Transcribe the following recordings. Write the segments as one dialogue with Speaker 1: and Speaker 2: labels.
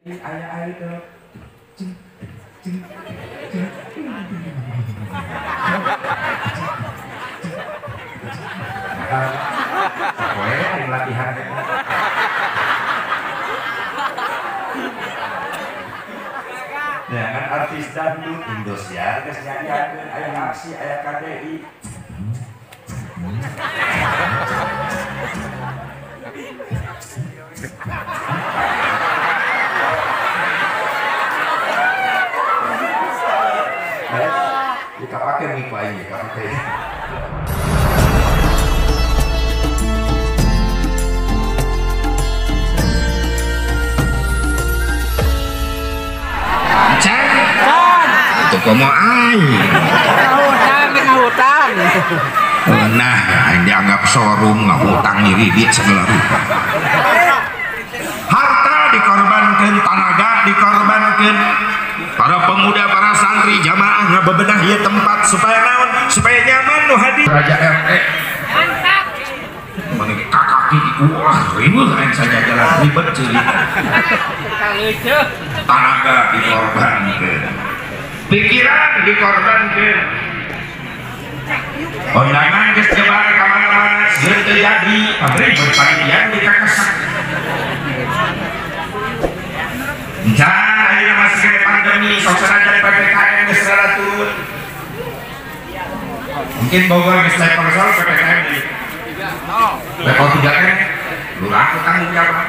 Speaker 1: Ayah itu cing cing cing boleh latihan ya kan artis dangdut Indosiar geus nyadiakeun aya aksi aya KDI kita pakai mic lain kita pakai itu komo ai hutang nah dianggap showroom ngahutang diri dia segala rupa harta dikorbankan tenaga dikorbankan para pemuda para santri jamaah ngabebenah ieu tempat supaya naon supaya nyaman nu hadir Raja RE mantap mangga kakaki wah riweuh aing saja jalan ribet ceuli tenaga dikorbankan pikiran dikorbankan kondangan geus nyebar ka mana-mana sieun teu jadi pabrik berpanitia dikakesak akhirnya masih kena pandemi sosana dari PPKM geus rada turun mungkin Bogor geus level sol PPKM di level 3M lurah aku tanggung jawab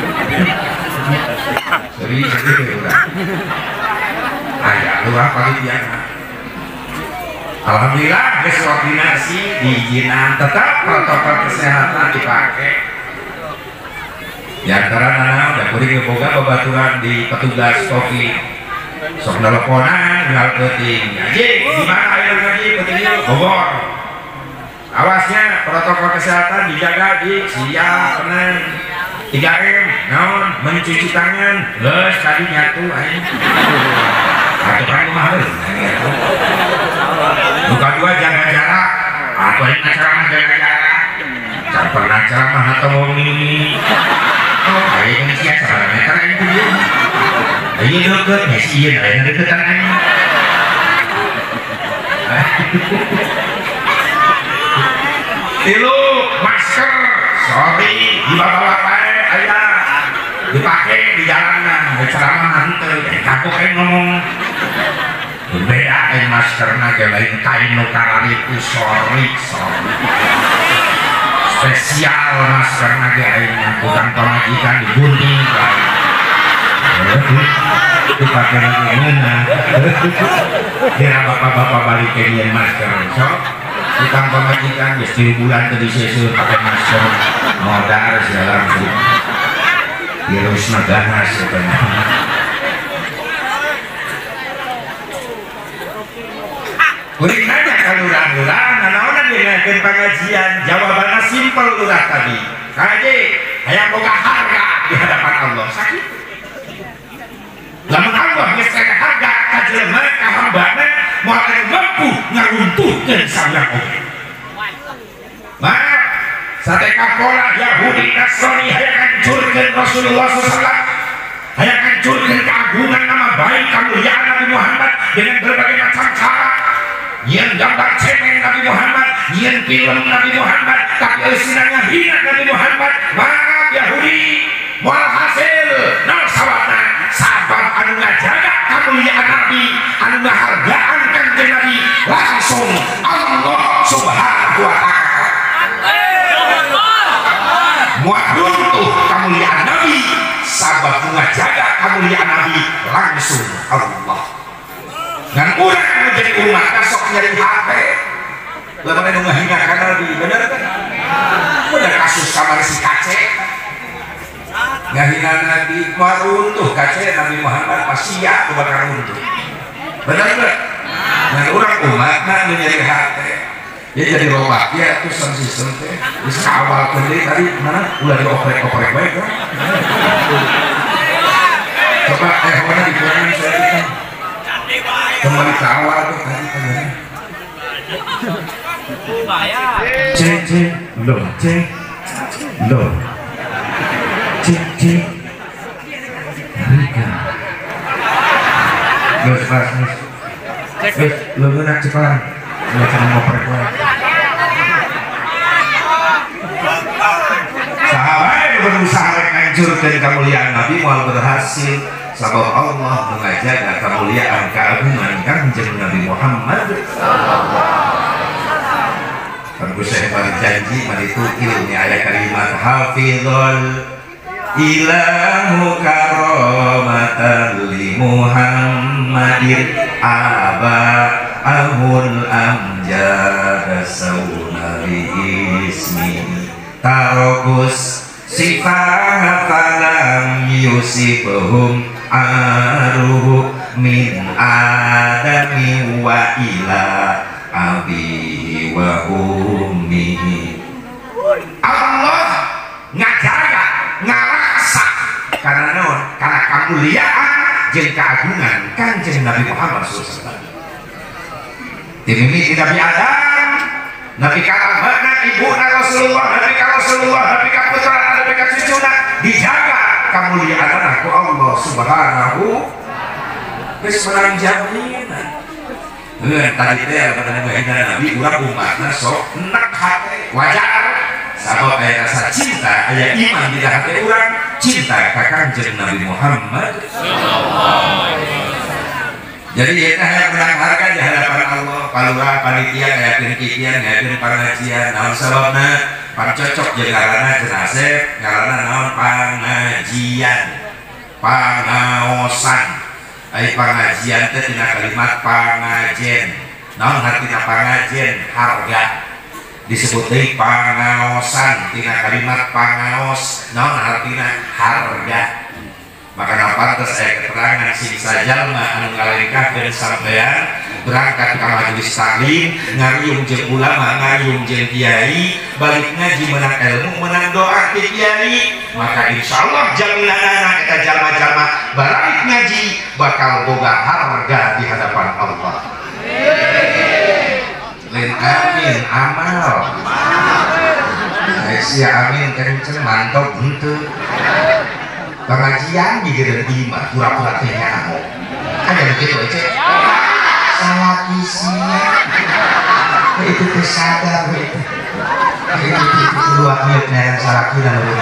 Speaker 1: serius udah ayah lurah pagi biasa alhamdulillah geus koordinasi diizinan tetap protokol kesehatan dipakai di antara nana udah kuring boga babaturan di petugas COVID sok teleponan hal penting aja gimana ayo lagi pentingnya Bogor awasnya protokol kesehatan dijaga di siap tenang 3M naon mencuci tangan geus tadi nyatu aing aturan kumaha buka dua jaga jarak apa yang ceramah jaga jarak jangan pernah ceramah atau ngomong oh ayo kan siap caranya karena itu dia ayo deket ya sih ayo deketan ayo tilu masker sorry di bapak-bapak ayah dipakai di jalanan di ceramah henteu kapok ayo ngomong beda maskerna ge lain kain nu karariku sorry spesial maskerna ge ayeuna bukan pamajikan digunting dipakai lagi mana kira bapak-bapak balik ke nyen masker sok bukan pamajikan geus 3 bulan teu diseuseut pakai masker modal segala langsung virus naganas sebenarnya kuring nanya ka lurah-lurah nanaonan ngeungeun pengajian jawabanna simpel lurah tadi kaje hayang boga harga di hadapan Allah sakit lamun Allah geus kena harga ka jelema ka hambana moal anu mampu ngaruntuhkeun saurang oge maaf sateka pola Yahudi Nasrani hayang hancurkeun Rasulullah SAW hayang hancurkeun keagungan nama baik kemuliaan Nabi Muhammad dengan berbagai macam cara yang gambar cemeng Nabi Muhammad yang film Nabi Muhammad tapi eusina hina Nabi Muhammad maaf Yahudi moal hasil nol sawana sabab anu ngajaga kamuliaan Nabi anu ngahargaan kanjeng Nabi langsung Allah Subhanahu wa ta'ala moal runtuh kamuliaan Nabi sabab ngajaga kamuliaan Nabi langsung Allah dan urang menjadi umat sok nyari HP lamun anu ngahinakan Nabi bener kan udah kasus kamar si kace ngahina Nabi maruntuh kace Nabi Muhammad pasia bakal runtuh bener kan dan urang umat anu nyari HP ya jadi robak ya itu sistem teh geus kawal deui tadi mana ulah dioprek-oprek bae kan coba mana dikurangin saya kembali ke awal tuh tadi kan cek lo cek diperhatikan. Geus pas geus leungeunna cepat. Lu cenah ngoprek wae. Sahabat berusaha menghancurkan kemuliaan Nabi moal berhasil sabab Allah mengajaga kemuliaan keagungan Kanjeng Nabi Muhammad. Perlu saya berjanji maritukil ini ayat kalimat hafizul ilahu karamatan li Muhammadin aba'ahul amjad sauna bi ismi tarokus sifah falam yusibhum aruh min adami wa ila abi wa ummihi. Allah ngajaga ngarasa karena naon? Karena kemuliaan jeung keagungan Kanjeng Nabi Muhammad SAW. Timimi Nabi Adam, Nabi Karamana, ibuna Rasulullah, Nabi Rasulullah, Nabi Putra, Nabi cucuna dijaga kemuliaan ku Allah Subhanahu geus menang jaminan. Tadi teh kata Nabi urang umatna sok enak hate wajar sabab aya rasa cinta aya iman di hati urang cinta ka Kanjeng Nabi Muhammad sallallahu alaihi wasallam. Jadi eta hayang menang harga di hadapan Allah palura panitia ngayakeun kikian ngayakeun pangajian naon sababna pan cocok jeung ngaranna cenah Asep ngaranna naon pangajian pangaosan. Ai pangajian teh tina kalimat pangajen. Naon artina pangajen? Harga. Disebut deui pangaosan tina kalimat pangaos. Naon artina? Harga. Maka pantes aya keterangan sing sajalma anu ngalengkahkeun sampean berangkat ka majelis taklim ngariung jeung ulama ngariung jeung kiai balik ngaji menang ilmu menang doa ti kiai maka insyaallah jaminanana eta jalma-jalma balik ngaji bakal boga harga di hadapan Allah. Lain amin amal. Sia amin kenceng mantap henteu. Pengajian di gedeung imah pura-pura teh nyaho. Aya nu kitu ece. Salah isinya. Itu teh sadar we. Itu keluar niatnya salah kira we.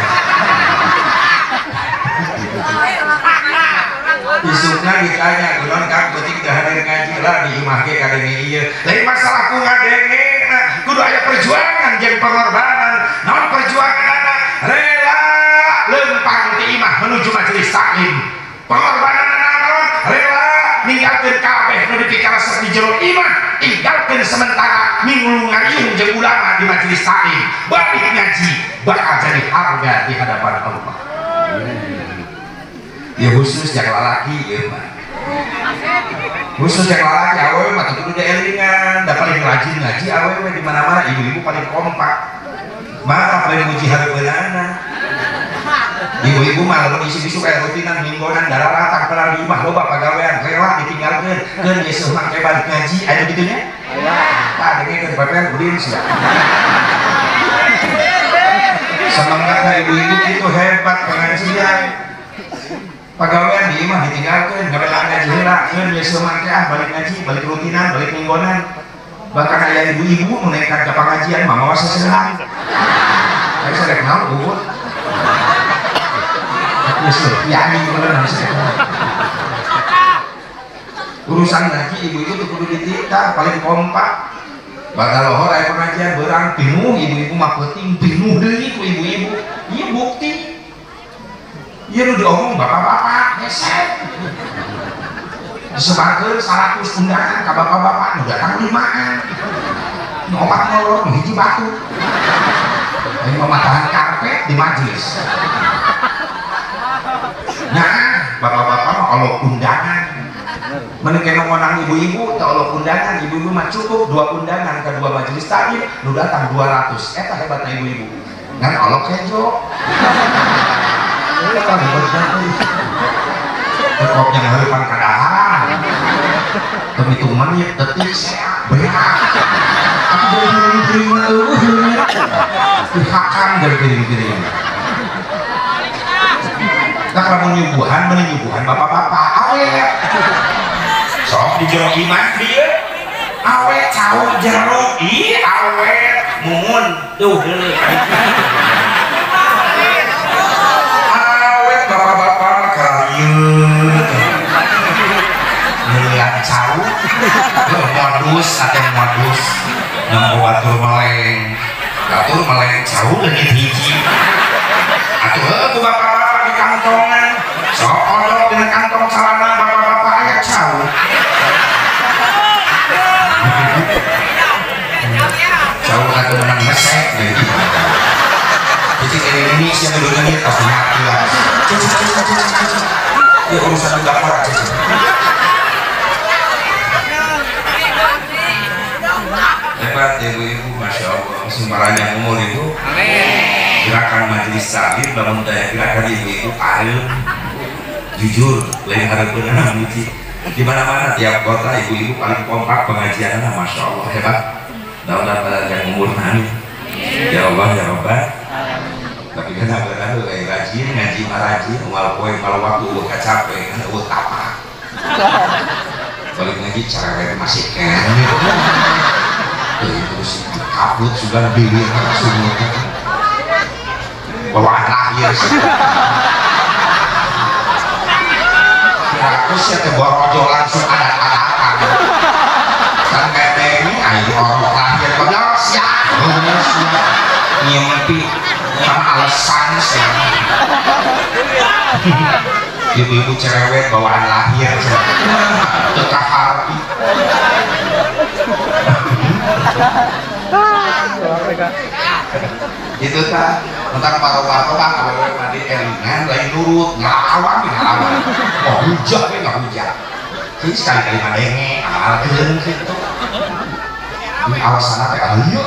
Speaker 1: Isukna ditanya kunaon Kang penting teu hadir ngaji lah di imah ge kadenge ieu. Lain masalah ku ngadenge kudu aya perjuangan jeung pengorbanan. Naon perjuanganna? Rela lempang di imah menuju majelis taklim. Pengorbanan naon? Rela ninggalkeun kabeh nu dipikaresep di jero imah, tinggalkeun sementara minggu ngariung jeung ulama di majelis taklim. Balik ngaji bakal jadi harga di hadapan Allah. Ya khusus yang lalaki ya mah. Khusus yang lalaki awewe mah kudu dielingan, da paling rajin ngaji awewe di mana-mana ibu-ibu paling kompak. Maka paling muji hareupeunana. Ibu-ibu mah lamun isu-isu kayak rutinan mingguan darah-darah pernah di imah loba pagawean rela ditinggalkeun keun geus mah ke balik ngaji aya kitu nya? Aya. Tah dengekeun papen udin sia. Semangatna ibu-ibu itu hebat pengajian. Pagawean di imah ditinggalkeun gawean ngaji heula keun geus mah balik ngaji balik rutinan balik mingguanan. Bahkan aya ibu-ibu nu nekat ka pengajian mah mawa seselang. Aya sadek naon ubud. Ya ini beneran urusan ngaji ibu-ibu tuh kudu ditita paling kompak bakal lohor aya pengajian berang pinuh ibu-ibu mah penting pinuh deui ku ibu-ibu ieu bukti ieu nu diomong bapak-bapak ngeset disebarkeun 100 undangan ka bapak-bapak nu datang 5an nu 4 molor nu hiji batu aya mamatahan karpet di majelis. Nah, bapak-bapak mah kalau undangan menikah ngonang ibu-ibu kalau undangan ibu-ibu mah cukup 2 undangan ke 2 majelis taklim nu datang 200 eta hebatna ibu-ibu ngan olok hejo eta hebatna tekoknya hareupan kadahan teu menit detik beak aku jadi kirim-kirim dihakan dari kirim-kirim Nah kalau menyuguhan bapak-bapak awet sok di jero iman dia awet caur jero awet mumun tuh awet bapak-bapak kalian ngeliat caur modus atau modus nemu atur meleng caur lagi hiji atuh bapak-bapak di kantongan sok odok dengan kantong celana bapak-bapak ayat caur caur atau menang mesek jadi ini siapa dulunya dia pasti mati lah ya urusan di dapur aja hebat ya ibu-ibu Masya Allah semaranya umur itu gerakan majelis taklim bangun daya gerakan ibu-ibu alim jujur lain harap benar muji di mana-mana tiap kota ibu-ibu paling kompak pengajiannya Masya Allah hebat daun-daun yang umur nami ya Allah ya Rabbah tapi kan agak rajin ngaji marajin mal poin kalau waktu udah capek kan udah tapak balik lagi cara masih keren terus kabut sudah bibir semuanya bawaan lahir aku sih ke borojo langsung ada-adakan kan kayak ini ayo orang lahir kodok siap nyempi sama alasan siapa ibu-ibu cerewet bawaan lahir tekah hati itu tak tentang paru-paru kan awewe mandi elingan lain nurut ngelawan mau hujah nggak hujah jadi sekali-kali madenge amal keren gitu ini alasannya kayak ayo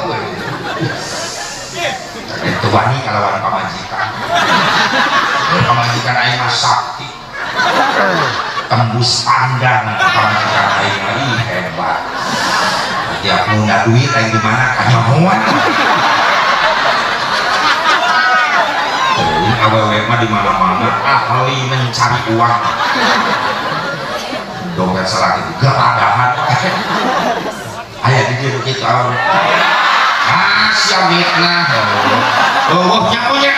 Speaker 1: itu wani kalau wani pamajikan aing mah sakti tembus pandang pamajikan aing lagi hebat tiap nunda duit aing gimana kan mahuan awewe mah di mana-mana ahli mencari uang dompet salah itu geradahan ayah di diri kita siap mitnah nyapunya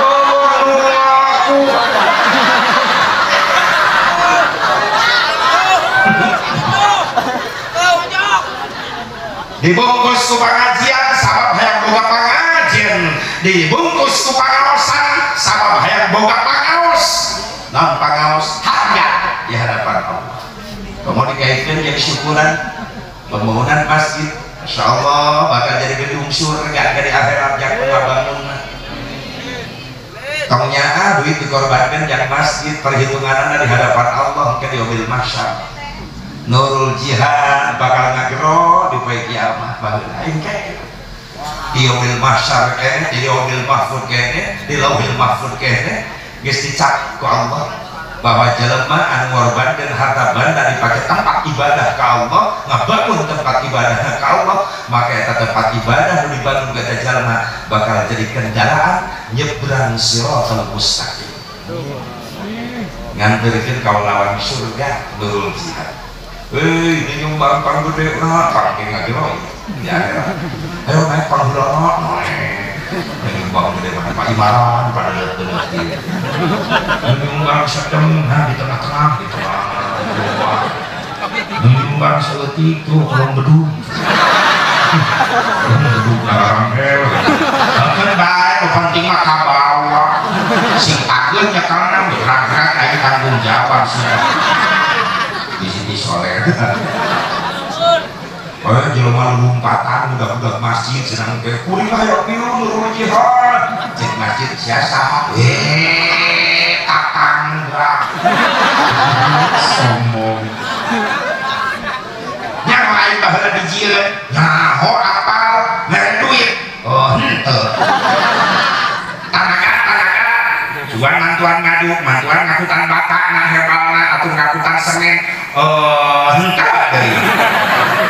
Speaker 1: dibungkus ku pengajian sabab hayang boga pengajian dibungkus ku pangaosan sabab hayang boga pangaos non pangaos harga di hadapan Allah kemudian dikaitkan jadi syukuran pembangunan masjid Masya Allah bakal jadi gedung surga di akhirat yang bangun tongnya duit dikorbankan yang masjid perhitungannya di hadapan Allah ke yaumil mahsyar nurul jihad bakal ngagero di poe kiamat baheula aing kae di yaumil mahsyar kene di yaumil mahfud kene di lauhil mahfud kene geus dicap ku Allah bahwa jelema anu ngorbankeun harta banda dipakai tempat ibadah ka Allah ngabangun tempat ibadah ka Allah maka eta tempat ibadah nu dibangun ka jelema bakal jadi kendaraan nyebrang siratal mustaqim nganterkeun ka lawan surga nurul jihad ini nyumbang pang gede na pakai ngagero ya ayo naik pang gede na nyumbang gede mana Pak Imaran pada lihat nyumbang sedang di tengah-tengah di tengah nyumbang seletik tuh kolong bedung narangkel kan baik penting mah kabawa sing tageun nya kana gerak-gerak aya tanggung jawab sih di sini soler oh jelema lompatan budak-budak masjid senang ke kuliah ya pieu nurul jihad cek masjid siasa kakang gerak sombong yang lain baheula dijieun nyaho apal mere duit oh henteu tanaga juan mantuan ngaduk mantuan ngakutan bakana hebalna atuh ngakutan semen henteu deui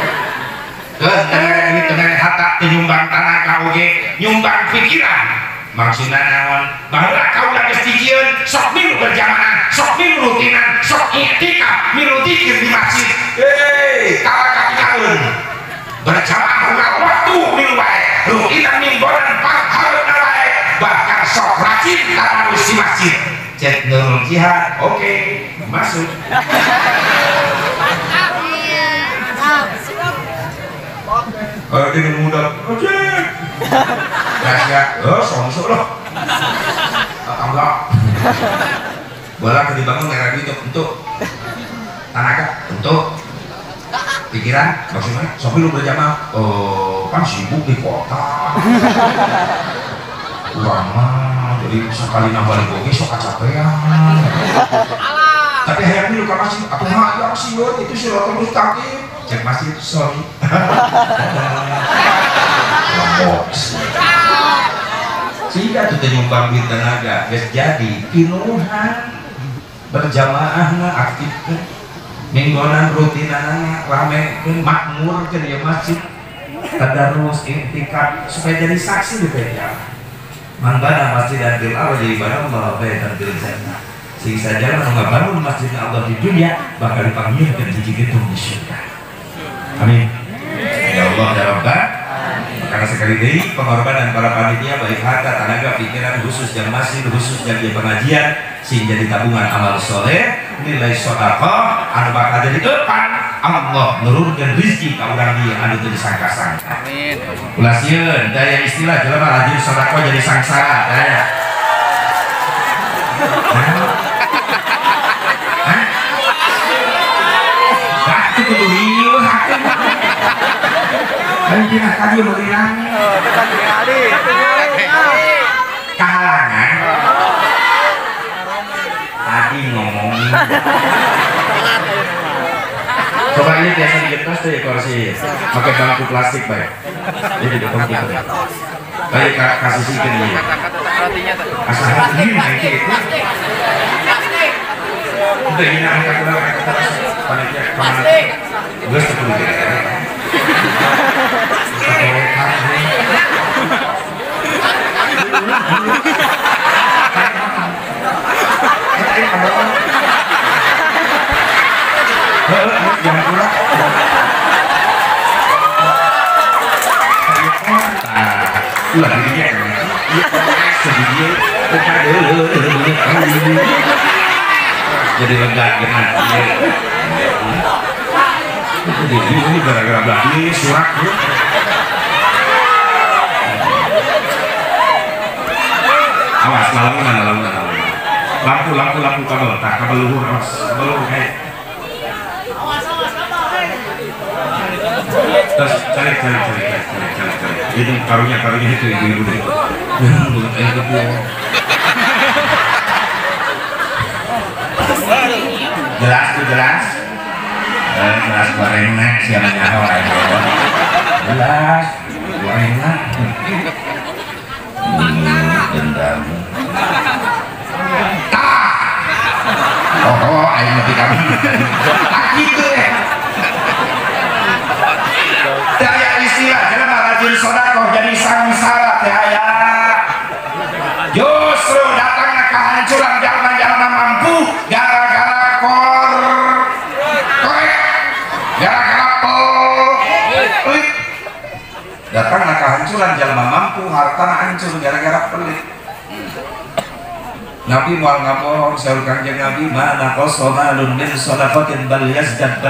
Speaker 1: ini tenan hata nyumbang tanah kauge nyumbang pikiran maksudna naon baheula kaulah geus dijieun sok milu berjamaah sok milu rutinan sok iktikaf milu zikir di masjid kalakaun berjamaah ulah waktu milu bae rutinan mingguan pahalna bae bahkan sok rajin tadarus di masjid cek Nurul Jihad oke masuk dengan mudah oke ya songsok loh enggak bola dibangun merah untuk tenaga untuk pikiran maksudnya sopi lu berjamaah kan sibuk di kota kurang mah jadi sekali nambah lagi sok kecapean tapi hayang lu ke masjid aku mah yang siur itu Siratul Mustaqim cek masjid sorry box sehingga itu nyumbang di tenaga guys jadi pinuhan berjamaah na aktif mingguan rutinan rame makmur ke dia masjid tadarus iktikaf supaya jadi saksi di penjara manbana masjid adil Allah jadi barang Allah dan bil jannah sehingga jalan membangun masjid Allah di dunia bakal dipanggilkan di gedung di surga amin ya Allah ya Rabbah. Karena sekali lagi pengorbanan para panitia baik harta, tenaga, pikiran khusus yang masih khusus yang di pengajian sehingga jadi tabungan amal soleh nilai sedekah anu bakal jadi depan Allah nurunkan rezeki ka urang dia anu teu disangka-sangka. Amin. Ulah sieun daya istilah jelema rajin sedekah jadi sangsara daya. Hah? Itu kudu rieuh hakeun. Ayo pindah tadi berilang kehalangan tadi ngomongin coba ini biasa digetas tuh ya kursi pakai bangku plastik baik jadi dipotong gitu baik kasih sih ke dia asal ini naik itu udah ini angkat panitia kemana gue sepuluh jangan kurang ulah dirinya sedih jadi lega gimana ini gara-gara belakang surat awas lalunan lampu kabel tak kabel luhur awas kabel luhur kayak terus cari itu karunya itu ibu deh bukan air kebu jelas gorengnya siapa nyawa jelas gorengnya dendam ayo nanti kami gitu ya daya istilah jangan rajin sodako jadi sangsara daya justru datangnya kehancuran jalma-jalma mampu gara-gara gara-gara pelit datangnya kehancuran jalma mampu hartana hancur gara-gara pelit Nabi mual ngapor sahur kanjeng Nabi mana qasamalun min shadaqatin bal yazdad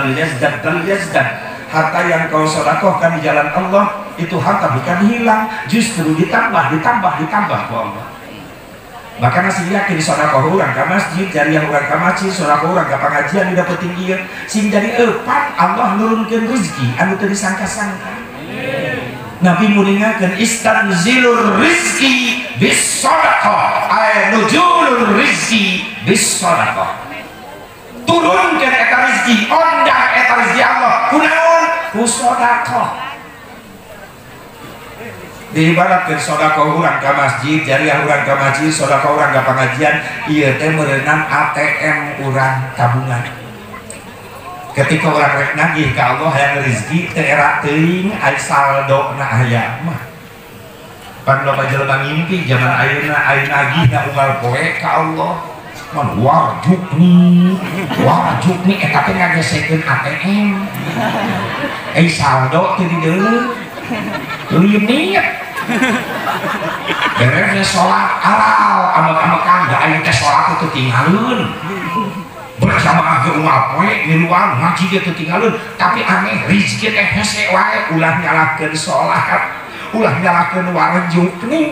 Speaker 1: harta yang kau sedekahkan di jalan Allah itu harta bukan hilang justru ditambah ku Allah maka nasi yakin sedekah urang ka masjid jariah urang ka masjid sedekah urang ka pengajian dapat tinggi sing jadi eupan Allah nurunkeun rezeki anu teu disangka-sangka Nabi muringakeun istanzilur rizki bis sadaqah ay nuzulur rizki bis sadaqah turunkeun eta rezeki ondang eta rezeki Allah kunaon ku sadaqah diibaratkeun sedekah urang ka masjid jariah urang ka masjid sedekah urang ka pengajian ieu teh meureunna ATM urang tabungan ketika orang rek nagih ka Allah yang rezeki teu era teuing ai saldo na aya mah pan loba jelema ngimpi zaman ayeuna nagihna unggal poe ka Allah man warjuk ni eta teh ngagesekeun ATM saldo teu di deuleu leuyeum niat beresnya sholat aral amek-amekan da aya teh sholat teu tinggalun bersama ge unggal poe di luar ngaji ge teu tinggalun tapi aneh rezeki teh hese wae ulah nyalakeun sholat ulah nyalakeun warjuk nih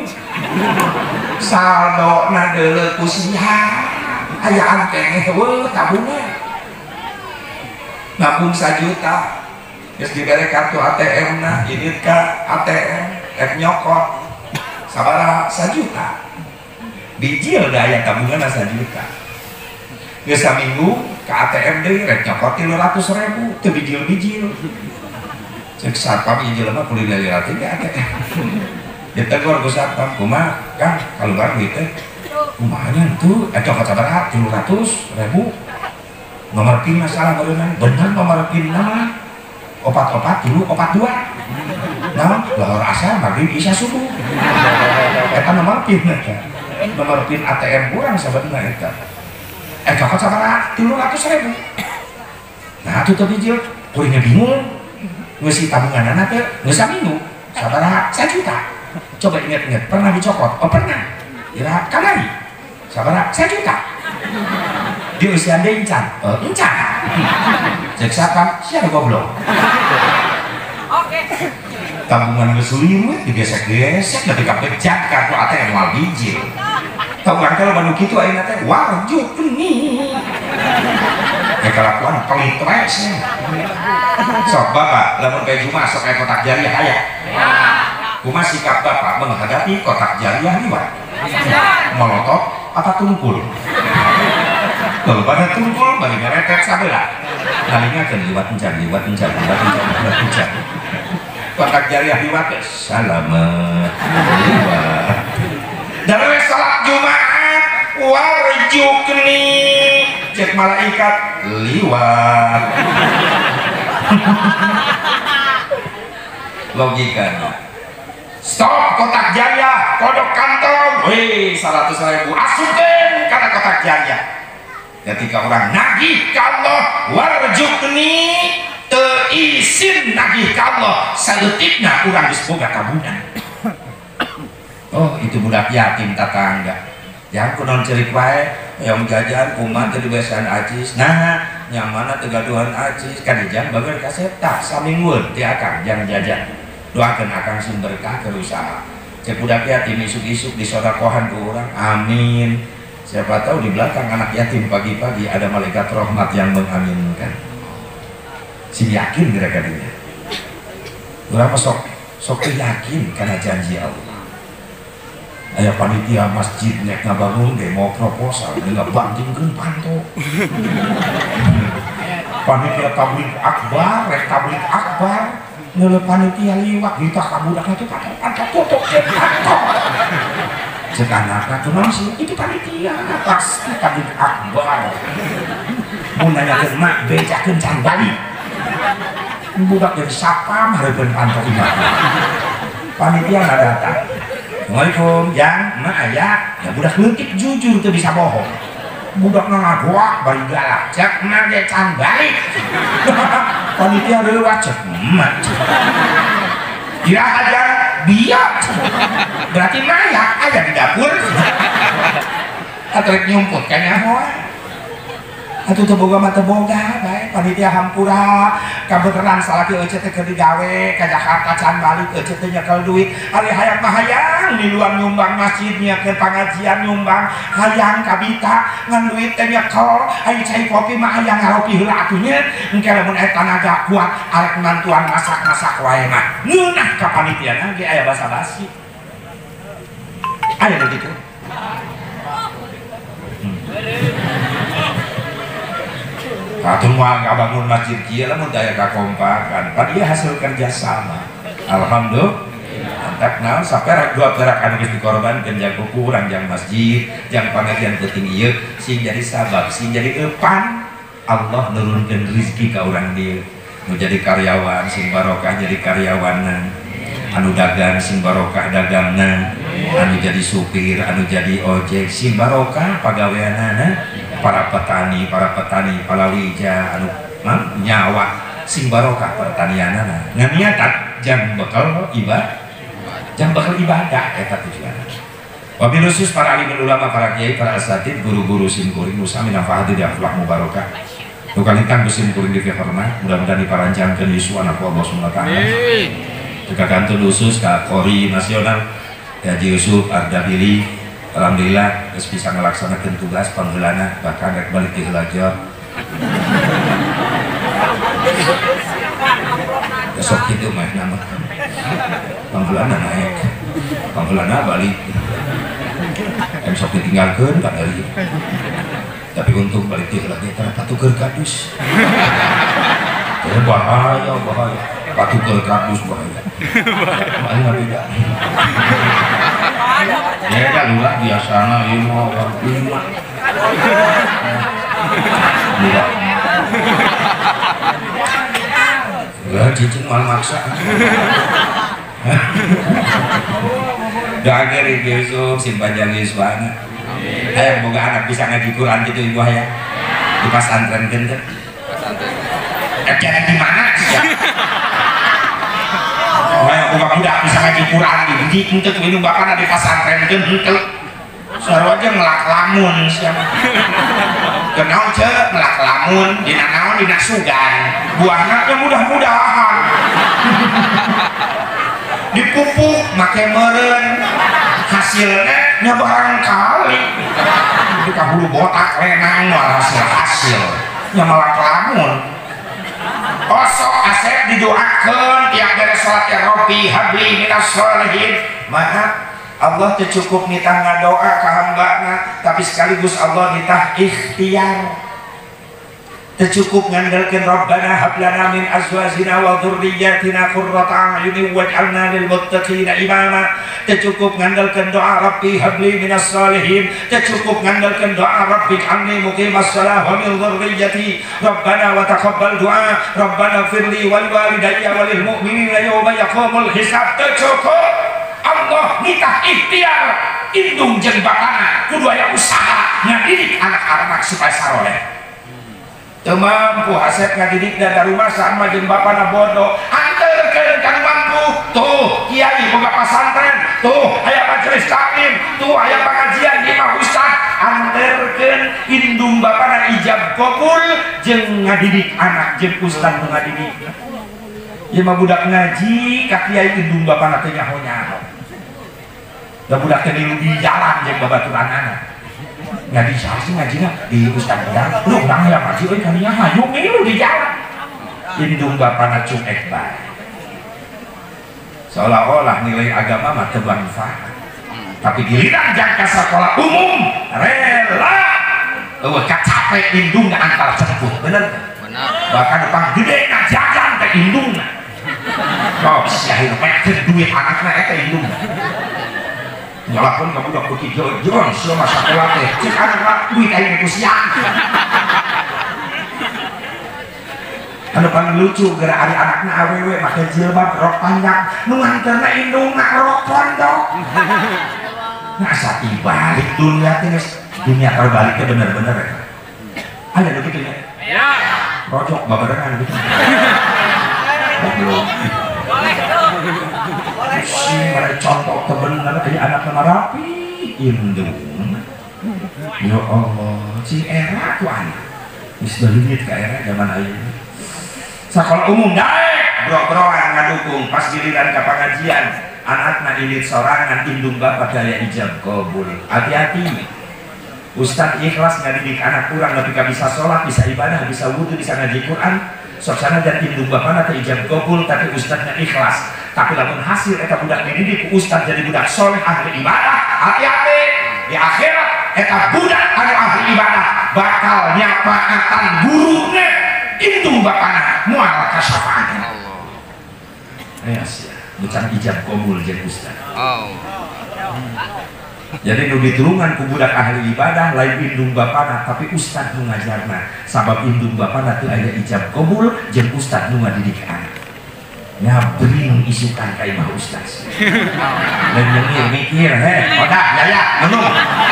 Speaker 1: saldo na deuleu ku siha ayaan keneh weuh tabungan nabung 1 juta geus dibere kartu ATM na ini ka ATM nyokot sabaraha 1 juta bijil da aya tabungan 1 juta geus saminggu ka ATM deui rek nyokot 300.000 teu bijil-bijil cek satpam ieu jelema kudu dilihat ge ATM ditegur ku satpam kumaha Kang kaluar duit teh kumahanya itu cokot sabaraha 300.000 nomor PIN masalah berenang bener nomor PIN nama opat dulu 42 nah lahor asal maghrib isya subuh eta nomor PIN nomor PIN ATM kurang sebenarnya eta cokot sabaraha 300.000 nah itu teh bijil kuringnya bingung ngeusi tabunganana teh geus saminggu sabaraha 1 juta coba ingat pernah dicokot oh pernah kira kamari sabaraha 1 juta di usia anda encan cek satpam siapa goblok oke tabungan gesulium digesek-gesek tapi kapejak kartu ATM mal bijil tahu kan kalau banu kitu ayeuna teh warjuk nih kelakuan pelit wae sok bapak lamun bae Jumat sok aya kotak jariah aya kumaha sikap bapak menghadapi kotak jariah liwat molotov apa tumpul kalau pada tumpul bagi ngeretek sabelah ngalingakeun liwat encan kotak jariah liwat salamet liwat dari salat Jumat warjuk nih cek malaikat liwat logikanya stop kotak jariah kodok kantong wih 100.000 asukeun kana kotak jariah ketika orang nagih ka Allah warjukni teu isin nagih ka Allah saeutikna urang geus boga tabungan oh itu budak yatim tatangga yang kunon cerik wae yang jajan kumat teu dibesan ajis nah nyamana teu gaduhan ajis kadijang bager kaseta samingweun ti akang jang jajan doakeun akang sing berkah ke usaha cek budak yatim isuk-isuk disodakohan ku urang amin siapa tahu di belakang anak yatim pagi-pagi ada malaikat rahmat yang mengaminkan si yakin kira-kira urang sok yakin karena janji Allah aya panitia masjid nek ngabangun ge mau proposal geus bandingkeun panto panitia tablik akbar ngeuleuh panitia liwat kita ka budakna teh panto tutup panto cek anakna kunaon sih itu panitia pasti tablik akbar mun nanyakeun mak bejakeun can balik budak jadi sapam hareupeun panto imah panitia nggak datang Assalamualaikum yang mak aya ya budak leutik jujur tuh bisa bohong budak ngagoak bari galak cek mak ge can balik panitia leuwat cek mak kira aja biak berarti maya ada di dapur atau nyumput kayaknya hoa atuh teu boga mah teu boga bae panitia hampura kabeneran salaki euceut teh keur digawe ka Jakarta can balik euceut teh nyekel duit ari hayang mah hayang di luar nyumbang masjidnya ke pengajian nyumbang hayang kabita ngan duit teh nyekel aya cai kopi mah hayang ngaropi heula atuh nya engke lamun aya tanaga kuat arek nantuan masak-masak wae mah ngeunah ka panitia ge aya basa-basi aya kitu Katung mah ngabangun masjid kieu lamun daya kakompakan, padahal hasil kerja sama. Alhamdulillah. Antak naon saperak dua perak anu geus dikorbankeun jang ukuran jang masjid, jang pengajian penting ieu sing jadi sabab, sing jadi eupan Allah nurunkeun rezeki ka urang dieu. Nu jadi karyawan sing barokah jadi karyawanan. anu dagang sing barokah dagangna, anu jadi supir, anu jadi ojek sing barokah pagaweanana, para petani palawija anu nyawa sing barokah pertanianana. Nganiatan jam bekal ibadah eta tujuanna. Wabil khusus para alim ulama, para kiai, para asatid, guru-guru simkuring usami nafahati di aflah mubarakah. Tukalikan musim kuring di hormat, mudah-mudahan diparancangkeun Yesus anak Allah Subhanahu wa taala. Tukakantun khusus ka Kori Nasional Haji Yusuf Ardabili, alhamdulillah geus bisa ngelaksanakeun tugas pangheulana, bahkan rek balik di Helajor. Besok kitu mah nama. Pangheulana naik. Pangheulana balik. Sok ditinggalkan tak dari, tapi untung balik dia lagi karena patuker kadus. Bahaya, patuker kadus bahaya. Mana beda? Ya kan luar biasa na ilmu lima. Gak cicing mal maksa. Doa dari Yusuf simpanjang Yusuf anak. Ayo boga anak bisa ngaji Quran gitu ibu ya. Di pesantren kan? Jangan di mana sih ya? Oh ya boga budak bisa ngaji Quran di untuk minum bapak di pesantren kan? Sarwa aja ngelak lamun siapa? Kenal ce ngelak lamun di nanaon di nasugan. Buahnya yang mudah-mudahan. Dipupuk make meren hasilnya barangkali itu kabulu botak lenang hasil malah lamun osok asep didoakan tiap beres sholat ya Rabbi habli minas sholihin. Maaf Allah cukup nitah ngadoa ke hambana, tapi sekaligus Allah nitah ikhtiar cukup ngandalkeun Rabbana hab lana min azwajina wa dzurriyyatina qurrata a'yunin waj'alna lil muttaqina imama. Cukup ngandalkeun doa Rabbi habli minas sholihin. Cukup ngandalkeun doa Rabbi ij'alni muqimas shalah wa min dzurriyyati Rabbana wa taqabbal du'a Rabbana firli wal walidayya walil mu'minina yawma yaqumul hisab. Cukup Allah nitah ikhtiar indung jeung bapana kudu aya usaha ngadidik anak-anak supaya saleh. Mampu Asep ngadidik dan rumah sama jeung bapana bodoh anterkeun kan mampu tuh kiai boga pesantren tuh aya majelis taklim tuh aya pengajian di mah ustad anterkeun indung bapana ijab qabul jeung ngadidik anak jeung ustad nu ngadidik. Ieu mah budak ngaji ka kiai indung bapana teh nyaho-nyaho. Da budak teh di jalan jeung babaturan anak. Ngaji sih ngajinya di Ustaz Pedang lu orang yang ngaji kalinya hayung lu di jalan indung bapana cuek bae seolah-olah nilai agama mah teu manfaat, tapi giliran jangka sekolah umum rela capek indung antar ceput bener bahkan depan gede jajan teh indung kok sia pake duit anakna eta indung nyalakan kamu udah pergi jalan selama sekolah teh cek anak duit aing ku siang anu paling lucu gara ari anakna awewe make jilbab rok panjang nu nganterna indungna rok pondok ngasa ibalik dunia teh dunia terbaliknya bener-bener ya ada begitu ya rojok babarengan gitu belum si mereka contoh kebenaran kayak anak nama rapi indung ya Allah si era ku anak bisa balik ke era zaman ayu sekolah umum daek bro-broan ngadukung pas giliran ke pengajian anak-anak ilit sorangan indung bapak daya ijab qabul. Hati-hati Ustadz ikhlas ngadidik anak kurang tapi gak bisa sholat, bisa ibadah, bisa wudhu, bisa ngaji Quran soksana dan indung bapak nanti ijab qabul tapi ustadznya ikhlas. Tapi lamun hasil eta budak dididik ustad jadi budak soleh ahli ibadah, hati-hati di akhirat eta budak anu ahli ibadah bakal nyapaatan gurunya indung bapana mual kasyafaatan Allah. Yes, bukan ijab qabul jadi ustad. Jadi nu ditulungan ku budak ahli ibadah lain indung bapana tapi ustad nu ngajarna sabab indung bapana teu aya ijab qabul jeung ustad nu ngadidik anak. ngabring isukan ka imah ustaz dan mikir odah yaya menung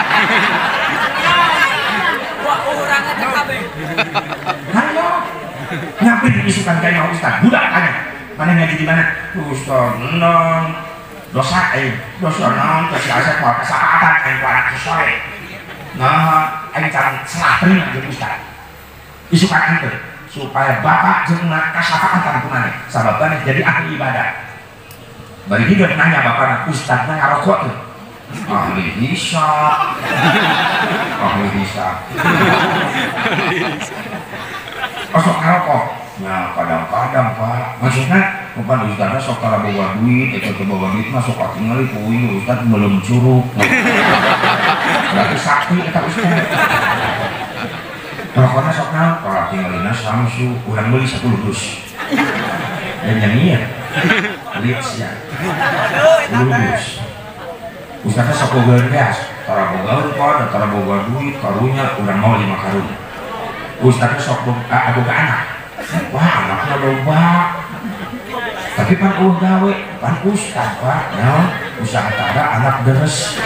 Speaker 1: ayo ngabring isukan ka imah ustaz budak tanya mana ngaji di mana ustaz non dosa non kasih asep mau kesempatan yang kualat sesuai nah aing cara salah terima jadi ustaz isukan ante supaya bapak jeung kasapatan kumaha sababna jadi ahli ibadah bari hidup nanya bapakna ustazna ngarokok tuh ahli hisab sok ngarokok ya kadang-kadang pak maksudnya bukan ustazna sok tara bawa duit itu bawa duit mah sok tinggali puing ustaz belum curug berarti sakti eta ustaz rokoknya sok naon kalau tinggalina Samsu urang beli 10 dus dan yang iya lihat ya 10 dus ustaznya sok boga gas tara boga rokok tara boga duit karunya urang mau 5 karung ustaznya sok boga anak wah anaknya loba tapi pan gawe pan ustaz pak ya usaha tara anak deres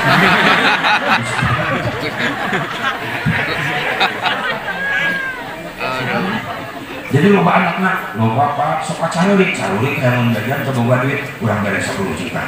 Speaker 1: jadi loba anaknya loba pak sok carulik yang menjajan ke boga duit kurang dari 10 juta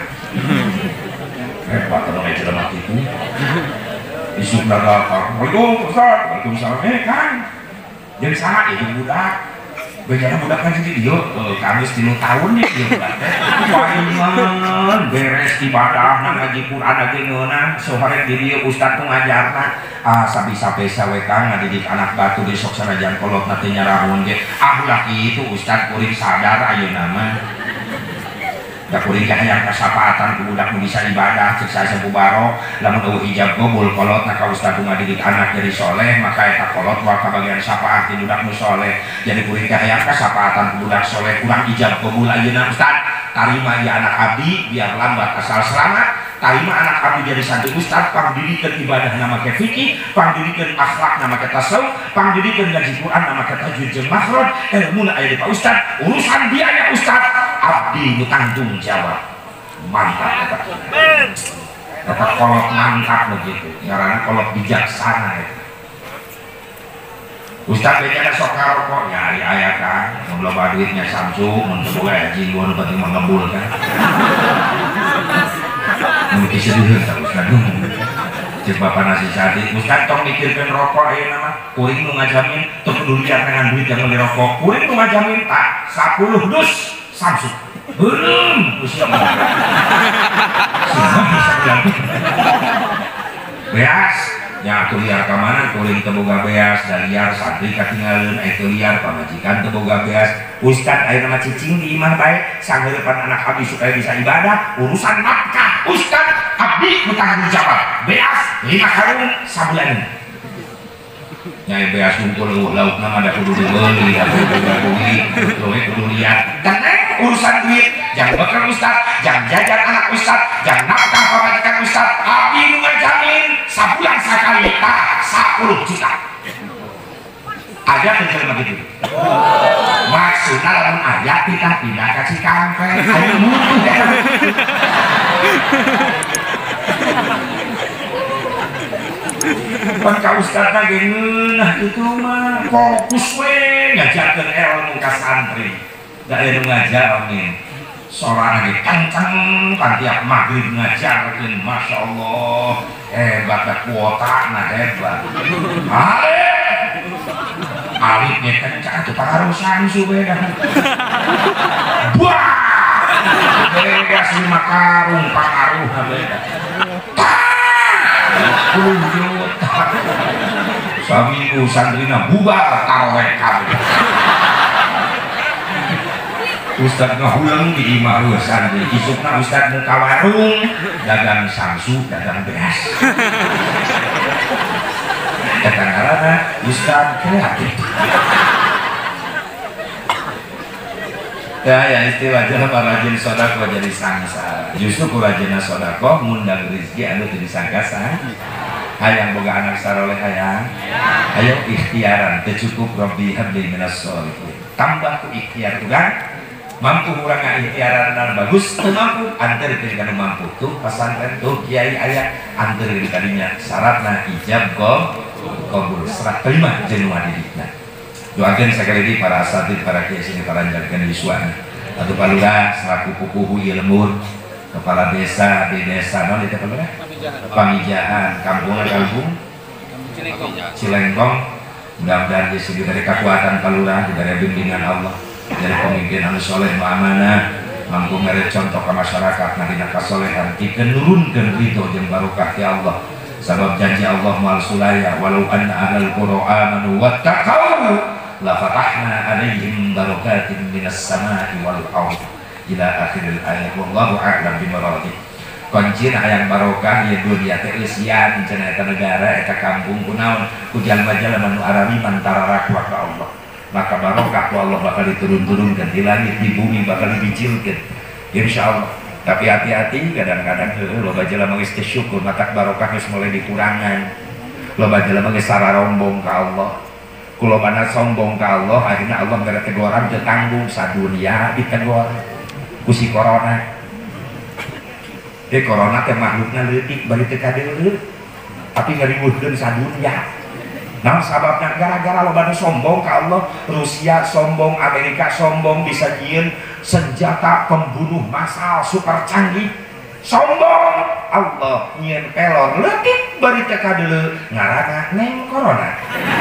Speaker 1: hebat kalau aja lemak itu isu dagang Assalamualaikum Ustaz Waalaikumsalam kan jadi sangat itu budak bejana budak kan jadi dia kami 10 tahun nih dia budak palingan beres ibadah ngaji Quran aja ngeunang sohare di dia ustaz tuh ngajarna sabisa pesa wekang ngadidik anak batu besok sanajan kolot nanti nyarahun ge laki itu ustaz kuring sadar ayeuna mah da kuring hayang kasapatan ku budak nu bisa ibadah cek saya sabubaro lamun eueuh hijab gobul kolot na ka ustaz ngadidik anak jadi soleh maka eta kolot wa ka bagian syafaat di budak nu soleh jadi kuring hayang kasapatan ku budak soleh kurang hijab gobul ayeuna ustaz tarima ya anak abdi biar lambat asal selamat tarima anak abdi jadi santri ustaz pangdidikeun ibadah nama ke fikih pangdidikeun akhlak nama ke tasawuf pangdidikeun ngaji Quran nama ke tajwid jeung makhraj ilmuna aya di Pak Ustaz urusan biaya ustaz abdi nu tanggung jawab mantap dapat kolot mantap begitu ngaranna kolot bijaksana itu ustaz becana sok ngarokok nyari aya kan mun loba duitnya Samsung mun teu boga haji nu penting mah ngebul kan mun bisa diheun ta ustaz cek bapak nasi sadi ustaz tong mikirkeun rokok ayeuna mah kuring nu ngajamin teu pedulian dengan duit yang beli rokok kuring nu ngajamin tak 10 dus Samsung belum usia mah bisa bilang beas nya atuh liar ka mana kuring teu boga beas dan liar santri katinggalieun aya liar pamajikan teu boga beas ustaz ayeuna mah cicing di imah bae sanggeurepan anak abdi supaya bisa ibadah urusan nafkah ustaz abdi nu tanggung jawab beas 5 karung sabulan nyai beas ngumpul laukna mah da kudu dibeuli da kudu kudu liat dan urusan duit jangan bekal ustaz jangan jajan anak ustaz jangan nafkah pamajikan ustaz abdi nu ngajamin sabulan sakali tak 10 juta ada penjelma gitu maksudnya lamun aya pindah ka Cikampek ayo mutu pan ka ustazna ge ngeunah kitu mah fokus we ngajarkeun ilmu ka santri da aya nu ngajamin sorangan ge kenceng kan tiap magrib ngajarkeun masyaallah hebat da kuota na hebat alifnya kencang tuh pengaruh Samsu beda wah beda 5 karung pengaruh beda 10 juta saminggu santrina bubar taraweh kabeh ustaz ngahulang di imah santri isukna ustaz muka warung dagang Samsu dagang beras kadang-kadang ustaz kreatif ya istilahnya rajin sodako jadi sangsa justru rajin sodako ngundang rezeki anu jadi sangkasa hayang boga anak saroleh hayang ayo ikhtiaran teu cukup Rabbi habli minas sholihin tambah ku ikhtiar udah
Speaker 2: mampu kurang ikhtiaran bagus teu mampu anterkeun kana mampu tuh pesantren tuh kiai aya anterkeun kadinya syaratna ijab qabul serah terima jeung nu didikna. Doakeun sekali lagi para asatid para kiai sini para njalikeun yuswana atuh palura selaku pupuhu ieu lembur kepala desa di desa naon itu palura Pamijahan kampung Cilengkong. Mudah-mudahan Yesus dari kekuatan palura dari bimbingan Allah dari pemimpinan soleh amanah mampu mere contoh ke masyarakat nadina kasolehan pikeun nurunkeun ridho jeung barokah ti Allah sabab janji Allah mal sulaya walau anna ahlal qura amanu wattaqau la fatahna alaihim barakatin minas samai wal ardh ila akhiril ayat wallahu a'lam bimaradih. Kuncina hayang barokah ya dunia teh isian cenah eta negara eta kampung kunaon ku jalma-jalma nu arabi mantara rakwa ka Allah maka barokah ku Allah bakal diturun-turunkan di langit di bumi bakal dibicilkan insyaallah. Tapi hati-hati kadang-kadang loba jalma geus teu syukur maka barokah geus mulai dikurangan loba jalma geus sararombong ka Allah kulobana sombong ka Allah akhirna Allah gara teguran teu tanggung sadunya ditegor ku si corona. Corona teh makhlukna leutik bari teu kadeuleu tapi ngariweuhkeun sadunya. Nah sababna gara-gara loba nu sombong ka Allah, Rusia sombong, Amerika sombong bisa nyieun senjata pembunuh massal super canggih. Sombong Allah nyieun pelor leutik bari teu kadeuleu ngaranna neng corona.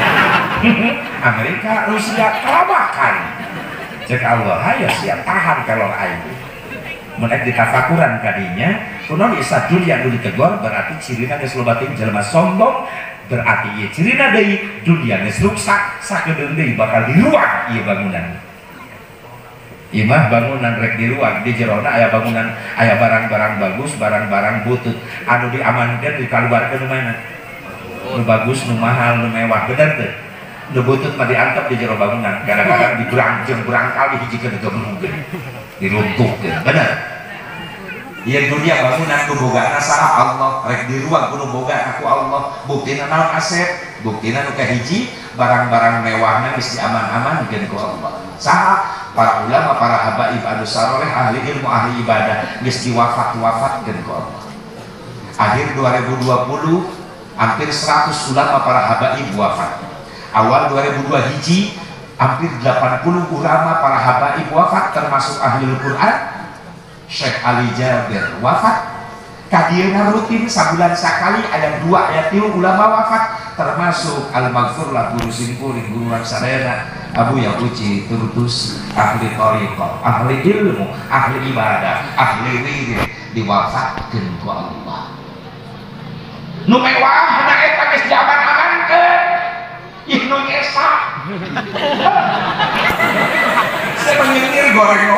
Speaker 2: Amerika Rusia kalabakan. Cek Allah hayo siap tahan pelor aing. Menek ditafakuran kadinya kunaon isa dunia nu ditegor berarti cirina geus loba teh jelema sombong berarti ieu cirina deui dunia geus rusak sakedeung deui bakal diruak ieu bangunan. Ieu mah bangunan rek diruak di jerona aya bangunan aya barang-barang bagus barang-barang butut anu diamankeun dikaluarkeun mana nu bagus nu mahal nu mewah bener teu nu butut mah diantep di jero bangunan kadang-kadang diberang kali hijikeun geblugeun diruntuhkeun bener. Ieu dunia bangunan ku bogana saha Allah rek di ruang kudu boga aku Allah buktina naon aset buktina nu kahiji barang-barang mewahna geus diaman-amankeun ku Allah saha para ulama para habaib anu saroleh ahli ilmu ahli ibadah geus diwafat-wafatkeun ku Allah. Akhir 2020 hampir 100 ulama para habaib wafat. Awal 2002 hiji hampir 80 ulama para habaib wafat termasuk ahli Al-Qur'an. Syekh Ali Jabir wafat. Kadieuna rutin sabulan sakali aya 2 aya 3 ulama wafat termasuk Al-Maghfur lah guru simkuring guru sadayana Abu Yaquci Turtus ahli thariqah ahli ilmu ahli ibadah ahli wirid diwafatkeun ku Allah. Nu mewah na eta geus diaman-amankeun ih nu nyesa saya penyetir goreng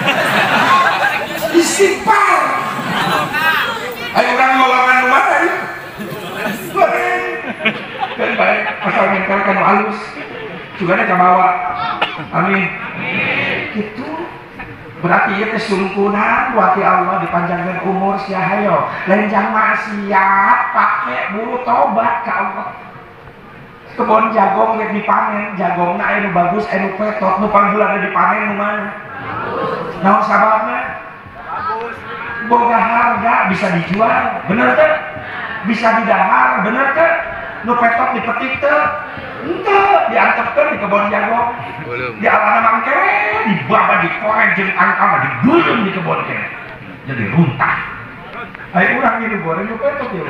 Speaker 2: istighfar ayo orang ngolaman rumah ayo goreng kan baik asal mental kan halus juga ke bawah amin itu berarti ya kesungkunan buat Allah dipanjangkan umur sia hayo lenjang maksiat pakai buru tobat ke Allah. Kebon jagung rek dipanen jagongna anu bagus anu petot nu panggulan dipanen nu mana naon sababna bagus boga harga bisa dijual bener teh bisa didahar bener teh nu petot dipetik teh henteu diantepkeun di kebon jagung di alana mangkere dibaba dikoreng jeung angkama digulung di kebon kene jadi runtah. Ayo urang ini goreng nu petot ya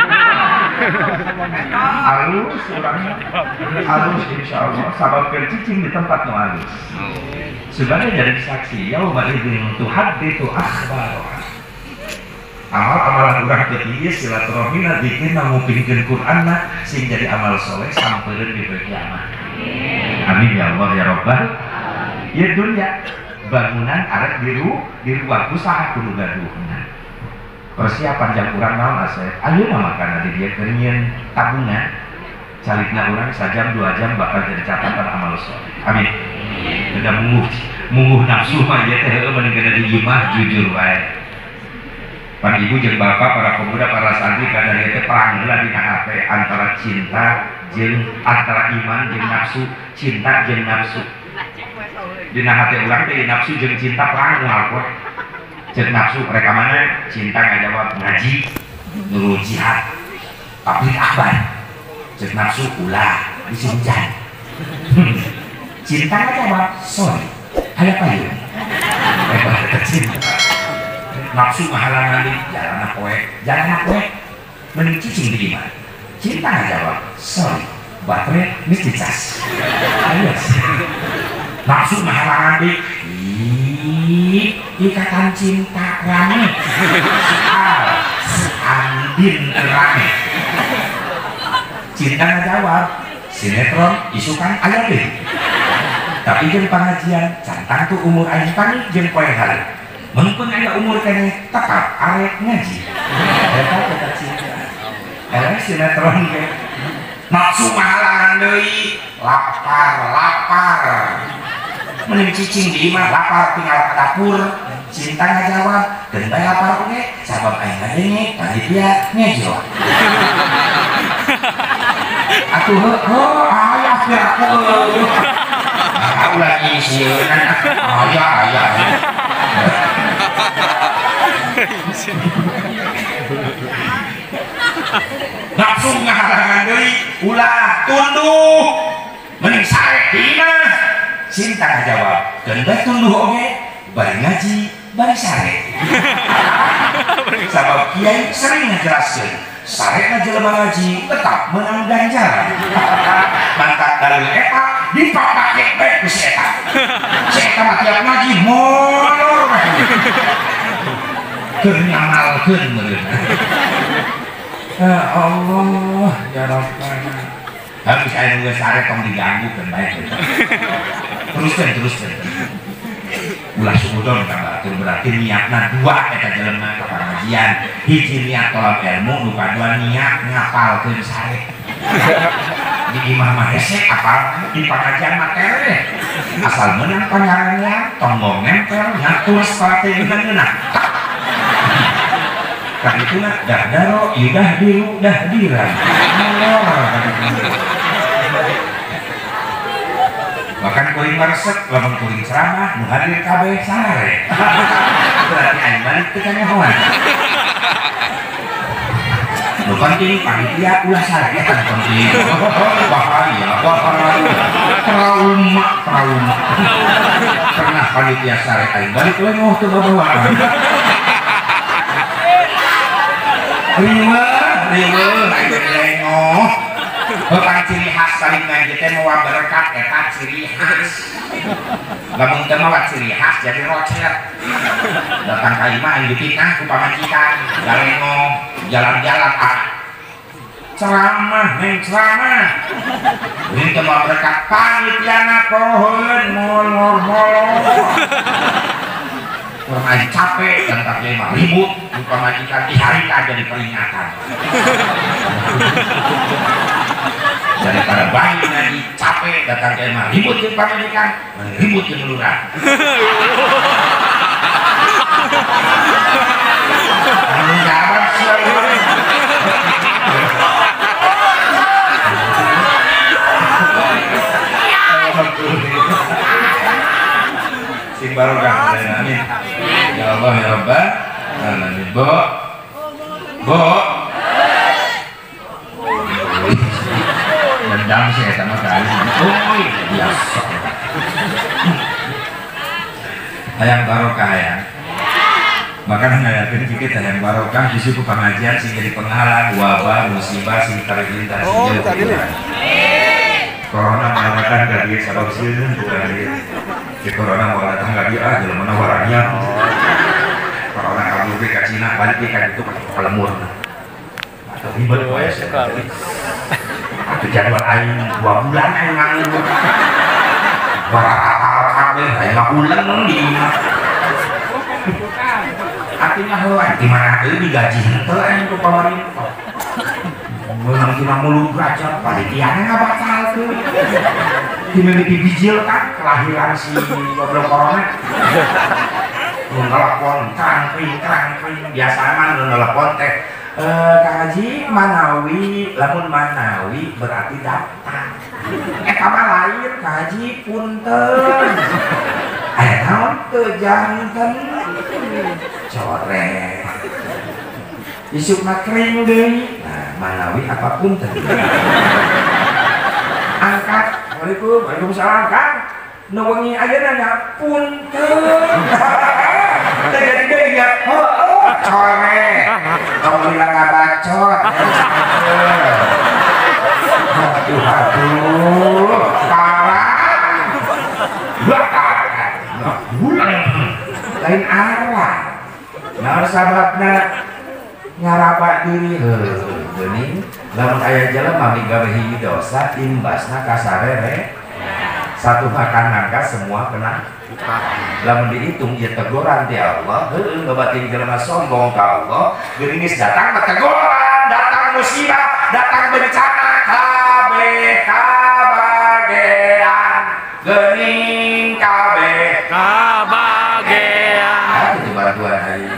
Speaker 2: halus orangnya halus insyaallah sabab cicing di tempat nu halus sebagai jadi saksi yauma idzin tuhadditsu akhbar amal-amalan urang teh ieu silaturahmina dikina ngupingkeun Qur'anna sing jadi amal soleh sampeureuh di poe kiamat. Amin ya Allah ya Rabbal ieu dunya bangunan arek diruak usaha kudu gaduhna persiapan jam kurang naon asep ayeuna makan di dia keunyeun tabungan calikna urang sajam 2 jam bakal jadi catatan amal soleh. Amin. Udah munguh nafsu mah ieu teh heueuh mending kana diimah jujur wae. Para ibu jeung bapak para pemuda para santri kada ieu teh perang heula dina hate antara cinta jeung antara iman jeung nafsu cinta jeung nafsu dina hati urang teh nafsu jeung cinta perang moal poe. Cek nafsu mereka mana cinta ngajawab ngaji nurul jihad tabligh akbar. Cek nafsu ulah bisi hujan. Cinta ngajawab sorry aya payung. Cinta nafsu mahalangan di jalan poe mending cicing di mana. Cinta ngajawab sorry baterai mesti cas. Ayo nafsu mahalangan di ikatan cinta rame andin rame. Cinta ngajawab sinetron isukan aya deh tapi jeung pengajian cantang tuh umur aing tani jeung poe hari mengpun aya umur kene tetap arek ngaji eta cinta arek sinetron ge nafsu mahalangan deui lapar mending cicing di imah lapar tinggal ke dapur. Cinta ngajawab dan bae lapar oge sabab aing ngadenge panitia ngejo. Atuh aya aku ulah nyisieun aya nafsu ngahalangan deui ulah tunduh mending sare di imah. Cinta ngajawab dan bae tunduh oge bari ngaji bari sare. Sabab kiai sering ngajelaskeun sare jelema ngaji tetap menang ganjaran. Mantap dalil eta dipapake bae ku si eta. Si eta mah tiap ngaji molor bae. Keur nyamalkeun meureun. Ya Allah ya Rabbana. Habis aya nu geus sare tong diganggukeun bae. Teruskan ulah sumudon kabatur berarti niatna dua eta jelema ka pengajian hiji niat tolak ilmu nu kadua niat ngapalkeun sare di imah mah hese apal di pengajian materi asal meunang pangarannya tong nempel ngatur strateginya ngeunah kan itu na daro yudah diru dah dirang bahkan kuring maresep lamun kuring ceramah nu hadir kabeh sare berarti aing balik teh kana hawan nu penting panitia ulah sare ya kan penting bahaya trauma pernah panitia sare aing balik lengoh teu bawa riweuh aing lengoh. Bukan ciri khas saling ngaji teh mawa berkat eta ciri khas. Lamun teu mawa ciri khas jadi rocet. Datang ka imah anu dipitnah ku pamajikan, galengo, jalan-jalan ceramah, neng ceramah. Ini teu mawa berkat panitiana poheun molor-molor. Orang aja capek dan tak mah ribut ku pamajikan di hari aja diperingatan. Daripada bayi lagi capek datang ke emang ribut ke pamajikan ribut ke lurah tanggung jawab sing barokah amin ya Allah ya Rabbal alamin. Bo dendam sih sama kali biasa hayang barokah ya bahkan ngayatkeun kieu teh hayang barokah di suku pengajian sing jadi penghalang wabah musibah sing tarik lintas corona mengatakan ka dieu sabab sieun bukan dieu si corona mau datang ka dieu jelema waranya corona kabur ka Cina balik ka ditu ka lemur atau ribet wae sekali. Itu jadwal aing 2 bulan aing nganggur. Barang kabeh aing ngapulen di imah. Artinya heueuh di mana teu digaji henteu aing ku pamarintah. Meunang 50 derajat panitiana ngabatalkeun. Dimiliki bijil kan kelahiran si goblok corona. Mun telepon krangpring biasa mah nu telepon teh Kang Haji Manawi, lamun Manawi berarti datang. Kamar lain Kang Haji punten. Aya naon teu janten. Corek. Isukna kering deui. Nah, Manawi apa punten. Angkat. Assalamualaikum. Waalaikumsalam Kang. Nu wengi ayeuna nya punten. Teu jadi deui ya. Corek. Kamu bilang nggak bacot. Aduh, parah. Lain arah. Nah, sahabatnya nyarapa diri geuning lamun aya jelema migawehi dosa imbasna ka sarere. Satu makan nangka semua kena. Lamun dihitung ieu teguran ti Allah, heueuh babatin jelema sombong ka Allah, geuning datang teguran, datang musibah, datang bencana kabeh kabagean. Geuning kabeh kabagean. Itu bantuan hari.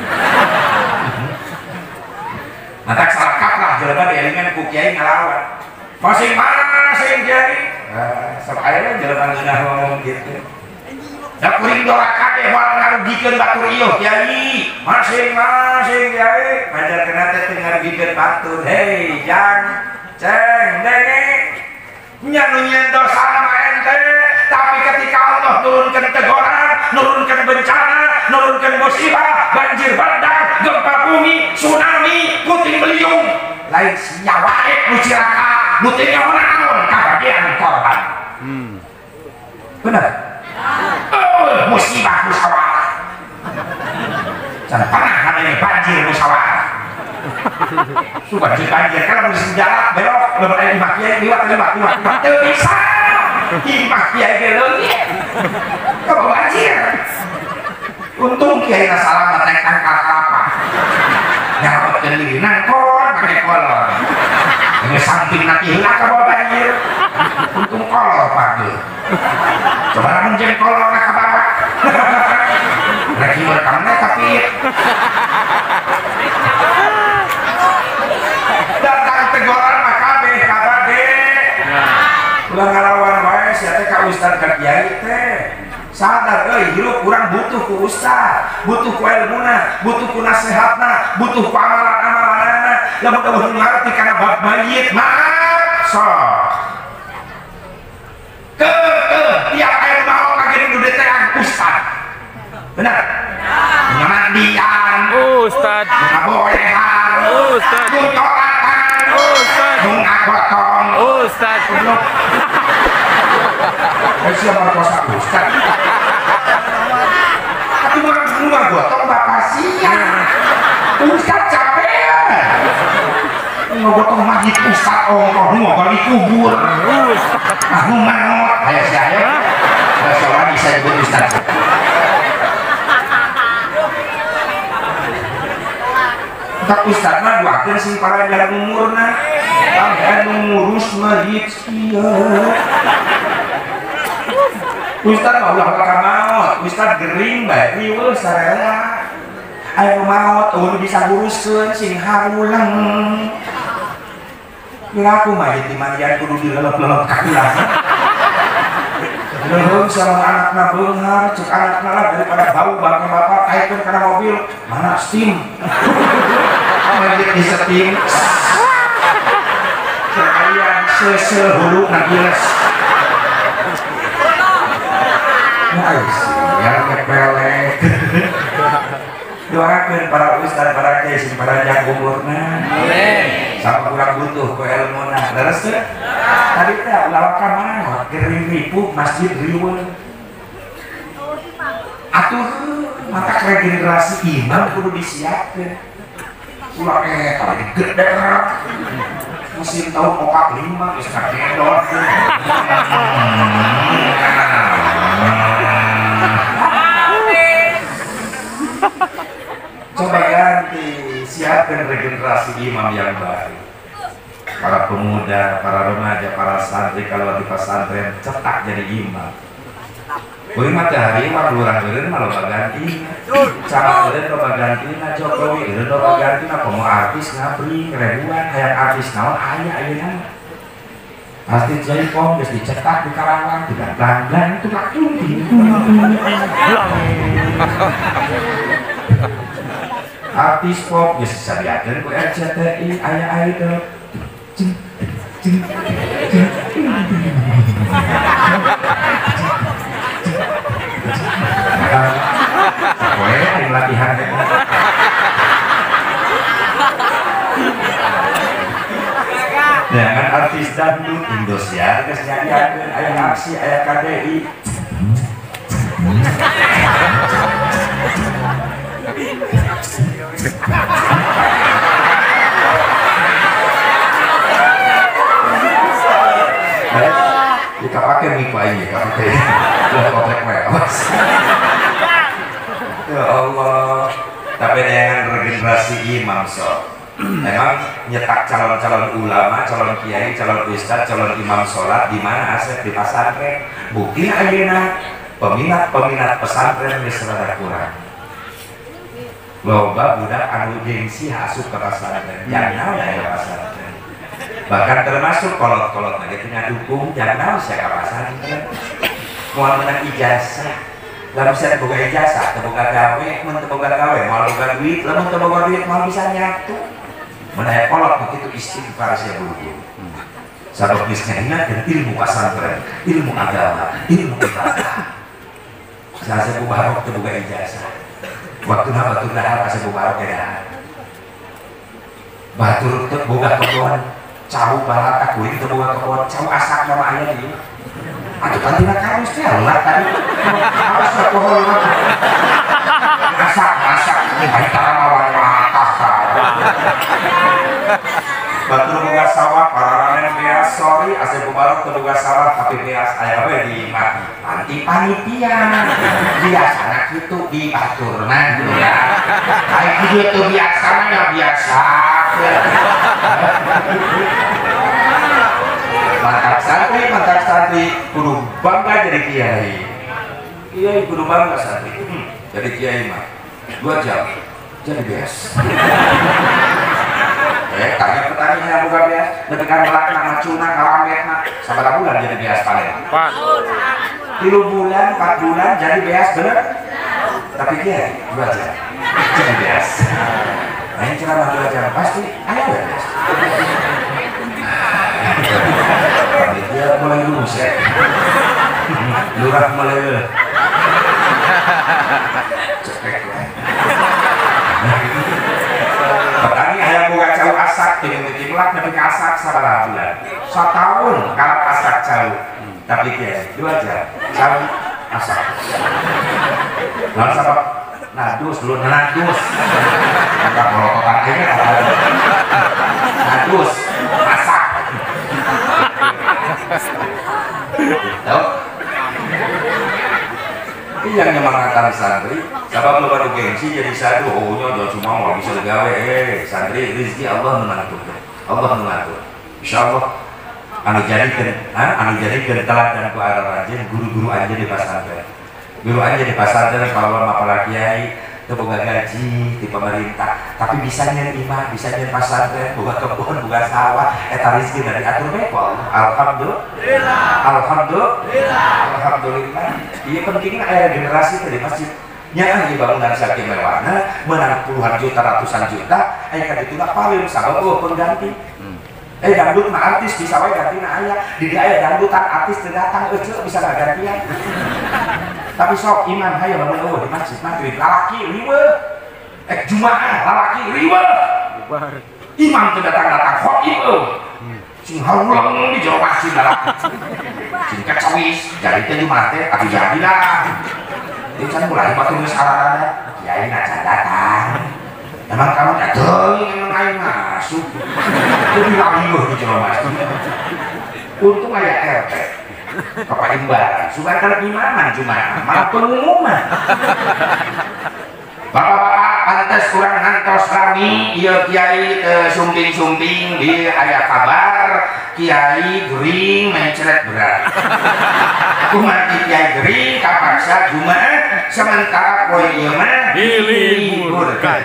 Speaker 2: Matak salakap lah jelema dielingan ku kiai ngalawan. Masing-masing kiai. Sok aya jelema geunah ngomong kitu. Da kuring doakan deh moal ngarugikeun batur ieu kiai. Masing-masing kiai panjenengan teh teu ngarugikeun batur. Hei, jang, ceng, denge. Nya nu nyeun dosa mah ente, tapi ketika Allah nurunkeun teguran, nurunkeun bencana, nurunkeun musibah, banjir bandang, gempa bumi, tsunami, puting beliung, lain nyawa nu cilaka, nu teu nyawa naon kabagian korban. Bener? Musibah musyawarah. Jangan pernah namanya banjir musyawarah. Suka banjir kalau bisa jalan belok belum ada imah kiai liwat teu bisa. Imah kiai leungit. Kamu banjir. Untung kiai selamat naik tangkal kelapa. Nyalametkeun diri nangkor pakai kolor. Dengan samping nanti hilang ke bawah banjir. Untung kolor pagi. Coba namun jadi kolor ke bawah. Lagi merekamnya tapi datang teguran makabe kabade. Ulah ngalawan wae sia teh ka ustad ka kiai teh. Sadar euy hirup urang butuh ku ustad, butuh ku ilmuna, butuh ku nasihatna, butuh ku amalan-amalanna. Lamun eueuh ngarti kana bab mayit maaf sok. Tiap air mau kagak nu detean ustad. Benar? Mandian ustad, ngabolehan ustad, ngucolatan ustad, ngagotong ustad. Siapa merkosa ustad? Tapi orang semua gotong bapak siang. Ustad capek. Ngagotong majid ustad ongkoh nu balik kubur. Aku manot aya saya. Soalnya bisa disebut ustad. Tak ustad mah duakeun sing para jalan umurna. Anu ngurus majid ieu. Ustad mah ulah bakal maot, ustad gering bae riweuh sarela. Aya maot eueuh bisa nguruskeun sing haruleng. Laku majid di mandian kudu dilelep-lelep ka ulah. Leureung sareng anakna beunghar, cek anakna lah daripada bau bangke bapak kaitkeun kana mobil, mana steam. Majid di steam. Sekalian hulu nagiles. Nice, ya kepelek. Doakeun para ustad, para kiai, sing para jang umurna. Amin. Sama kurang butuh ku ilmuna. Leres teu? Tadi teh ulah ka mana? Gering ripuh masjid riweuh. Atuh mata regenerasi iman kudu disiapkeun. Ulah eta gede. Mesin tahu kokak 5 geus kakedot. Coba ganti, siapkan regenerasi imam yang baru. Para pemuda, para remaja, para santri kalau di pesantren cetak jadi imam. Kuring matahari mah lurah-lurah mah loba ganti. Sama eureun loba gantina Jokowi, eureun loba gantina komo artis ngabring ribuan hayang artis naon aya ayeuna. Pasti Jaipong geus dicetak di Karawang tidak blang-blang itu langsung di. Artis pop geus disadiakeun ku RCTI aya idol. Boleh ada latihan dengan artis dangdut Indosiar geus nyadiakeun aya aksi aya KDI. Kita pakai mic aja, kita pakai kotak awas. Ya Allah, tapi dengan regenerasi imam memang nyetak calon-calon ulama, calon kiai, calon ustadz, calon imam sholat di mana asep di pesantren. Bukti ayeuna peminat pesantren geus rada kurang. Loba budak anu gengsi asup ke pesantren, jangan aya pesantren. Bahkan termasuk kolot-kolot lagi punya dukung, jangan saya ke pesantren. Mau menang ijazah. Lalu bisa terbuka ijazah, terbuka gawe, terbuka gawe, mau terbuka duit, lalu terbuka duit, mau bisa nyatu. Menaya kolot begitu istighfar saya buru. Sabab bisnya ingat dan ilmu pesantren, ilmu agama, ilmu ibadah. Saya bubarok terbuka ijazah. Waktu na batur dahar saya bubarok ya. Batur terbuka kebun, cau balata kuing terbuka kebun, cau asak nama ayah ini. Aduh kantina kamus teh lah tadi. Awas pohon masak ini baik tarawan atas. Batur boga sawah pararanen beas sorry asal bubarok teu boga sawah tapi beas aya we di panti panitia. Biasana kitu di baturna gitu ya. Ai kitu teu biasana ya biasa. Mantap santri kudu bangga jadi kiai kudu bangga santri jadi kiai mah 2 jam jadi beas. Tanya petani yang buka beas nepikan melakna macuna kalametna sabaraha bulan jadi beas paling 3 bulan 4 bulan jadi beas bener tapi kiai 2 jam jadi beas. Main ceramah 2 jam pasti ada beas. Dia mulai lulus ya. Lurah mulai cepet ya. Petani hayang boga cau asak timulak nepi ka asak sabaraha bulan. 1 tahun kalau asak cau. Tapi kiai 2 jam cau asak. Lalu sabab nadus dulu nadus. Enggak molototan aja. Nadus asak. Tahu? Ini yang nyemangatan santri, sabab lo baru gengsi jadi satu, ohnya cuma mau bisa gawe, santri rezeki Allah mengatur, Insya Allah, anu jadi teladan ku arah rajin, guru-guru aja di pesantren, kalau mapalah kiai, boga gaji di pemerintah, tapi bisa nyen imah, bisa nyen pesantren, boga kebun, boga sawah, eta rezeki dari atur bae ku Allah. Alhamdulillah. Iya pentingnya aya generasi tadi masjid. Nya ieu bangunan saking mewahna, menang puluhan juta, ratusan juta, aya ka dituna paling sabab pengganti. Dangdut mah artis bisa wae gantina aya. Di dia aya dangdutan artis teu datang eueuh bisa gantian. Tapi sok iman hayo di masjid maghrib lalaki riweuh. Jumaah lalaki riweuh. Imam teu datang khotim sing haulang di jero masjid lalaki. Sing kacawis jadi teh Jumaah teh atuh jadi lah. Ieu can mulai batu geus ararada. Kiai na datang. Emang kamu emang aing masuk. Teu dilalieuh di jero masjid. Untung aya RT. Bapak imbalan, supaya kalau imaman cuma malah pengumuman. Bapak-bapak
Speaker 1: pantes kurang ngantos rami ieu kiai sumping-sumping di aya kabar kiai gering mencret berat kumaha kiai gering kapaksa Jumat sementara poe ieu mah diliburkan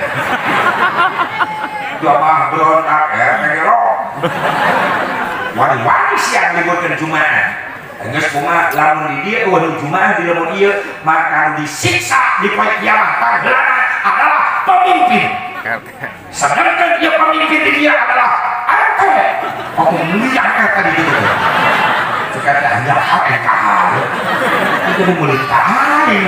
Speaker 1: jamaah berontak kelok wani-wani siang liburkeun Jumat geus kumaha lamun di dieu waduh Jumat di lamun ieu maka disiksa di poe kiamat tanggalana adalah pemimpin. Sedangkan dia pemimpin di dia adalah RT. Oke, lihat RT di situ. Sekarang hanya HNKH. Itu mulai kain.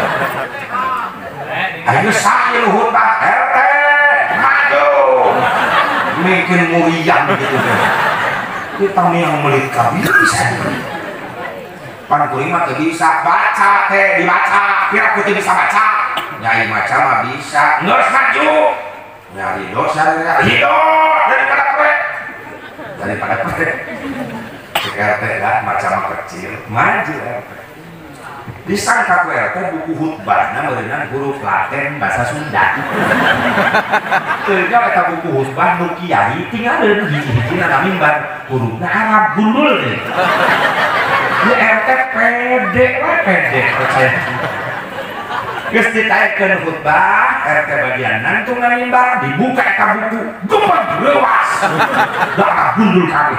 Speaker 1: Ayo saya luhur Pak RT maju. Mungkin murian gitu. Kita yang melihat bisa. Pankuring mah bisa baca teh dibaca. Kira aku bisa baca. Nyai macam mah bisa nggak maju nyari dosa hidup daripada kue RT lah macam kecil maju RT disangka kue RT buku khutbahna dengan huruf Latin bahasa Sunda ternyata kata buku khutbah nu kiai tinggal ada hiji-hiji na mimbar hurufna Arab gundul deh di RT pede percaya geus ditaekeun khutbah RT bagian nantung ngalimbar dibuka eta buku gempeng leuwas da gundul kabeh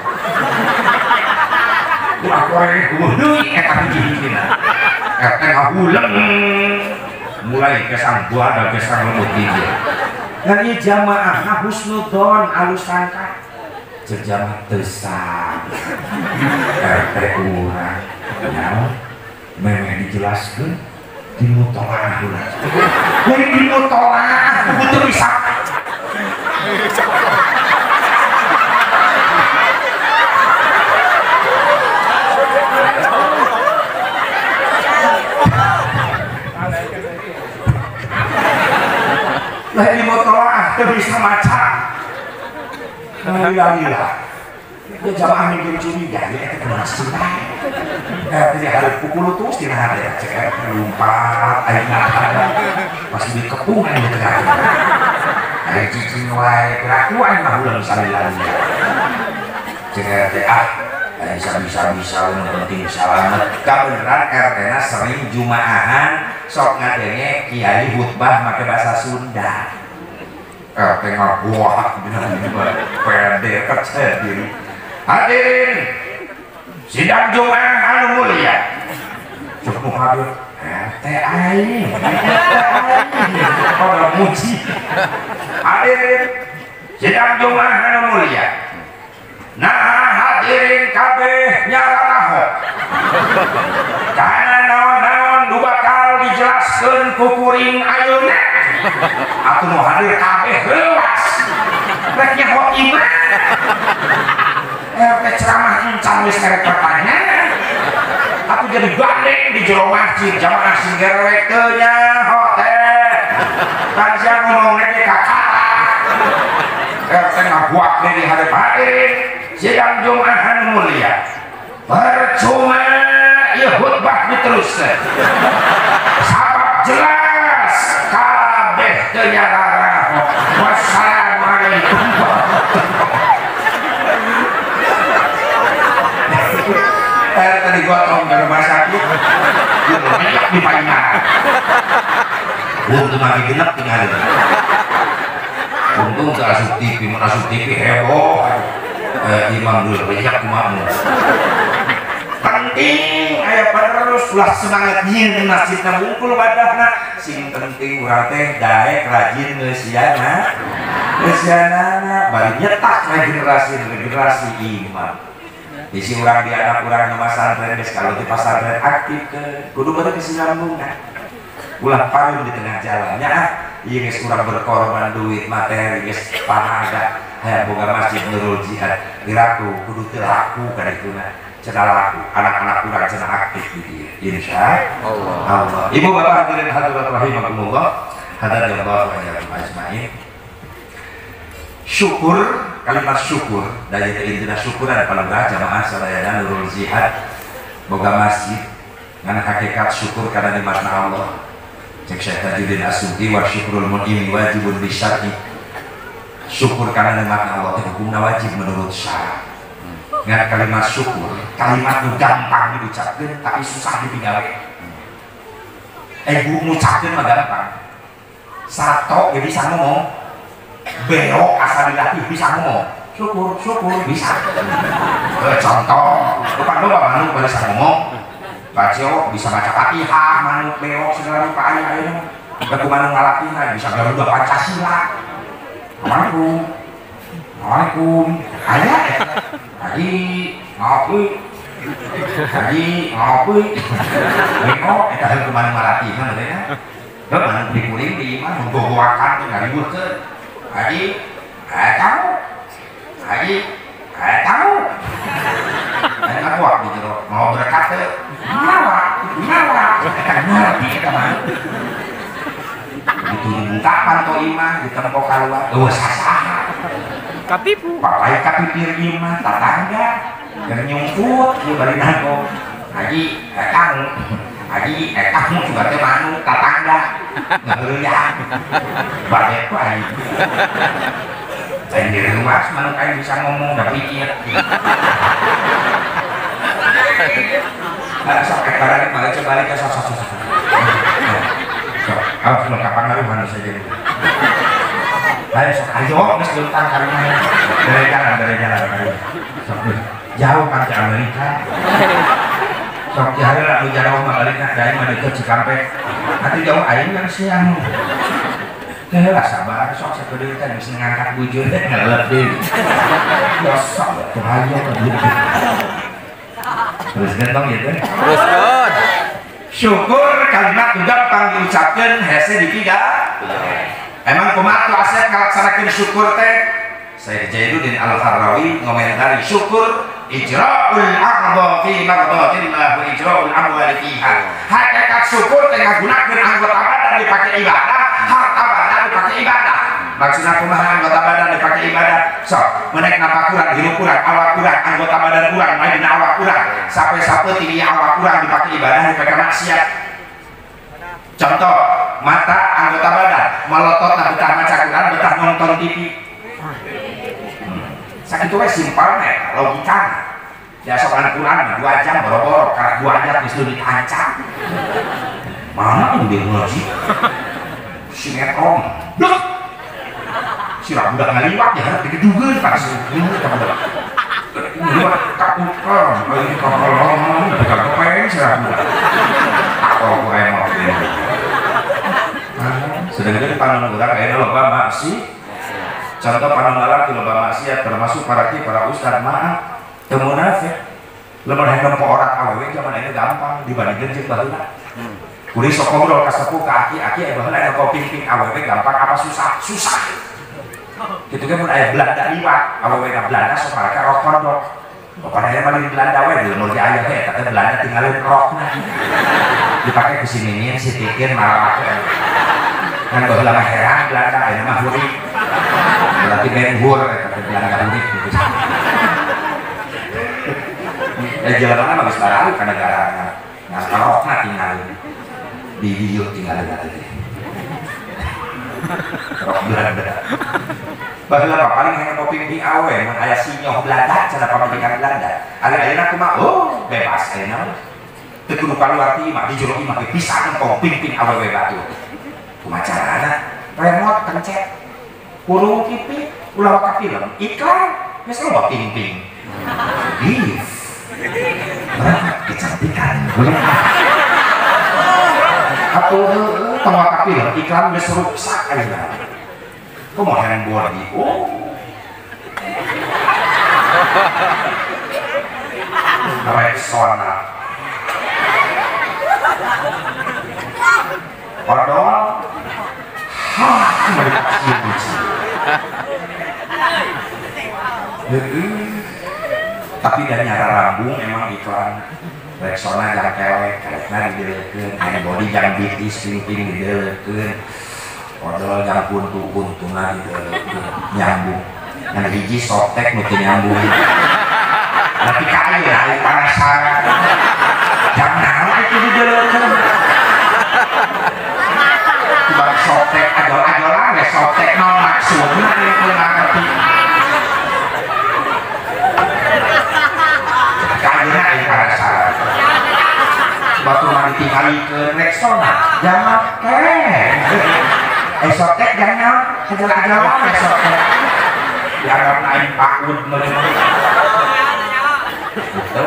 Speaker 1: ulah koreng deui eta hiji-hijina RT ngahuleng mulai kesang buada kesang lemut hiji dan ieu jamaah husnudzon alus sangka jamaah teu sah RT urang naon memeh dijelaskeun di mutolah dari di mutolah betul bisa dari di mutolah bisa maca alhamdulillah ya jamaah minggu curiga ya itu masih tidak ada pukul terus tidak ada cek lompat air nada masih dikepung aja tengah air cicing wae kerakuan mah ulah salilani cek bisa penting selamat kabeneran RT-na sering jumaahan sok ngadenge kiai khutbah make bahasa Sunda RT ngabuah dina pede percaya diri hadirin sidang Jumat anu mulia cukup hadir teh aing pada muji hadirin sidang Jumat anu mulia nah hadirin kabeh nyaranaho kana naon-naon nu bakal dijelaskeun ku kuring ayeuna atuh nu hadir kabeh leuwas rek nyaho iman RT ceramah encan wis kerek pertanyaan aku jadi gandeng di jero masjid jamaah singgerwe teu nyaho teh kan sia ngomongna ge kakak RT ngabuak dari hadap hadirin sidang Jumat anu mulia percuma ieu khutbah diteruskeun sabab jelas kabeh teu nyararaho wassalamualaikum tadi gotong ke rumah sakit banyak di Panjang untung lagi genap tinggal untung ke asup TV heboh imam dulu banyak kumamu penting aya terus ulah semangat nyin masjid na mungkul badahna sing penting urang teh daek rajin ngeusiana bari nyetak generasi imam isi urang di anak urang nama santren geus kalau di pasantren aktif ke kudu beureum kesinambungan ulah pareun di tengah jalannya ieu geus urang berkorban duit materi geus panaga hayang boga masjid Nurul Jihad diraku kudu teu laku kana dituna cenah laku anak-anak urang cenah aktif di dieu insyaallah ibu bapak hadirin hadirat rahimakumullah hadanallahu wa iyyakum ajmain syukur kalimat syukur dari intinya syukur ada palembah jamaah sadayana Nurul Jihad boga masjid ngana hakikat syukur karena nikmatna Allah
Speaker 2: cek Syekh Tajuddin As-Subki wa syukrul mun'imi wajibun bisyar'i. Syukur karena nikmatnya Allah itu hukumnya wajib menurut syarat. Ngan kalimat syukur, kalimat itu gampang diucapkan tapi susah ditinggalkan. Bu ngucapkan mah gampang. Sato ya bisa ngomong, belok asal dilatih bisa ngomong. Syukur bisa. Contoh, depan lu Manu bisa ngomong. Bacio bisa baca Fatihah, Manu belok segala rupa ayah. Aku Manu ngalatihna bisa Garuda Pancasila. Assalamualaikum. Ayah. Haji ngopi. Bengok eta heuh Manu ngalatihna bener. Heuh Manu dikuring di imah nggogoakan teh ngaributkeun. Haji, kamu. Ayo kuat di jero mau berkat teh. Nawa. Ngerti eta mah. Itu ungkapan to imah di tempo kaluar. Sasaha.
Speaker 3: Katipu.
Speaker 2: Papai kapipir imah tatangga. Yang nyumput di bari nago. Haji, kamu juga teh Manu tatangga. Ngeureuyang. Bade ku aing. Lain di rumah, Manu kain bisa ngomong, udah pikir. Sampai balik ke sosok. Awas lo kapan ngaruh Manu saja. Ayo, nes gelutan karena dari jalan. Jauh kan ke Amerika. Sok jahil lah, lu jauh mabaliknya, dari mana ke Cikampek. Nanti jauh aing yang siang. Lah sabar, sok sepeduli kan bisa ngangkat bujur deh ngelep deh. Ya sok, tuh aja terus gentong gitu.
Speaker 3: Terus God.
Speaker 2: Syukur kalimat gampang diucapkan hese dipiga. Emang kumaha tuh Asep ngalaksanakeun syukur teh? Saya Jainuddin Al-Harrawi ngomentari syukur ijra'ul a'dha fi mardhatillah wa ijra'ul amwali fiha. Hakikat syukur teh ngagunakeun anggota badan dipakai ibadah, harta badan dipakai ibadah. Maksudna kumaha anggota badan dipakai ibadah? Sok, menek napa kurang, hirup kurang, awak kurang, anggota badan kurang, main awak kurang. Sampai tiga awak kurang dipakai ibadah dipakai maksiat. Contoh, mata anggota badan melotot betah maca Quran, betah nonton TV. Sakit we simpel nih logika. Ya soal Quran 2 jam boro-boro karena 2 jam geus leuwih tancap. Mana ini dia ngaji? Sinetron. Duh. Sira budak ngaliwat ya hareup digedugeun pas ini kamu. Ini mah kapukan, ini kapalong, kepeng sira budak. Aku emang. Sedangkan pandangan orang aya loba maksiat. Contoh pandangan di loba maksiat termasuk para ustad maaf teu munafik. Lamun hayang nempo orang awewe zaman ini gampang dibandingkeun jeung baheula. Kuring sok ngobrol ka sepuh ka aki baheula aya ping awewe gampang apa susah? Susah. Kitu ge mun aya Belanda liwat, awewe ka Belanda sok maraka rok pondok. Bapak aya mah di Belanda we di lemur aya teh eta Belanda tinggalin rokna. Dipake ku si Minin, si Tikin marake. Kan baheula mah heran Belanda aya mah huri. Berarti menghur eta Belanda huri gitu. Jalan mah geus barang ka negara rokna tinggalin. Di dieu tinggalin teh. Rok Belanda. Baheula paling hayang koping di awe mun aya sinyoh Belanda cenah pamajikan Belanda. Ayeuna kumaha? Oh, bebas ayeuna. Teu kudu kaluar ti imah, di jero imah ge pisan koping awewe batu. Kumaha carana? Remote kencet. Kurung TV, ulah ka film, iklan, geus loba ping-ping. Ih. Kecantikan. Atuh tong ka film, iklan geus rusak ayeuna. Kok mau hand body? Oh. Rexona. Odol. Tapi dari nyara rambung emang iklan Rexona jangan kelek, keleknya didelekeun, hand body jangan bitis, ping-ping didelekeun. Odol jangan puntu-puntuna nyambung. Yang hiji softtek nu teu nyambung. Tapi kaya aya penasaran. Jam naon itu didelekeun? reksona jangan esotek jangan ajalan esotek dianggap naik pakut mereka gitu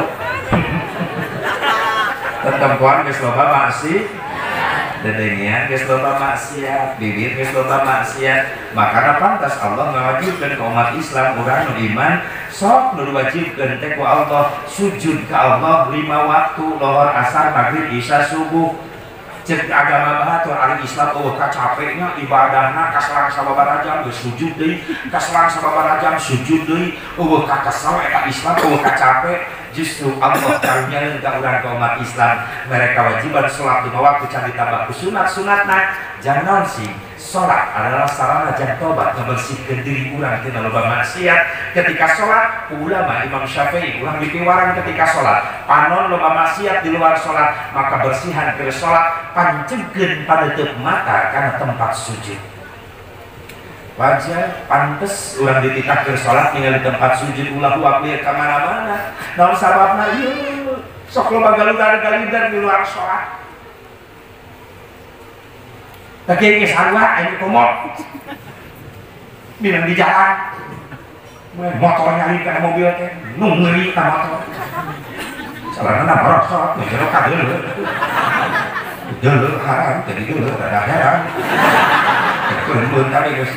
Speaker 2: perempuan geus loba maksiat dedengian geus loba maksiat bibir geus loba maksiat makana pantas Allah ngawajibkeun ka umat Islam urang nu iman sok nu diwajibkeun teh ku Allah sujud ka Allah 5 waktu lohor asar maghrib isya subuh cek agama bahatur ari Islam kacapeknya ibadahna kaselang sababaraha jam geus sujud deui kaselang sababaraha jam sujud deui kakesel eta Islam kacapek justru Allah karuniakeun ka urang ka umat Islam mereka wajiban salat 5 waktu can ditambah ku sunat-sunatna jangan sih salat adalah sarana jan tobat ngebersihkeun diri urang tina loba maksiat ketika salat ulama Imam Syafi'i urang dipiwaran ketika salat panon loba maksiat di luar salat maka bersihan ke salat pancengkeun panutup mata karena tempat sujud wajar pantes urang dititah ke salat tinggal di tempat sujud ulah waplir ka mana-mana naon sababna ieu sok loba galudar-galudar di luar salat tapi geus arwah aya komod bilang di jalan motor nyari kana mobil teh nu ngeuri ka motor salahna marok salat jero ka deuleu haram jadi deuleu rada heran keun tadi geus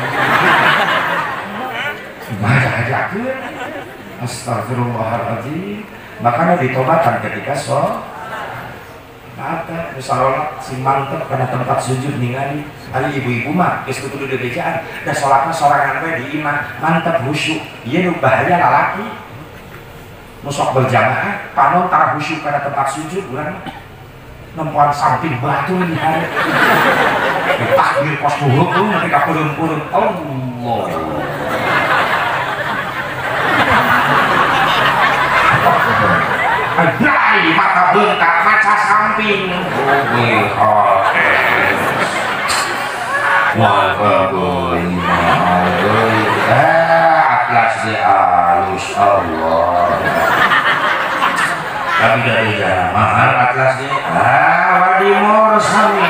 Speaker 2: maja-majakeun astagfirullahaladzim makanya ditobatan ketika sholat maka misalnya si mantep karena tempat sujud ningali hari ibu-ibu mah geus kudu di bejaan da salatna sorangan we di imam mantep khusyuk ieu nu bahaya lalaki nu sok berjamaah panon tara khusyuk karena tempat sujud urang nempuan samping batu di hari takbir pos tuhuk tuh nanti ka peureum-peureum Allah Adai mata bengkak kaca samping atlas di alus Allah tapi dari jalan mahal atlasnya wadimor sami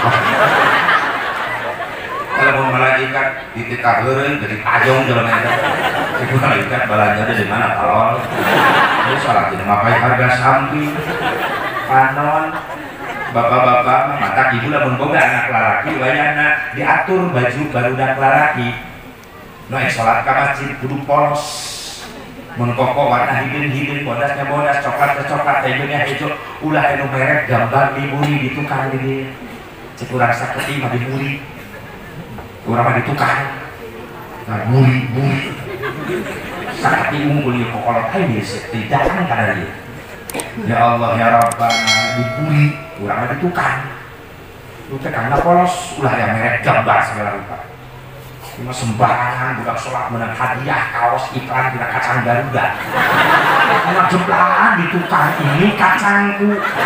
Speaker 2: kalau malaikat ditikah heureun jadi tajong jalan eta itu malaikat balanja di mana talon ini salat jadi mapai harga samping panon bapak-bapak mata ibu lamun boga anak lalaki wayana diatur baju barudak lalaki no salat ka masjid kudu polos mun koko warna hidin bodasnya bodas coklat tebennya hijau ulah anu merek gambar diburi di tukang di cek urang saketi mah diburi urang mah di tukang nah buri saketi unggul ieu kokolot ae tidak kan kada dia ya Allah ya Rabbana diburi urang mah di tukang lu teh kana polos ulah aya merek gambar segala rupa cuma sembarangan budak sholat menang hadiah kaos iklan tidak kacang Garuda cuma jemplaan di tukang ini kacangku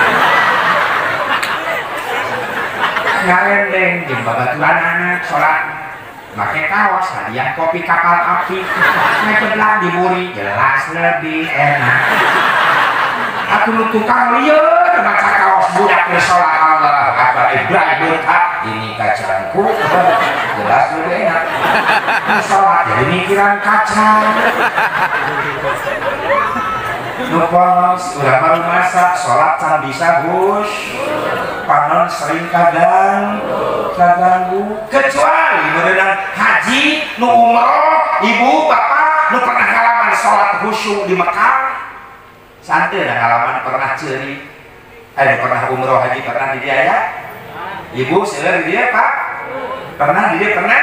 Speaker 2: ngarendeng jeung babaturan anak sholat pakai kaos hadiah kopi kapal api ngejeblang diburi jelas lebih enak aku lu tukang lieur baca kaos budak bersolat Allah apa Ibrahim ini kacangku jelas lebih enak sholat jadi mikiran kacang nupos udah baru masak sholat can bisa hush panon sering kaganggu kecuali berenang haji nu umroh ibu bapak nu pernah ngalaman sholat khusyuk di Mekah santai dah ngalaman pernah ceri pernah umroh haji pernah di dia ya ibu seueur di dia pak pernah di dia pernah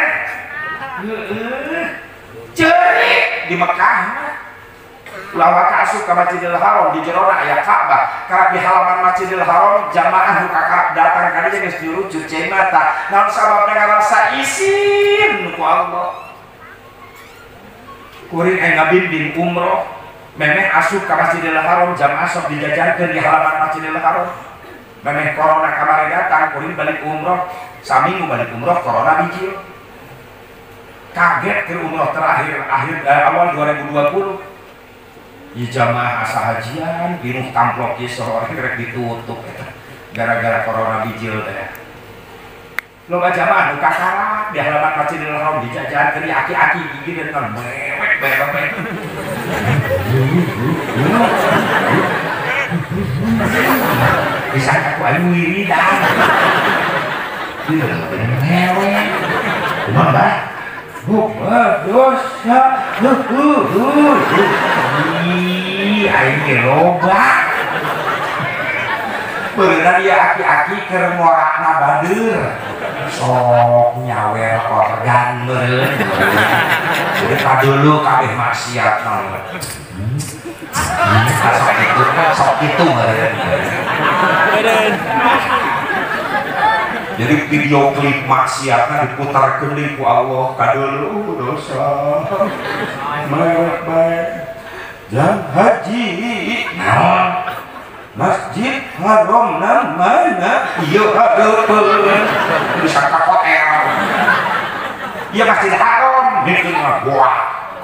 Speaker 2: ceri di Mekah lawa kasuk ke Masjidil Haram di jerona aya Ka'bah karena di halaman Masjidil Haram jamaah nu kakak datang ka dieu geus dirujuk cai mata naon sababna ngarasa isin ku Allah kuring aya ngabimbing umroh memeh asup ka Masjidil Haram jamaah sok dijajarkeun di halaman Masjidil Haram memeh corona kamari datang kuring balik umroh saminggu balik umroh corona bijil kaget ke umroh terakhir awal 2020 di jamaah asa hajian binuh tamplok ieu sore rek ditutup eta gara-gara corona bijil teh. Lo baca mah nu kakara di halaman Masjidil Haram dijajahan ke aki-aki gigi dan kan mewek. Bisa aku ayu wiridan. Mewek. Kumaha? Dosa. Aing loba. Bener ya aki-aki keur morakna badur. Sok nyawer organ meureun. Jadi kadulu kabeh maksiat naon. Sok itu meureun. Jadi video klip maksiatna diputarkeun deui ku Allah kadulu dosa. Baik-baik. Jam haji. Naon? Masjid Haram mana? Iya heupeun. Bisa ka hotel. Iya Masjid Haram bikin gua.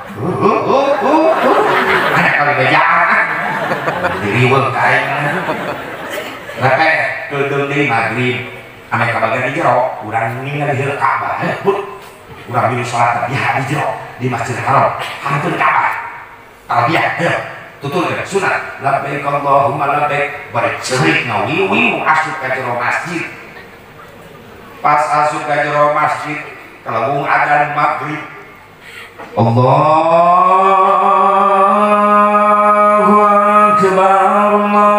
Speaker 2: Ada kali gajaan. Diriweung ka aing. Lepe keudeuh deui magrib. Ame kabagian di jero, urang ningali heula Ka'bah. Urang bilu salat di jero di Masjid Haram. Hanteun Ka'bah. Talbiyah, ayo. Tutur ya, sunat. Labbaik Allahumma labbaik. Bari ceurik ngawiu asup ka jero masjid. Pas asup ka jero masjid, kalawung adzan maghrib. Allahu akbar.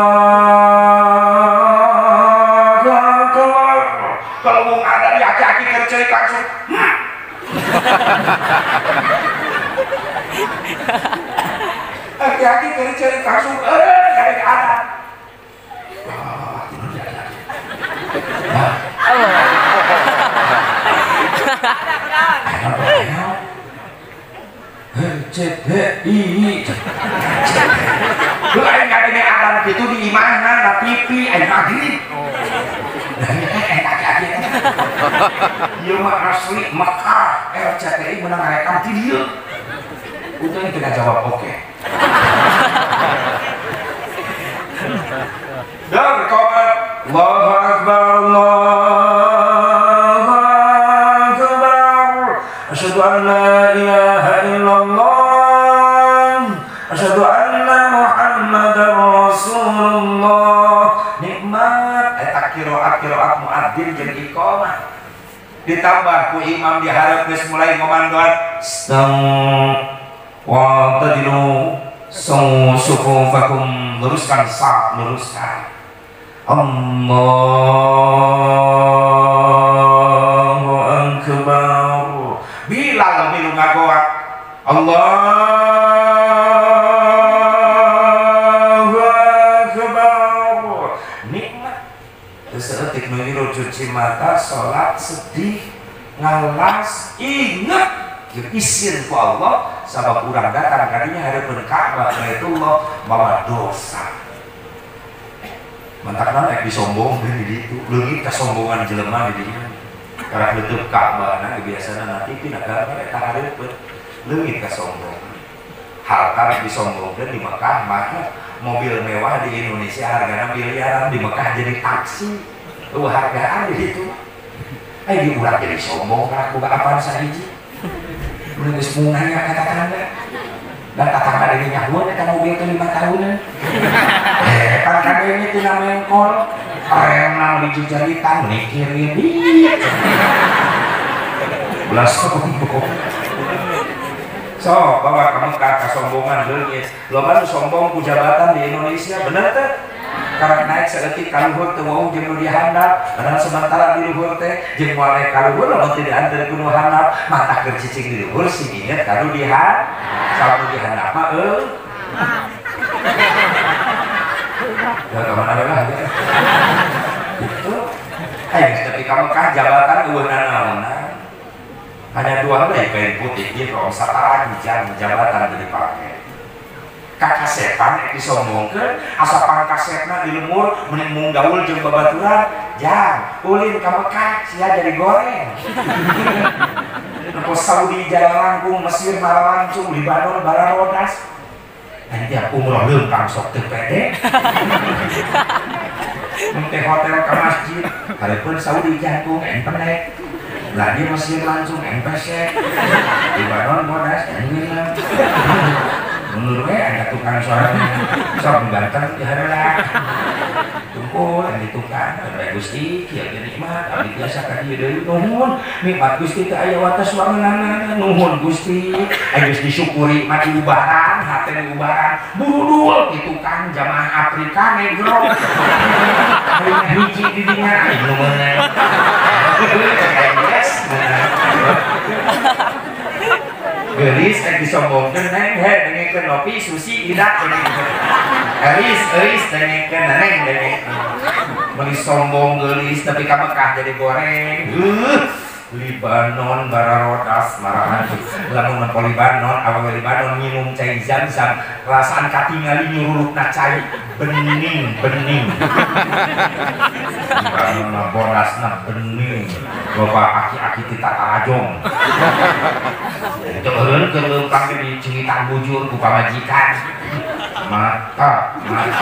Speaker 2: Allahu akbar. Kalawung adzan aki-aki keur ceurik langsung. Aki-aki cari langsung dari ke atas. CPI. Lu aing ngadenge adan kitu di imahna na pipi aing maghrib. Ieu mah asli Mekah RCTI menang rekam ti dieu. Udah yang tidak jawab oke. Dan komat Allahu Akbar Allahu Akbar. Asyhadu an la ilaha illallah. Asyhadu anna Muhammadar Rasulullah. Nikmat eta qiraat muadzin jeung iqamah. Ditambah ku imam dihareup geus mulai ngomandoan wa tadilu sufufakum, luruskan saf, luruskan. Allahu akbar. Bilal milu ngagoak Allahu akbar. Nikmat seutik nu hirup cuci mata, salat sedih, ngalas, inget isin ku Allah sabab urang datang kadinya hareupeun Ka'bah Baitullah bawa dosa. Mantak naon disombong di ditu, leungit kasombongan jelema di dieu. Karena leuteuk Ka'bah biasana nanti ti negara eta hareupeun leungit kasombongan. Harta disombongkeun di Mekah mah mobil mewah di Indonesia hargana miliaran, di Mekah jadi taksi. Hargaan di ditu. Di urang jadi sombong karena boga apaan sahiji. Udah geus munanya ka tatangga. Dan tatangga dari nyahuan eta mobil teh 5 tahunan. Kan kadenge tina mengkol, arena di jujaritan mikirin ieu. Belas sombong. So, bawa kamu ka kasombongan leungit. Loba nu sombong ku jabatan di Indonesia, bener teh? Karena naik seetik kaluhur teu wau jeung nu dihandap, padahal sementara di luhur teh jeung moal kaluhur lamun teu diantar ku nu handap, mata keur cicing di luhur sing inget kanu dihandap. Kalau dihandap mah ya kemana lah gitu. Ketika Mekah jabatan eueuhna naonna. Hanya 2 helai kain putih ieu kalau sataran jabatan dipake. Kakasepan disombongkeun asa pangkasetna di lemur mending gaul jeung babaturan jang ulin ka Mekah sia jadi goreng. Nepos Saudi jalan langkung, Mesir maralancung, Libanon bararodas. Nanti umroh leumpang sok teu pede. Mungkin hotel ke masjid, walaupun Saudi jantung, enteng lah dia Mesir langsung pesek. Di Baron bodas, enggak. Menurutnya ada tukang suaranya, sok ganteng di haralah. Tumpul yang ditukang, ada Gusti, kieu ge nikmat, abdi biasa ka dieu deui nuhun. Nikmat Gusti teh aya wates wangeunana, nuhun Gusti. Geus disyukuri mah diubaran, hate diubaran. Buru-dul di tukang jamaah Afrika negro. Hari hiji di dinya nu meunang. Gelis yang disombongkan neng dengengkeun nopi susi tidak gelis dengengkeun neng beli sombong gelis tapi ka Mekah jadi goreng Libanon bararodas marahan lamun mah Libanon awal Libanon minum cai zam-zam rasaan katingali nyurulukna cai bening Libanon mah borasna bening loba aki-aki ti Tatajong itu eureun keur leumpang di Ciwitang bujur ku pamajikan mata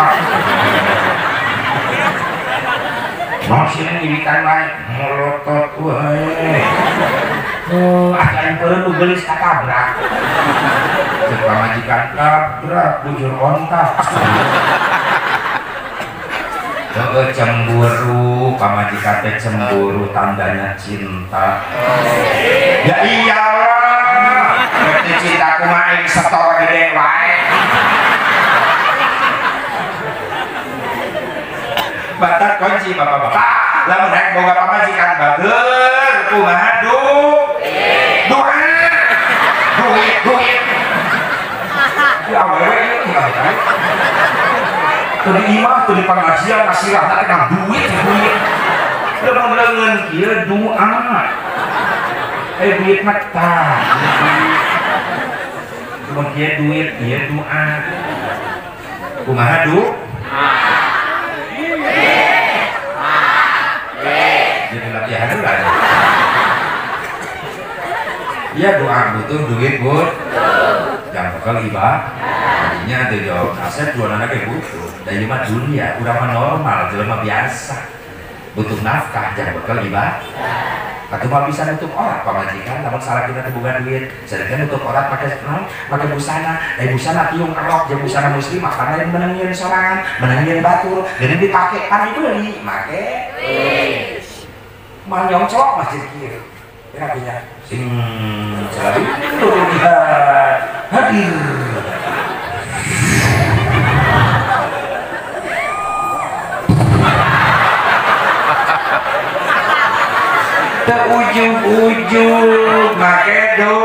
Speaker 2: masih ngiwitan wae melotot wae. Akan peureun gelis katabrak. Ceuk pamajikan tabrak bujur ontak. Heueuh cemburu, pamajikan teh cemburu tandanya cinta. Ya iyalah. Berarti cinta kumaha aing setor gede wae. Batak kunci bapak-bapak lamun rek boga pamajikan bager kumaha doa duit ya awewe ieu teu di imah teu di pengajian nasirahna teh duit lamun leungeun kieu doa duit mah tah lamun kieu duit ieu doa kumaha jadi latihan dulu aja. Iya doa butuh duit bud. Jangan bakal iba. Tadinya ada jawab aset dua anak kayak butuh. Dan cuma dunia udah normal, jelema biasa. Butuh nafkah jangan bakal iba. Atau mau bisa nutup orang pamajikan, namun salah kita bukan duit. Sedangkan nutup orang pakai busana, busana tiung kerok, jadi busana muslimah karena yang menangin sorangan, menangin batur, jadi dipakai kan itu dari make. Manyong cowok masjid kiri, ya punya sing selalu hadir. Ujung-ujung make do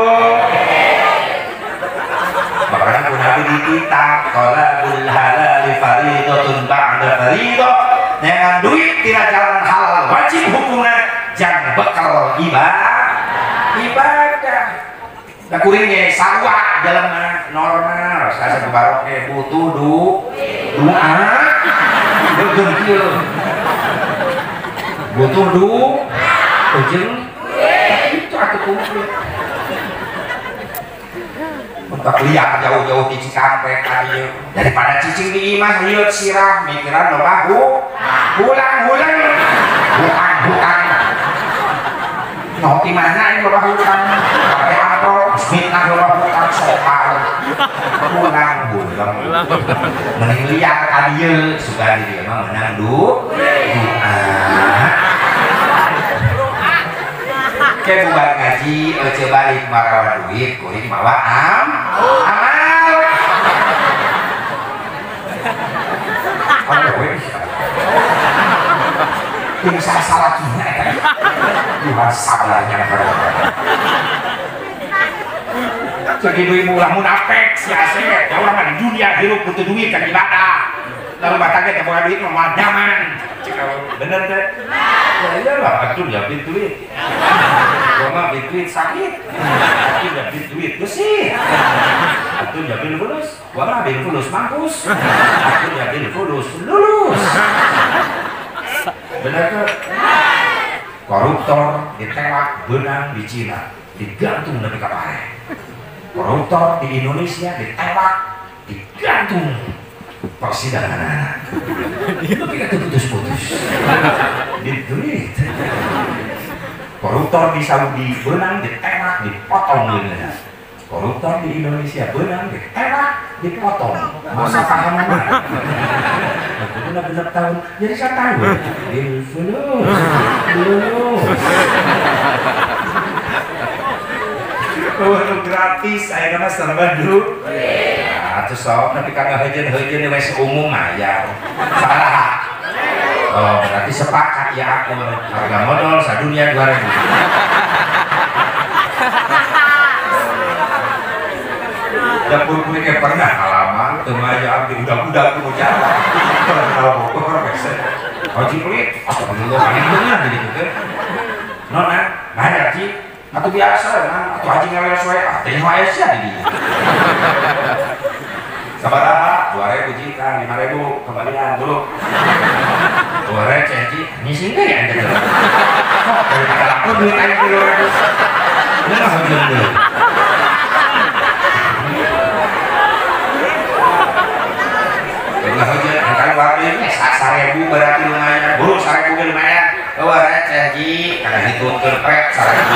Speaker 2: makanya pun nabi di kita qalabul halal faridatun ba'da faridah dengan duit tidak jalan halal wajib hukumnya jangan bekal ibadah da kuring ge sarua dalam normal saya barokah butuh doa betul kieu butuh ujung itu aku kumpul untuk lihat jauh-jauh di Cikampek tadi daripada cicing di imah lihat sirah mikiran lo bahu hulang bukan ngopi mana ini lo bukan pakai apa fitnah lo bukan soal hulang mending lihat tadi suka di dia mah menang kayak buat ngaji coba balik marawa duit kuring mawa amal tim salah kina Tuhan sabarnya jadi duit mulah munafik si aset ya orang di dunia hidup butuh duit kan ibadah lalu batangnya bukan duit mau zaman bener deh ya iyalah atuh ya duit gua duit sakit atuh ya duit bersih atuh ya fulus gua mah fulus mampus atuh ya fulus lulus bener tuh koruptor ditewak benang di Cina digantung dari kapal koruptor di Indonesia ditewak digantung persidangan tapi kita putus-putus ditulis koruptor di Saudi benang ditembak dipotong dunia, koruptor di Indonesia benang ditembak dipotong masa paham mana benar-benar tahun jadi saya tahu untuk gratis saya nama serba dulu terus sok tapi kagak hujan wes umum aja salah oh berarti sepakat ya aku harga modal sadunia 2000 dapur kulitnya pernah halaman temanya abdi udah aku jalan kalau bogor biasa haji kulit astagfirullah paling bener gitu kan nona bayar haji atau biasa kan atau haji ngawel suai teh wae sih di sabaraha 2000 juta 5000 kembalian dulu 2 haji ngisi enggak ya anda dulu dari kata aku duit aja 200 ini mah haji dulu hujan angkali waktu ini 1000 berarti lumayan buru 1000 lumayan bawa receh ji karena hitung kerpek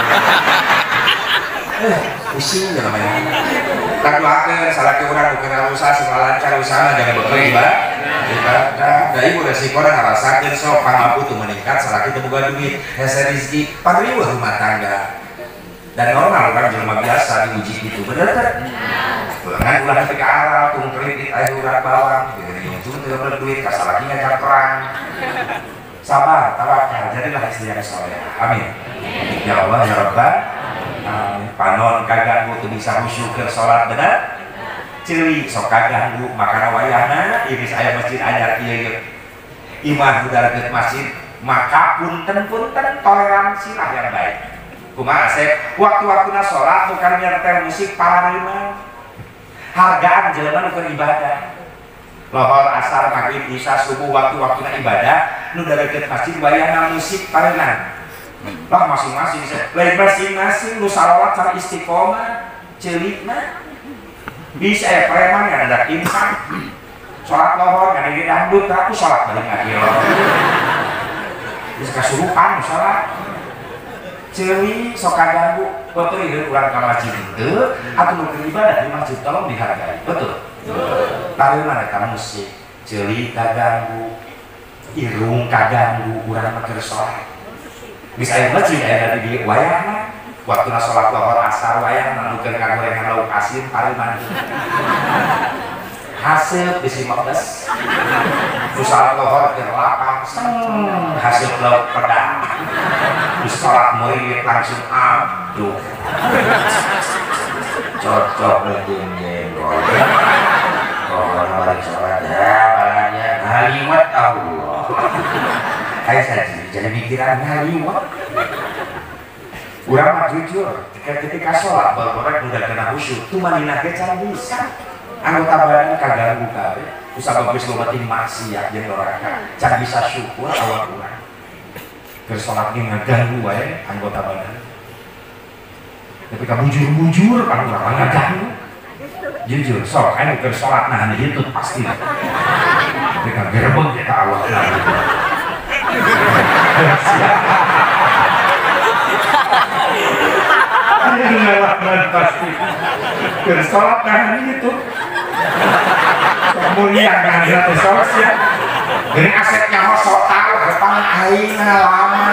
Speaker 2: 1000 pusing ya namanya tak doakan salah ke orang bukan usaha semua lancar usaha jangan berkelibat dari resiko dan alasan so pangapun tuh meningkat salah kita buka duit hasil rezeki padahal rumah tangga dan normal kan jelma biasa diuji itu bener kan ulangan ulah ke arah tung kredit air urat bawang itu tidak berduit kasar lagi ngajak perang sabar tawakal jadilah istri yang soleh amin ya Allah ya Rabbah panon kaganggu tuh bisa khusyuk ke sholat bener cili sok kaganggu makana wayahna iris ayah masjid anyar iya imah udara ke masjid maka punten toleransi lah yang baik kumaha asep waktu-waktunya sholat bukan nyetel musik para imam hargaan jelema nu ibadah lohor asar maghrib isya subuh waktu-waktunya ibadah nu deket masjid wayahna musik parengan lah masing-masing lain masing-masing nu salawat cara istiqomah celikna bisa ya preman yang ada imsak sholat lohor yang ada dangdut aku sholat balik lagi lohor bisa kasurupan sholat celi sok kaganggu betul itu ulang ke masjid itu atau mungkin ibadah di masjid tolong dihargai betul tahu mana kamu musik celi kaganggu irung kaganggu urang pakai sholat bisa yang masjid ya dari di wayang waktu na sholat lohor asar wayang nandukan kagorengan lauk asin pariman hasil di 15 sholat lohor ke 8 hasil lauk pedang di sholat murid langsung abduh cocok dengan jengkol kalau balik sholat ya balanya haliwat Allah kayak saja jadi pikiran haliwat urang mah jujur ketika sholat bareng udah kena khusyuk tuh manina kecan bisa anggota badan kaganggu kabeh usah bagus lobatin maksiat jeung neraka can bisa syukur awak urang keur salat ge ngaganggu wae anggota badan tapi ka bujur-bujur kan urang ngaganggu jujur sok anu keur salat nah itu pasti tapi ka gerbong kita awak ngalaman pasti bersolat nah itu mulia dengan gratis sosial dari asetnya mau total depan aing ngalaman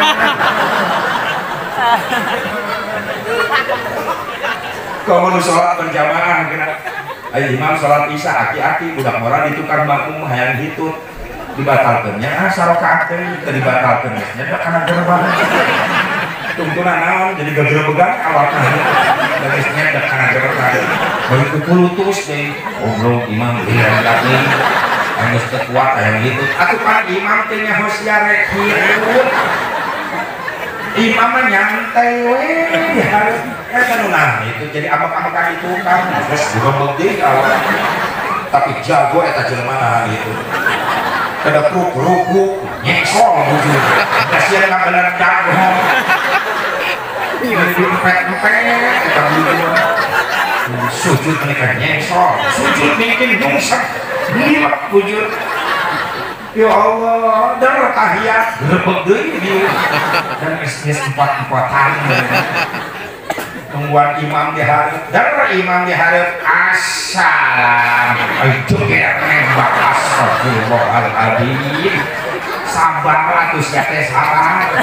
Speaker 2: kamu nu sholat berjamaah kena ayo imam sholat isya aki-aki budak mora ditukar makmum hayang hitut dibatalkannya sarokaat teh dibatalkannya nya karena gerbang tuntunan naon jadi gagal pegang awakna dari isnya dak kana gerbang balik ke pulutus deh ngobrol imam lihat lagi harus kuat yang gitu atuh pan imam teh nya hosiar rek hirup imam mah nyantai we harus kan itu jadi apa-apa itu kan terus gerbang deui awak tapi jago eta jelema gitu ada kruk-kruk nyeksol bujur kasihan nggak benar jago ini empek-empek kita bujur
Speaker 1: sujud mereka nyengsol, sujud bikin nyungsep, nilap sujud. Ya Allah, dan tahiyat gerbek deui dan geus empat-empatan. Tungguan imam diharap, dan imam diharap assalam. Itu kira nembak astagfirullahaladzim. Sabar atuh sia teh sabar.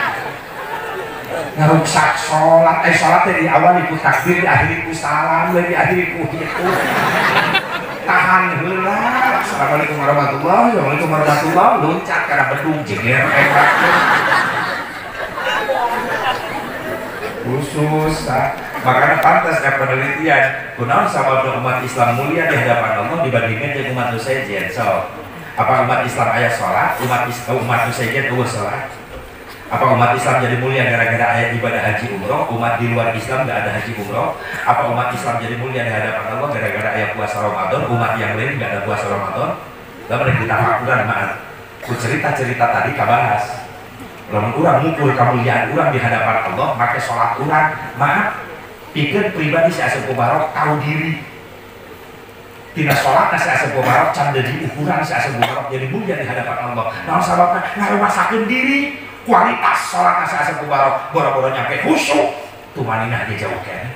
Speaker 1: Ngaruksak sholat, sholat dari awal iku takbir, diakhiri ku salam, diakhiri ku gitu. Tahan heula. Assalamualaikum warahmatullahi wabarakatuh. Loncat karena bedung jeger khusus. Makanya pantas penelitian kunaon sabab umat Islam mulia di hadapan Allah dibandingkan dengan umat sejen. So, apa umat Islam aya sholat, umat sejen eueuh sholat? Apa umat Islam jadi mulia gara-gara ayat ibadah haji umroh? Umat di luar Islam gak ada haji umroh? Apa umat Islam jadi mulia di hadapan Allah gara-gara ayat puasa Ramadan? Umat yang lain gak ada puasa Ramadan? Gak pernah kita fakuran maaf. Ku cerita-cerita tadi kabahas. Lamun urang ngukur kemuliaan urang di hadapan Allah, make sholat urang, maaf, pikir pribadi si Asep Mubarok tahu diri. Tina sholat si Asep Mubarok can jadi ukuran si Asep Mubarok jadi mulia di hadapan Allah. Namun sababna ngarumasakeun diri, kualitas sholat si Asep Mubarok boro-boro nyampe khusyuk, tumaninah dia jauh kan.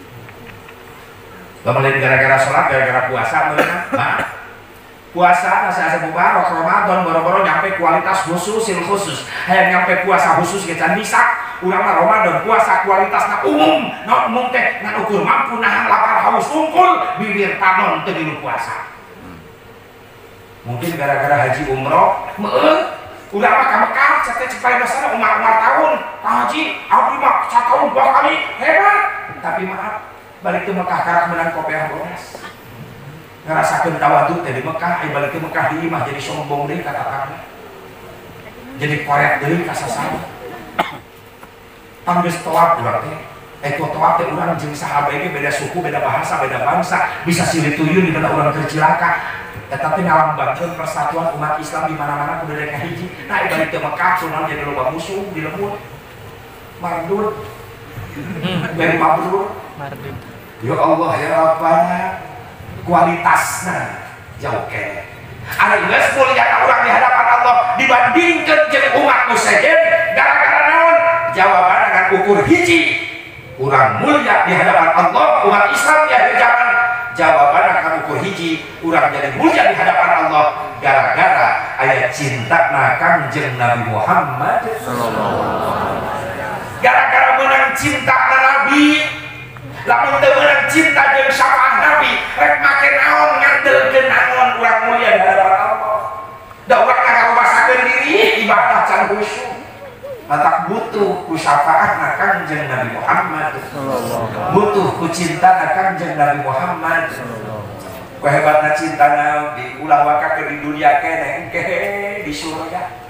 Speaker 1: Lamun gara-gara sholat, gara-gara puasa mereka, maaf. Puasa nasi Asep Mubarok Ramadan boro-boro nyampe kualitas khusus hayang nyampe puasa khusus kita bisa ulang Ramadan puasa kualitasnya umum teh ngan ukur mampu nahan lapar haus unggul bibir tanon teu puasa mungkin gara-gara haji umroh udah mah ka Mekah cetek cepai dosana umar tahun haji abdi mah satahun 2 kali hebat tapi maaf balik ke Mekah karak menang kopiah bodas ngerasakan tawaduk dari Mekah, balik ke Mekah di imah jadi sombong deh kata-kata jadi korek deh kasasana panggil tolak urang teh tolak teh urang jeung sahabatnya beda suku, beda bahasa, beda bangsa bisa silih tuyul di mana urang tercilaka tetapi ngalambangkeun persatuan umat Islam di mana-mana kudu dek hiji nah balik ke Mekah kunaon jadi loba musuh di lemut mardud beri mabrur ya Allah ya Rabbana kualitasnya jauh kene. Ada geus mulia orang di hadapan Allah dibandingkan jeung umat muslimin gara-gara naon? Jawabanna kan ukur hiji. Urang mulia di hadapan Allah umat Islam di akhir zaman. Jawabanna kan ukur hiji, urang jadi mulia di hadapan Allah gara-gara aya cintana Kangjeng Nabi Muhammad sallallahu alaihi wasallam. Gara-gara menang cinta Nabi lamun teu meunang cinta jeung syafaat Nabi rek make naon ngandelkeun naon urang mulia di hadapan Allah da urang ngarumasakeun diri ibadah can khusyuk matak butuh ku syafaatna Kangjeng Nabi Muhammad butuh ku cinta Kangjeng Nabi Muhammad ku hebatna cinta Nabi ulah wakakeun di dunia kene engke di surga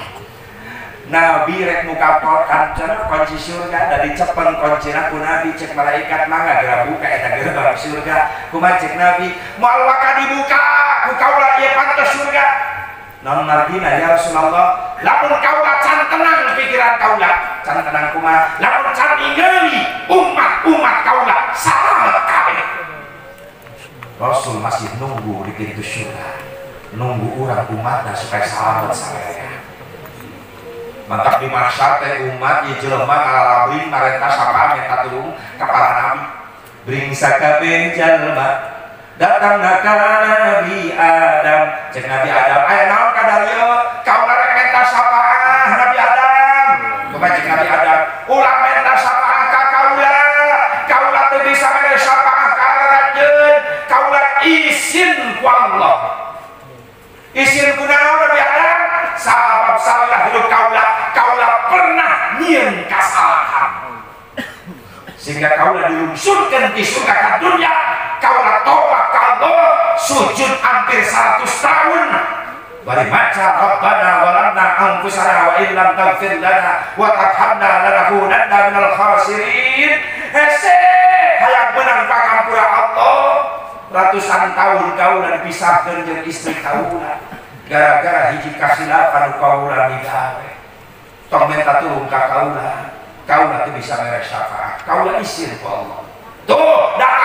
Speaker 1: Nabi rek muka kancana kunci surga dari cepen kuncina ku Nabi cek malaikat mangga geura buka eta gerbang surga kumaha cek Nabi moal waka dibuka ku kaula ieu pantos surga naon margina ya Rasulullah lamun kaula can tenang pikiran kaula can tenang kumaha lamun can ningali umat kaula salamet kabeh Rasul masih nunggu di pintu surga nunggu urang umatna supaya salamet sabaya mantap di mahsyar teh umat ieu jelema ngalabring marenta sapa meta turun ka para nabi bringsa kabeh jelema datang ka Nabi Adam cek Nabi Adam aya naon kadarieu kaula rek menta sapa Nabi Adam kumaha cek Nabi Adam ulah menta sapa ka kaula teu bisa mere sapa ka ranjeun kaula izin ku Allah izin ku naon Nabi Adam sabab salah hidup kaula pernah nyieun kasalahan sehingga kaula dilungsurkeun di surga ka dunya kaula tobat ka Allah sujud hampir 100 tahun bari maca rabbana walanna anfusana wa illam taghfir lana wa tarhamna lanakunanna minal khasirin hese hayang beunang pangampura Allah ratusan tahun kaula dipisahkeun jeung istri kaula gara-gara hiji kasilafan kaula digawe tong menta turun ka kaula teu bisa mere syafaat kaula izin ku Allah tuh datang Nabi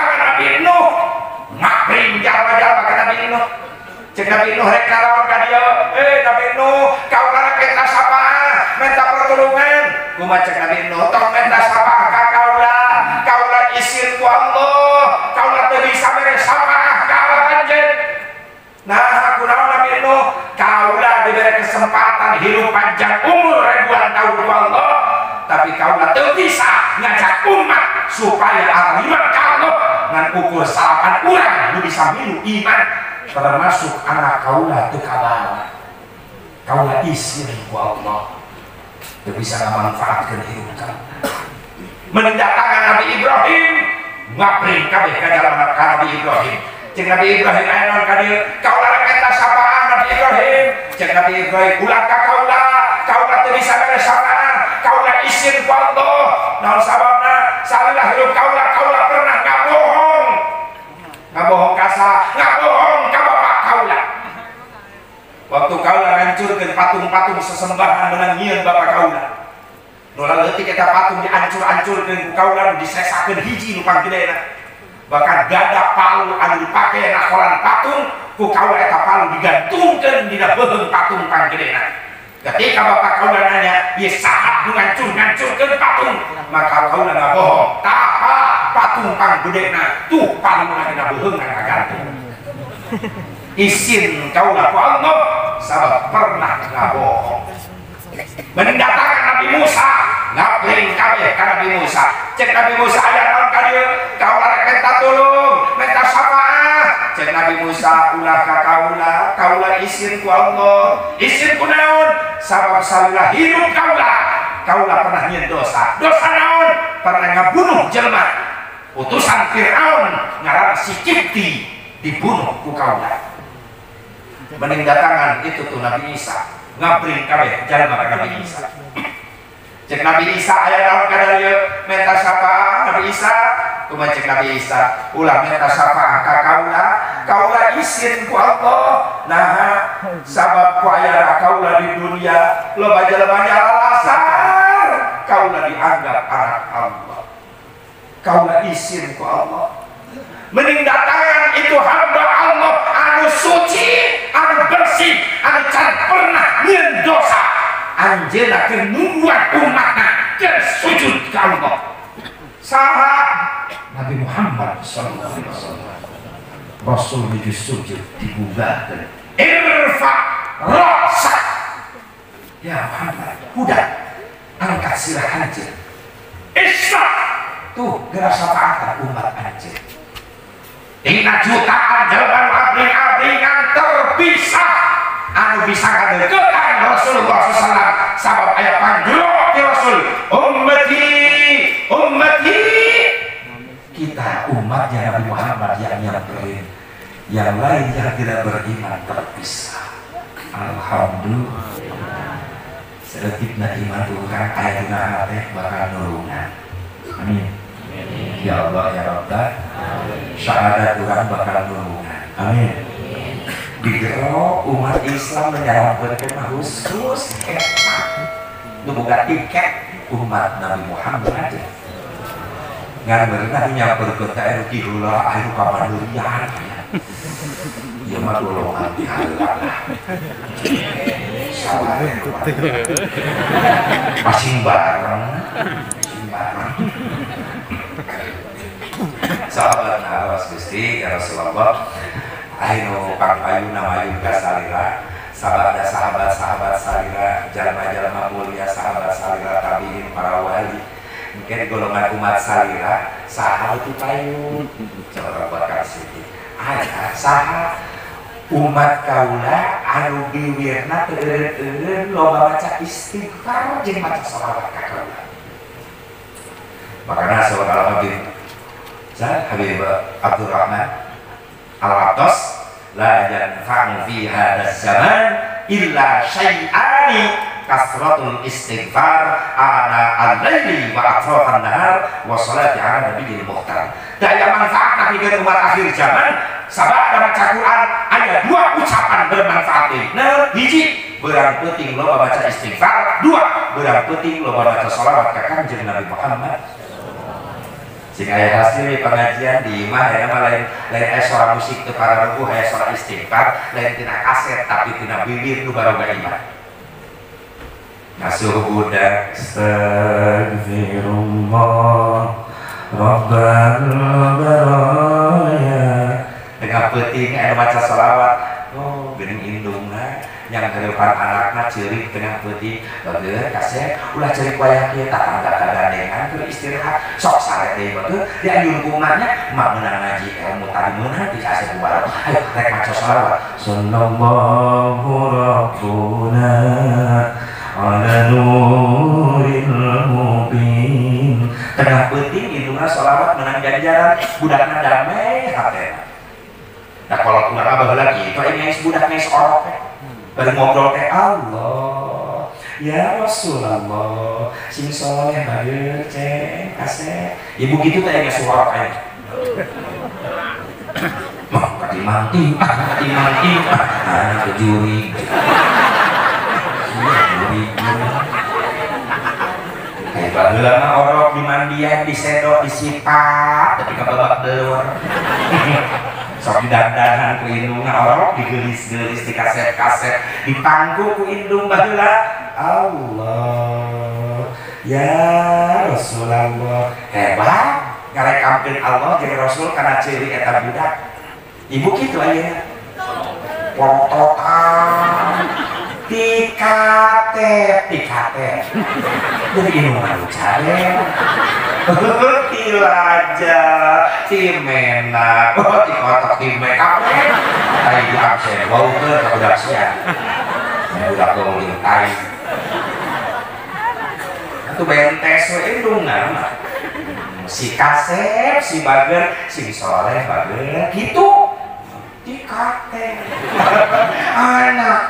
Speaker 1: Nabi Nuh ngapring jalma-jalma ka Nabi Nuh. Cek Nabi Nuh rek karaon ka dieu. Nabi Nuh, kaula kita sapa minta pertolongan. Kumaha cek Nabi Nuh, tong minta sapa ka kaula. Kaula izin ku Allah. Kaula teu bisa mere sapa ka anjeun. Nah, kunaon Nabi Nuh? Kaula diberi kesempatan hidup panjang umur ribuan tahun ku Allah. Tapi kaula teu bisa ngajak umat supaya ariman ka Allah ngan ukur salapan urang nu bisa milu iman termasuk anak kaula teu kabawa. Kaula izin ku Allah teu bisa ngamanfaatkeun hidup kaula. Mendatangan Nabi Ibrahim ngapring kabeh ka jalma Nabi Ibrahim. Cek Nabi Ibrahim aya naon ka dieu? Kaula rek eta sapaan Nabi Ibrahim. Cek Nabi Ibrahim ulah ka kaula teu bisa mere sapaan. Kaula izin ku Allah. Naon sababna? Salila hidup kaula pernah ngabohong. Ngabohong ka sa? Ngabohong ka bapak kaula. Waktu kaula ngancurkeun patung-patung sesembahan menang nyieun bapak kaula. Nu leutik eta patung diancur-ancurkeun ku kaula disesakeun hiji nu panggedena. Bahkan gada palu anu dipake na koran patung ku kaula eta palu digantungkeun dina beuheung patung panggedena. Ketika bapak kaula nanya, "Ieu saha nu ngancur-ngancurkeun patung?" Maka kaula ngabohong. "Taha patung panggedena tuh palu dina beuheung ngagantung." Izin kaula ku Allah sabab pernah ngabohong. Mendatangkan Nabi Musa ngapling kabeh ka Nabi Musa. Cek Nabi Musa aya naon ka dieu? Kaula rek minta tulung, minta syafaat. Cek Nabi Musa ulah ka kaula izin ku Allah. Izin ku naon? Sabab salila hidup kaula pernah nyieun dosa. Dosa naon? Pernah ngabunuh jelema. Utusan Firaun ngaranna si Kipti dibunuh ku kaula. Mending datangan itu tuh Nabi Isa ngapring kabeh jalma ka Nabi Isa. Cek Nabi Isa aya naon ka dieu? Minta sapa Nabi Isa. Kumaha cek Nabi Isa? Ulah minta sapa ka kaula izin ku Allah. Nah, sabab ku aya kaula di dunia loba jalma alasan kaula dianggap anak Allah. Kaula izin ku Allah. Mending datangan itu hamba Allah anu suci, anu bersih, anu can pernah nyieun dosa. Anjeunna keur numbuhan umatna keur sujud ka Allah. Saha? Nabi Muhammad sallallahu alaihi wasallam. Rasul di sujud digugahkeun. Irfa ra'sak. Ya Muhammad, udah angkat sirah anjeun. Isra. Tuh gerak syafaat umat anjeun. Dina jutaan jalan abring-abringan terpisah anu bisa ngadeukeutan Rasulullah SAW sabab aya panggilok ti Rasul ummati kita umatnya Nabi Muhammad yang nyamperin yang lain yang tidak beriman terpisah. Alhamdulillah sedikitna iman tukang aya dina hate bakal nurungan. Amin. Ya Allah ya Rabbah syahadat urang bakal nurungan. Amin. Digero umat Islam menyelamatkan khusus eta nu boga tiket umat Nabi Muhammad aja. Ngan berenah nyamperkeun teh anu kihula anu ka Bandurian. Ieu mah golongan dihalak. Sabar. Masing bareng. Sahabat awas Gusti ya Rasulullah ayo kang ayuna mayun ka salira sabada sahabat-sahabat salira jalma-jalma mulia sahabat salira tabiin para wali mungkin golongan umat salira saha itu payun coba buat kasih ada saha umat kaula anu biwirna teureun loba baca istighfar jeung maca shalawat ka kaula makana sallallahu alaihi Habib Abdurrahman Al-Atas la yanfa'u fi hadzal zaman illa syai'ani kasratul istighfar ana al-laili wa atrafan nahar wa salati ala nabiyil muhtar. Daya manfaat nabi ke umat akhir zaman sabab dalam Al-Qur'an ada dua ucapan bermanfaat. Nah, hiji berang penting lo baca istighfar, dua berang penting lo baca salawat ka Kanjeng Nabi Muhammad.
Speaker 2: sing aya hasil pengajian di imah ya lain suara musik teu para ruku aya suara istighfar lain tina kaset tapi tina bibir nu baroga imah ngasuh budak astagfirullah rabbal baraya dengan peuting aya maca shalawat oh geuning indungna yang kedepan anakna ceurik dengan peuting bageun kasih ulah ceurik wayah kieu tatangga kagandengan keur istirahat sok sare deui bageun di anjeun kumaha mak meunang ngaji ilmu tadi meunang di kasih bubar ayo rek maca shalawat sallallahu rabbuna ala nuril mubin tengah peuting indungna shalawat meunang ganjaran budakna damai hatena. Nah kalau ulah baheula kitu aya geus budak geus orok bari ngobrol teh Allah ya Rasulullah sing soleh bae ceng kasih ibu gitu teh geus orok ae mah katimanting ana kejuri kayak baheula mah orok di mandian di sedok di sipat tapi kababak deur sok di dandanan ku indungna orok digelis-gelis di kaset-kaset di pangku ku indung baheula Allah ya Rasulullah hebat ngarekamkeun Allah jeung Rasul kana ciri eta budak ibu kitu ayeuna potokan tikate jadi indung malu care tilaja timena oh dikotok timena kabeh tai di absen bau ke budak sia budak ngomongin tai itu bentes we indungna si kasep si bager si soleh bager gitu dikate anak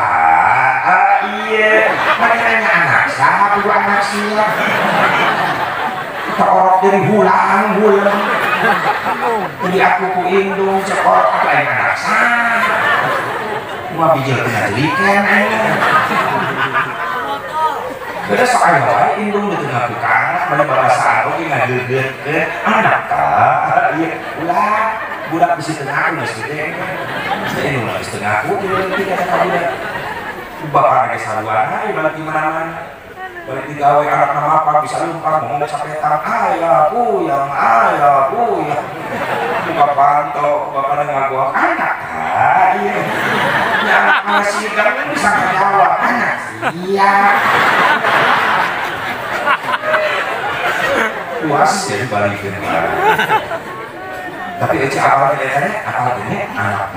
Speaker 2: iya makanya anak siapa dua anak sia terorok dari bulan jadi aku ku indung cekorok apa yang anak sah gua bijil kena jelikan beda soal wae indung di tengah bukan pada bahasa aku ini ngageget ke anak iya ulah budak bisa tengah aku masih gede saya indung lagi tengah aku tidak ada budak bapak lagi saluan balik di mana-mana balik digawe anak nama apa bisa lumpang ngomong sapetan ayah puyang buka pantau bapak ngaguak anak iya ya anak masih gak bisa ngejawab anak iya puas jadi balikin tapi itu apa kelihatannya apa ini anak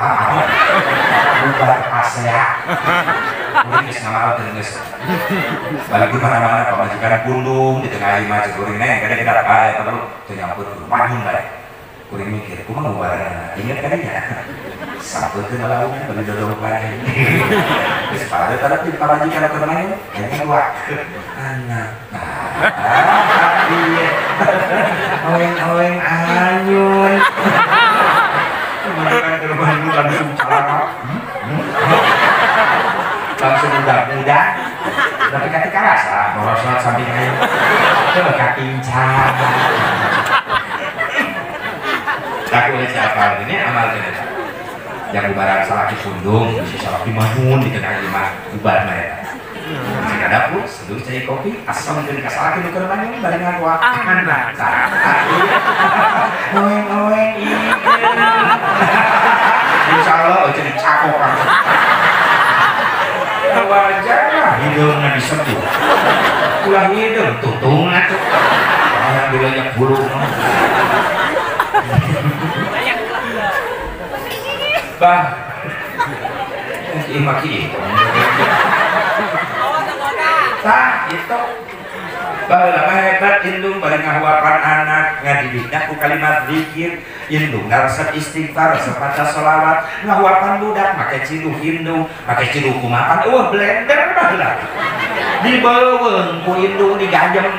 Speaker 2: bubar asya mungkin bisa ngamal terus balik di mana-mana pemajikan pundung di tengah imah ceguring neng kadang kita kaya perlu ternyambut panjang baik kuring mikir ku mau barang ingat kan ya sabtu ke melawan beli dodol baik terus pada tadi di pemajikan ke mana yang kedua anak iya oeng anyun pemajikan ke rumah itu langsung salah langsung muda tapi ketika rasa borosot samping ayo coba kakincang aku oleh siapa ini amal ini yang bubaran salah di pundung bisa salah di mahun di tengah lima bubar mereka jika dapur seduh cari kopi asal menjadi kasalah di nuker banyak bareng aku anak oeng ini insya Allah jadi cakok wajar lah hidungnya disebut pulang hidung tutungnya tuh orang bilangnya bulu bang maki itu tak itu bahwa hebat indung balik ngahuapan anak ngadidiknya ku kalimat zikir indung ngarasat istighfar sepatah sholawat ngahuapan budak make ciduh indung make ciduh kumapan blender bahlah dibeuweung ku indung digajem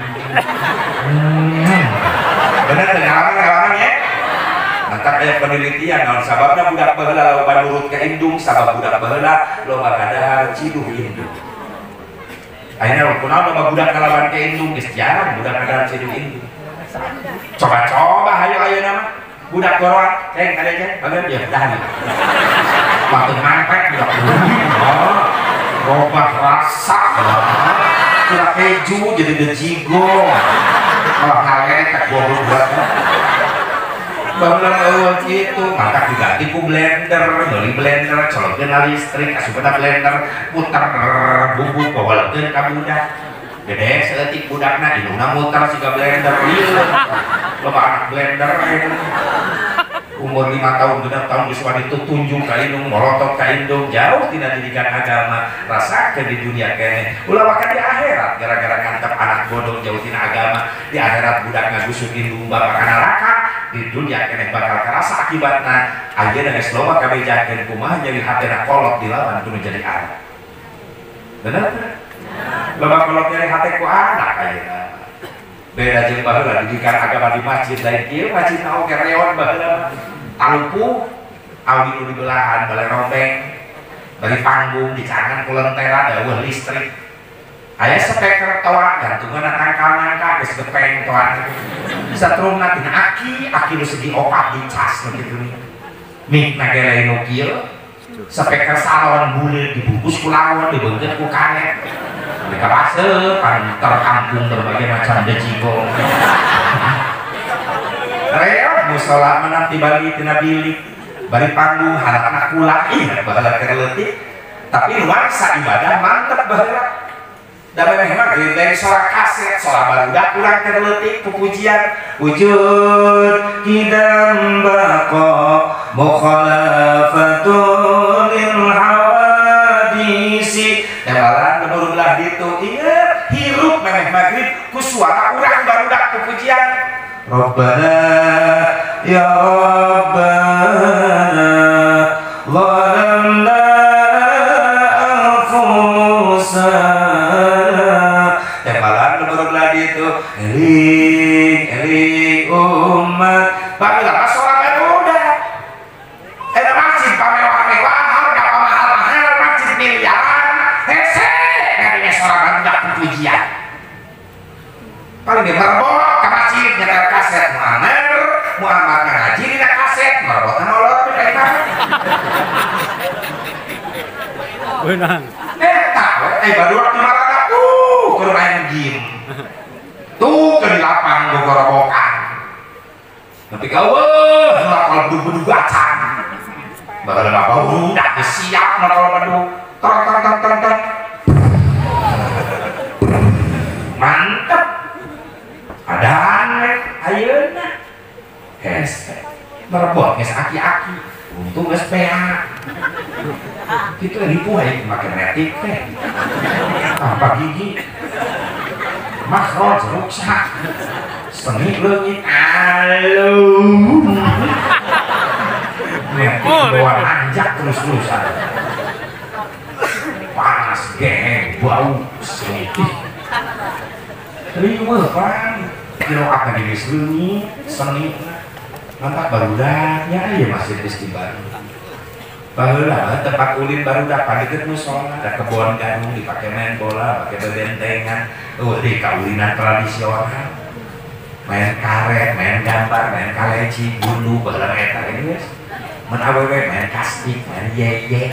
Speaker 2: bener tengah orang ya mantap aya penelitian naon sababna budak baheula loba nurut ka indung sabab budak baheula loba kadahar ciduh indung akhirnya kunaon loba budak kalawan ka indung geus jarang budak kadahar ciduh indung Coba ayo nama budak goroan ceng ada ceng bagian ya dah waktu mampet budak robak rasa kurang keju jadi dejigo kalau kalian tak bohong buat bangunan itu maka diganti ku blender beli blender colokin listrik asupan blender putar bumbu bawalkeun ka budak gede seutik budakna indungna muter siga blender ieu loba anak blender umur 5 tahun 6 tahun geus wani tunjung ka indung molotot ka indung jauh tina didikan agama rasakeun di dunia kene ulah wakan di akhirat gara-gara ngantep anak bodoh jauh tina agama di akhirat budak ngagusuk indung bapak neraka di dunia kene bakal kerasa akibatna ayeuna geus loba kabejakeun kumaha jadi hatena kolot dilawan kudu jadi anak bener loba kolot jadi hate ku anak ayeuna beda jeung baheula didikan agama di masjid lain kieu masjid na oge reon baheula talumpu awi nu di belahan balai rombeng bari panggung dicangan ku lentera daweuh listrik aya speaker toa gantungan tangkal-tangkal geus gepeng toa satrumna tina aki nu segi opat dicas kitu nih mik nagere nu kieu speaker salon buleud dibungkus ku lawon dibeungkeun ku karet dikabaseuh pan terkampung berbagai macam dejigo reot musola menang dibagi tina bilik bari panggung anak-anak pulang baheula keur leutik tapi nuansa ibadah mantep baheula da memeh mah geuning sorak kaset sorak barudak urang keur leutik pupujian wujud kidam baqa mukhalafatul lil hawadisi dalam baru belah ditu inget hirup memeh maghrib ku suara urang barudak pupujian Rabbana ya Rabbana zalamna anfusana tembalan baru belah ditu eling umat bageula mah soal barudak eta masjid pamewah-mewah harga pamahal-mahal masjid miliaran hese ngadinya soal barudak pupujian paling dia merebot ke masjid nyetel kaset muamer Muhammad ngaji dina kaset merebot nolot kayak mana
Speaker 3: Benang.
Speaker 2: tak baru waktu marana ke main game tuh ke di lapang gogorobokan tapi kau kalau bedug acan bakal bau udah siap kalau bedug terang mantep adaan ayeuna hes merebot hes aki-aki untung geus PA kitu ribu aya make metik teh apa gigi makro ruksak seni leungit aluh metik bawa anjak terus-terusan panas geng bau sedih riweuh pan kilo akan diri seni mantap barudaknya ya masih istibar baheula tempat ulin barudak padikeun musola ada kebon gadung dipake main bola pakai bebentengan di kaulinan tradisional main karet main gambar main kaleci gundu baheula eta ini geus mun awewe main kastik main yeye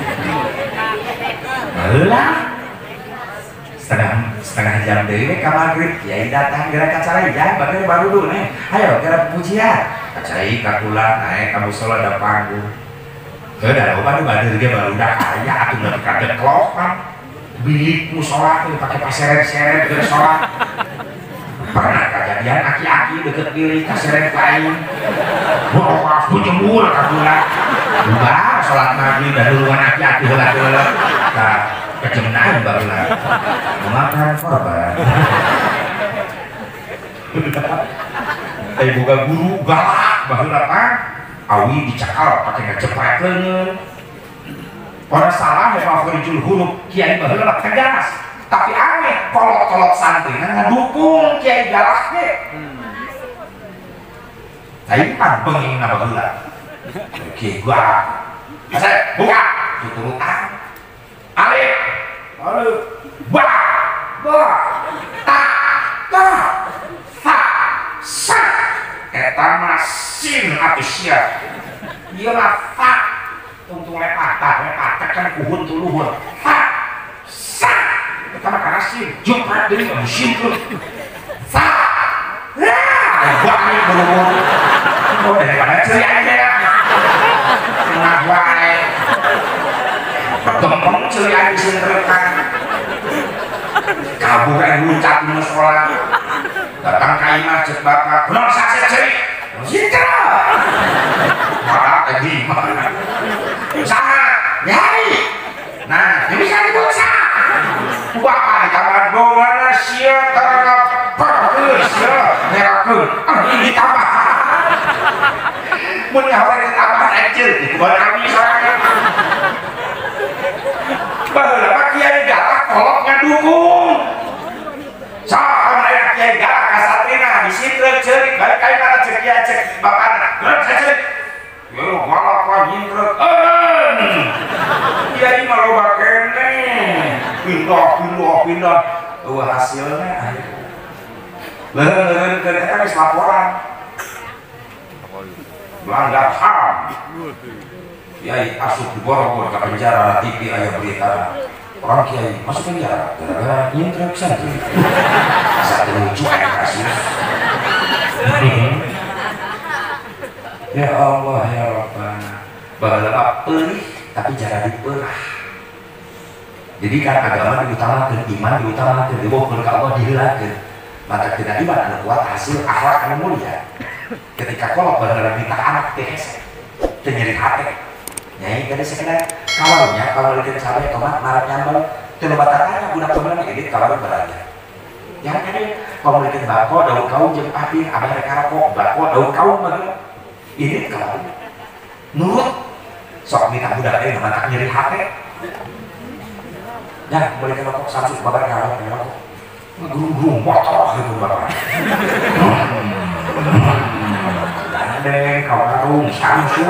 Speaker 2: baheula setengah jam dari ke maghrib kiai datang gerak acara ya bagian baru dulu nih ayo gerak pujian kacai kakulan naik kamu sholat ada panggung udah apa nih badir dia baru udah kaya aku udah dikaget kelopan bilikmu sholat tuh pakai paseret-seret udah sholat pernah kejadian aki-aki deket bilik paseret lain wah aku jemur kakulan udah sholat maghrib dan duluan aki-aki helat-helat kecemenaan barulah memakan korban buka guru galak baheula tah awi dicakal pakai ngejepret leungeun pada salah ya makhrijul huruf kiai baheula tegas tapi aneh kolot-kolot santri ngadukung kiai galak ge tapi pan bengingna baheula kiai galak asa buka tuturutan alif ba ta ta sa
Speaker 1: tamasin atau siap dia mah tak untung lepata kan kuhun tuh luhur tak sak kita mah karena sin jumpa dari sin tuh sak buat nih buru-buru daripada ceri aja tengah wae gempeng ceri aja sinterekan kabur luncat di sekolah datang ke imah cek bapak kenapa sakit ceri sinter malah tadi usaha nyari nah ini bisa dibuka bapak zaman bawa siap terangap perus ya ngerakun ini tambah punya orang yang tambah aja buat kami soalnya bahwa kiai galak kolok ngadukung soal anak kiai galak kasatrina disitrek cerik balik kain mana cek kiai cek bapak anak gerak saya yo galak lah nyintrek kiai malu bakene pindah hasilnya leren ternyata habis laporan melanggar HAM kiai asup di Bogor ke penjara TV ayah berita orang kiai masuk penjara gara-gara nyintrek santri satu lucu ayah kasus ya Allah ya Rabbana bahala perih tapi cara diperah jadi kan agama diutamakan iman diutamakan dibawa ke Allah dihilangkan maka tidak iman anu kuat hasil akhlak anu mulia ketika kolok beneran minta anak THC nyeri hati nyai gak ada sekedar kawannya kalau kita sampai tomat marah nyambel itu batakannya guna kebenaran edit kawan berada jangan ada kalau kita bako daun kaum jeng api abang mereka kok bako daun kaum bagaimana ini kawan nurut sok minta budak ini mantap nyeri hati ya boleh kita kok satu bapak kawan kok gurung motor gitu bapak deh kau karung samsu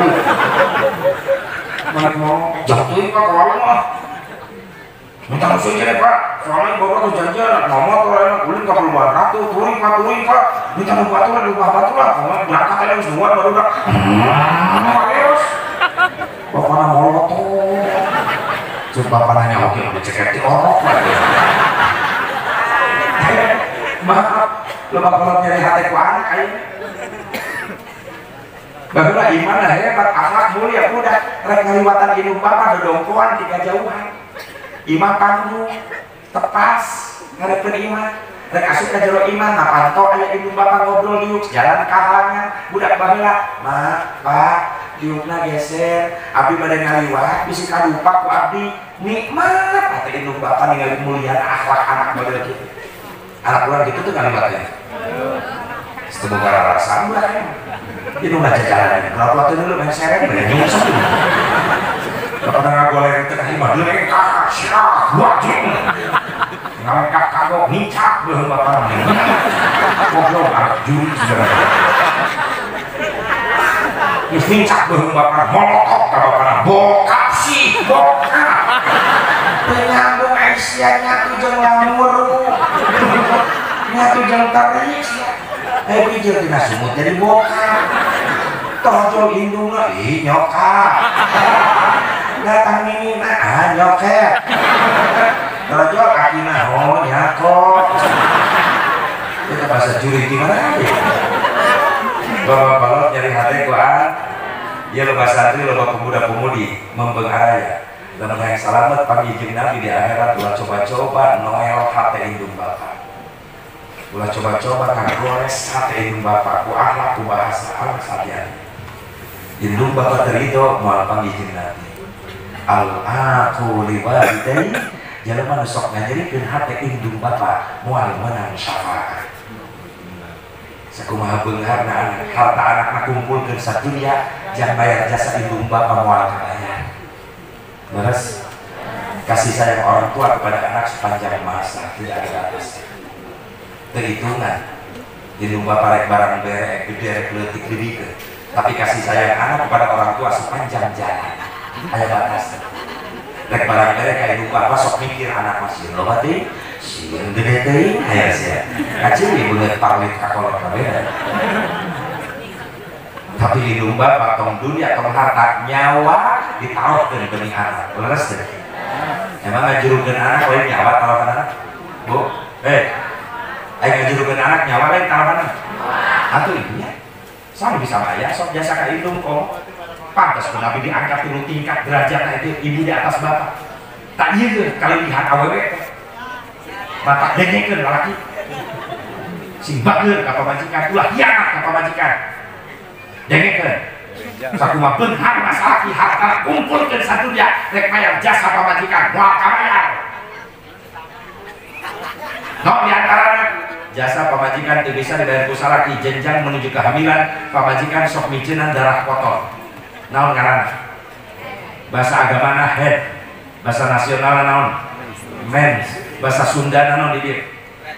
Speaker 1: mana mau jatuhin pak kalau mah minta musuh jadi pak soalnya bapak tuh janjian ngomong tuh enak ulin ke perubahan ratu turing pak minta mau batu lah lupa batu lah kalau berangkat aja semua baru udah harus bapak mau tuh terus bapak nanya oke udah ceketi orok lagi maaf lo bakal nyari hati ku anak kayaknya bahwa iman lah hebat akhlak mulia udah rek ngaliwatan indung bapak dodongkoan tiga jauhan iman panggung tepas ngarepkeun iman rek asup ka jero iman napanto aya indung bapak ngobrol diuk jalan kahalangan budak baheula mak pak diukna geser abdi bade ngaliwat bisi kadupa ku abdi nikmat atuh indung bapak ningali kemuliaan akhlak anak model kitu anak urang gitu tuh ngaliwatnya semoga rasa budak itu nggak jalan kalau waktu dulu main seret banyak nyungsep nggak pernah ngagoleng tengah lima dulu yang kakak sirah wajib ngangkat kagok nicak belum bapak ngobrol anak juri sebenarnya terus nicak belum bapak molotov ke bapak bokap sih bokap penyambung Aisyahnya tuh jangan lamur nyatu jangan tarik pikir tina sumut jadi bokap tojol indungna ih nyokap datang ini nah nyokap tojol kakina oh nyakok kita bahasa juri gimana bapak balot nyari hati kuan ya lo bahasa itu lo pemuda-pemudi membengaraya dan yang selamat pagi nabi di akhirat ulah coba-coba noel hati indung bapak ulah coba-coba kan gores hati indung bapak ku akhlak ku bahasa alas hati-hati indung bapak terido mual panggil nabi al-aku liwalidai jalan mana sok ngajarikan hati indung bapak mual menang syafaat sakumaha beunghar na anak harta anak kumpulkeun sadunya jangan bayar jasa indung bapak mual kabayar beres kasih sayang orang tua kepada anak sepanjang masa tidak ada batas perhitungan indung bapak rek barang berek gede rek leutik dibikeun tapi kasih sayang anak kepada orang tua sepanjang jalan aya batas rek barang berek ka indung bapak sok mikir anak masih lo mati sieun gede teuing aya sia kacil ieu beungeut parlit ka kolot kabeh
Speaker 2: tapi di lumba patong dunia atau harta nyawa ditaruh dari benih anak leres deh. Emang ngajurukeun anak lain nyawa taruh anak bu ngajurukeun anak nyawa lain taruh anak atau ibunya sama bisa bayar sok jasa ka indung kok pantas Nabi diangkat turun tingkat derajatnya itu ibu di atas bapak tak iya kalau lihat awewe bapak dengekeun lalaki simbakeun ka pamajikan ulah hianat ka pamajikan dengekeun sakumaha beunghar masalaki harta kumpulkeun satunya rek mayar jasa pamajikan moal kabayar no diantaranya jasa pamajikan teu bisa dibayar ku salaki jenjang menuju kehamilan pamajikan sok miceunna darah kotor naon ngaranna bahasa agamana head bahasa nasional naon mens bahasa Sunda naon di dieu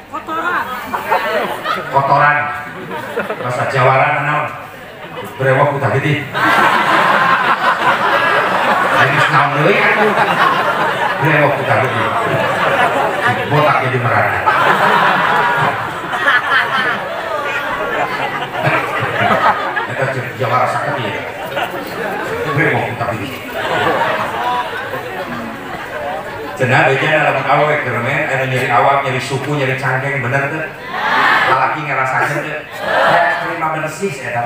Speaker 2: kotoran bahasa Jawa naon brewok udah gede ini naon deui aku brewok udah gede botak jadi merah eta Jawa rasa gede brewok udah gede cenah bejana lamun awewe keur men anu nyeri awak nyeri suku nyeri cangkeng bener teh lalaki ngerasakeun teh terima bersih eta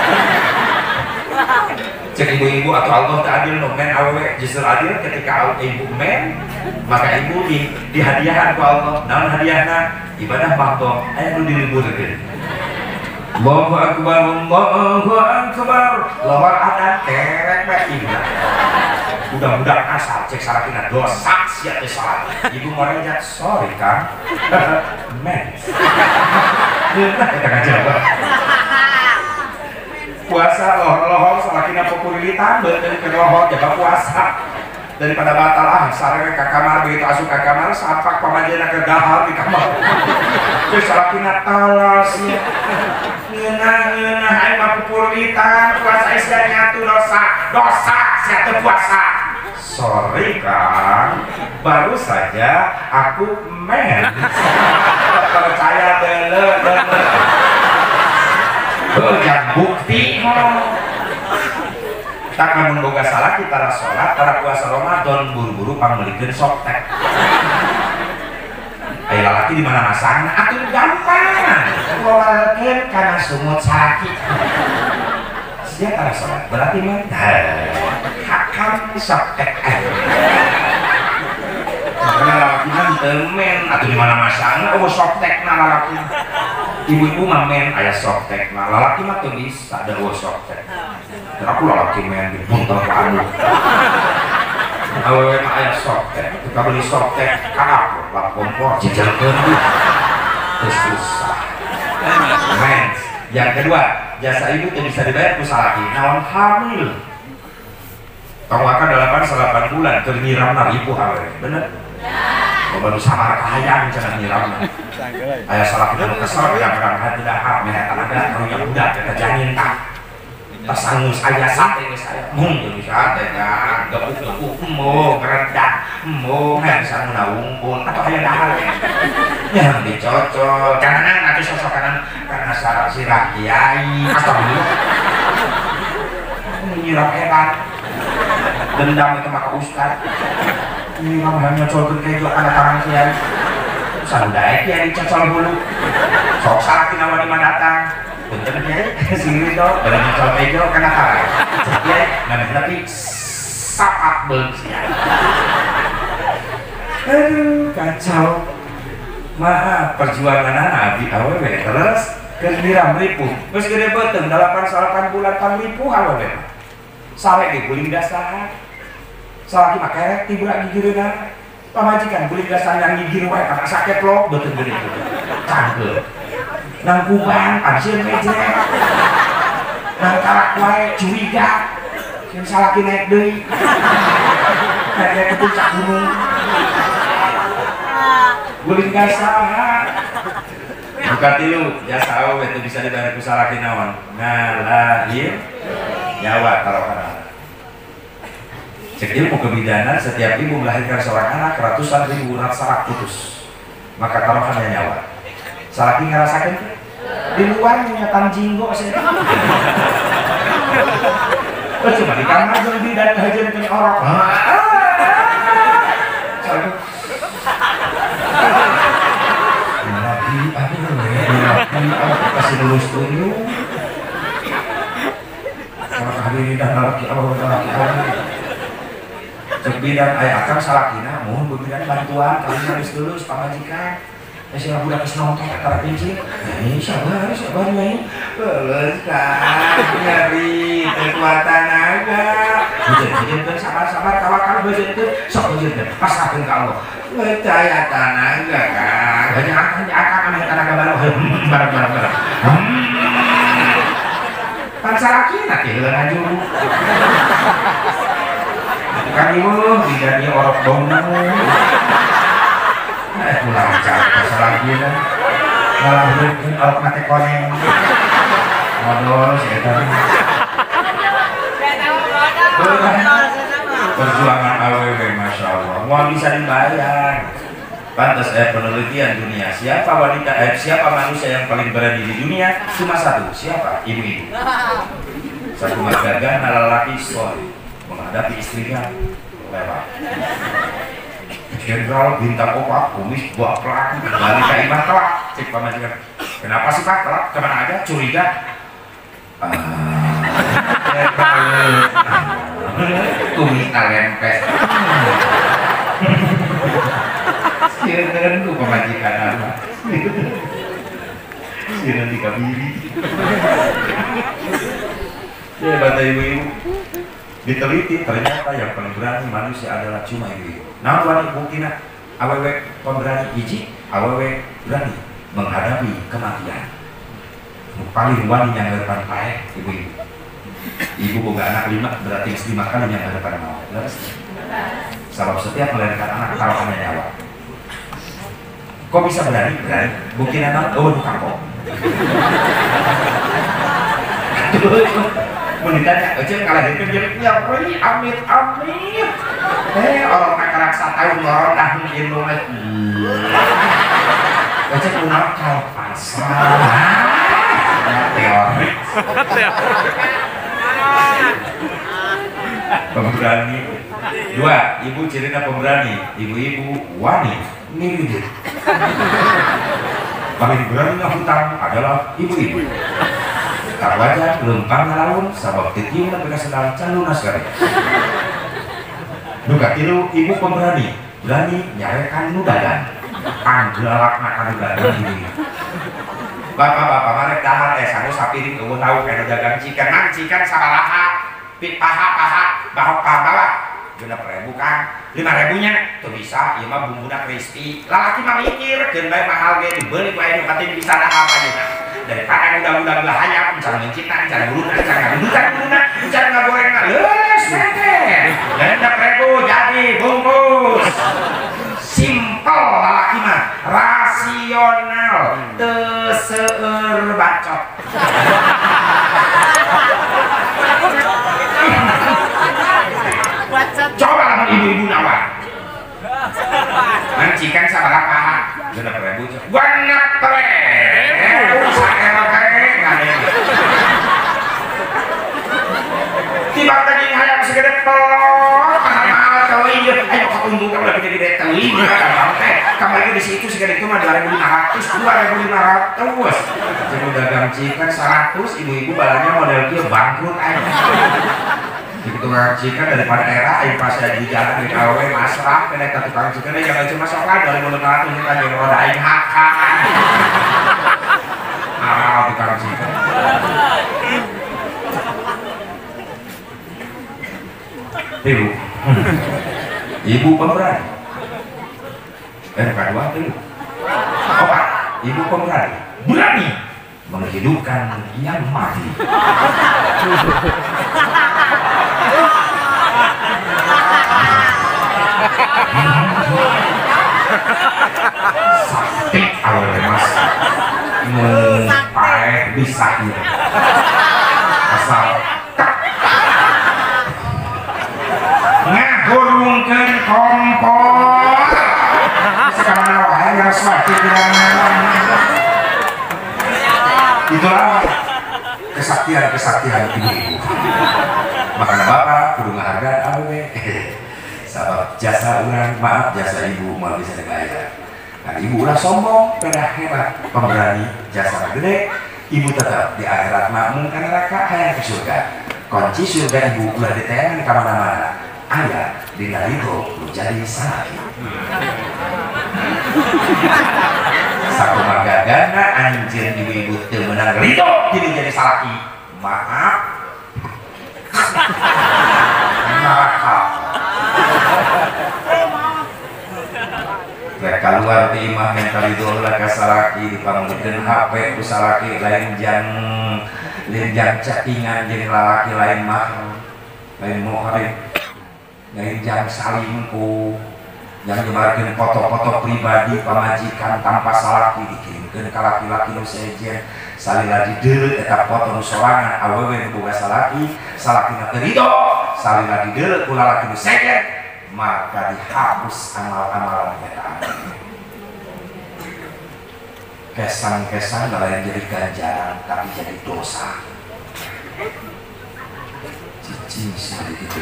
Speaker 2: cek ibu-ibu atau Allah teu adil no men awewe justru adil ketika ibu men maka ibu dihadiahkan ku Allah naon hadiahna ibadah makto aya nu diliburkeun Allahu akbar Allahu akbar lohor adan terek bae ibadah budak-budak asal cek salakina dosa sia teh salat ibu moreja sorry kang men nah kita ngajawab puasa lohor-lohor salakina populiritan beuteuh ke lohor jaga puasa daripada batal sareng ka kamar begitu asup ka kamar sapak pamajana ke dahar di kamar teh salakina talas ngeunah aya mah populiritan puasa isya nyatu dosa sia teu puasa sorry kang baru saja aku men percaya jangan bukti tak namun boga salah kita sholat tara puasa Ramadan buru-buru pangmelikeun soktek ayo lalaki di mana masangna atuh gampang ngolelkeun kana sumut salaki sia tara sholat berarti mah hakam soktek makanya lalaki mah temen atuh di mana masangna soktekna lalaki ibu-ibu mah men aya soktek nah lalaki mah teu bisa ada soktek dan aku lalaki men dibuntel ke anu awewe mah aya soktek kita beli soktek ka aku lap kompor jejelkeun teu susah men yang kedua jasa ibu teu bisa dibayar ku salaki naon hamil kamu akan 8 bulan keur nyiramna ibu awewe bener baru sama kahayang cenah nyiramna aya salah kita kesel kadang-kadang hati dahar meh tanaga anu nya budak eta janin tak tasangus aya sate geus aya mung teu sate kan gepuk-gepuk mo keredak mo ngan sareng unggul atau aya dahar nya dicocol kanan atuh sosok kanan karena sareng sirah kiai astagfirullah nyiram hebat dendam itu maka ustad ini kamu hanya colkeun keju kana tangan kiai sandae kiai cocol bulu sok salaki nawa di datang bener kiai sini dong balik cocol keju kana tangan kiai ngan tapi sapak beung kiai aduh kacau maha perjuangan nabi awewe terus keur diram ripuh geus gede beuteung 8 bulan pan ripuh awewe sare ge guling dasar salaki mah kerek tibura gigireuna pamajikan guling dasar yang gigir wae kana sakit lo beuteung geuning cangkeul nang kubang pansieun meje nang karak wae curiga sieun salaki naik deui naik ke puncak gunung guling dasar buka tilu jasa awewe teu bisa dibayar ku salaki naon ngalahir nyawa taruhan cek ilmu kebidanan setiap ibu melahirkan seorang anak ratusan ribu urat saraf putus maka taruhannya nyawa salaki ngerasakan di luar nyatan jinggo sih Cuma di kamar jadi dan hajar punya orang. Lagi kasih lulus dulu. Kalau hari ini dah laki cek bidan ayah akan salakina mohon bidan bantuan kalian harus dulu pamajikan saya budak nonton kata kunci ini sabar nih beles nyari kekuatan agak budget sabar kawan budget sok budget pas akan kalau percaya tenaga kan akan tenaga baru barang kan salakina tiheun aju kan ibu tidak dia orok dongmu pulang cari salakina malah bikin orok mati koneng modal sekitar perjuangan AWW Masya Allah mau bisa dibayar pantas penelitian dunia siapa manusia yang paling berani di dunia cuma satu siapa ibu-ibu satu magagan lelaki sorry menghadapi istrinya lewat jenderal bintang opak kumis buah pelak balik ke imam telak cek pamajikan kenapa sih pak telak kemana aja curiga kumis talempes sireun ku pamajikan apa sireun di kabiri ya bata ibu-ibu diteliti ternyata yang paling berani manusia adalah cuma ibu-ibu. Nah, wani buktina awewe pemberani hiji, awewe berani menghadapi kematian. Paling wani yang hadapan pae ibu-ibu. Ibu boga anak 5 berarti 5 kali yang hadapan maut. Sebab setiap melahirkan anak taruhannya nyawa. Kok bisa berani? Berani. Buktina anak bukan kok. Ditanya, aja kalau dari kerjanya amit orang makan tahun orang tahun Indonesia aja punya kalau pasal teori pemberani 2 ibu cirinya pemberani ibu-ibu wani mirip paling berani hutang adalah ibu-ibu tak wajar lempang ngalaun sabab titiung tapi sedang calunas kali duga tilu ibu pemberani berani nyarekan nudagan panggelak makan nudagan ini bapak-bapak marek dahar sanggup sapiring kamu tahu kayak dagang cikan sabaraha paha bahok bawah 6.000 kan 5.000 tuh bisa iya mah bumbunya crispy lalaki mah mikir gendai mahal ge dibeli ku aya nu bisa dah apa aja daripada udah bahaya cara mencipta cara guluna cara ngagoreng leus mete 6.000 jadi bungkus simpel lalaki mah rasional teu seueur bacot coba lah ibu-ibu nawar mancikan sabaraha 6.000 gua 6.000 saya kayak nggak tiba tadi hayang segede telur mahal teuing ayo keuntung kamu lagi gede teuing kembali di situ segede itu mah 2.500 jadi dagang cikan 100 ibu-ibu balanya model dia bangkrut aja begitu tukang cikan daripada era ayo pas di jalan di KW masrah kena ke tukang cikan jangan cuma sok lah 2.500 kita jadi roda aing hakan tukang cikan ibu pemberani kedua tuh opat ibu pemberani berani menghidupkan yang mati sakit awalnya mas paeh bisa gitu asal ngagurungkeun kompor sekarang wae yang sakit itulah kesaktian melihat kesaktian ibu-ibu. Makanya bapak kudu ngahargaan awewe. Sabab jasa orang, maaf jasa ibu mau bisa dibayar. Nah ibu ulah sombong, pedah hebat, pemberani, jasa gede. Ibu tetap di akhirat makmum ke neraka, hayang ke surga. Kunci surga ibu ulah diteangan ke mana-mana. Ayah di narigo menjadi salaki. Satu magagana anjir ibu-ibu temenang rito jadi salaki. Maaf. Neraka. Mereka luar di imah mental itu lah kasalaki dipanggilkan HP usalaki lain jang chattingan jadi lalaki lain mah lain muharib lain jang salimku yang nyebarkan foto-foto pribadi pamajikan tanpa salaki dikirimkan ke laki-laki nu sejen salila di deuleut eta foto nu sorangan awewe nu boga salaki na teu ridho salila di deuleut ku lalaki nu sejen maka dihapus amal-amalan kita. Kesan-kesan yang jadi ganjaran tapi jadi dosa. Cici sih gitu.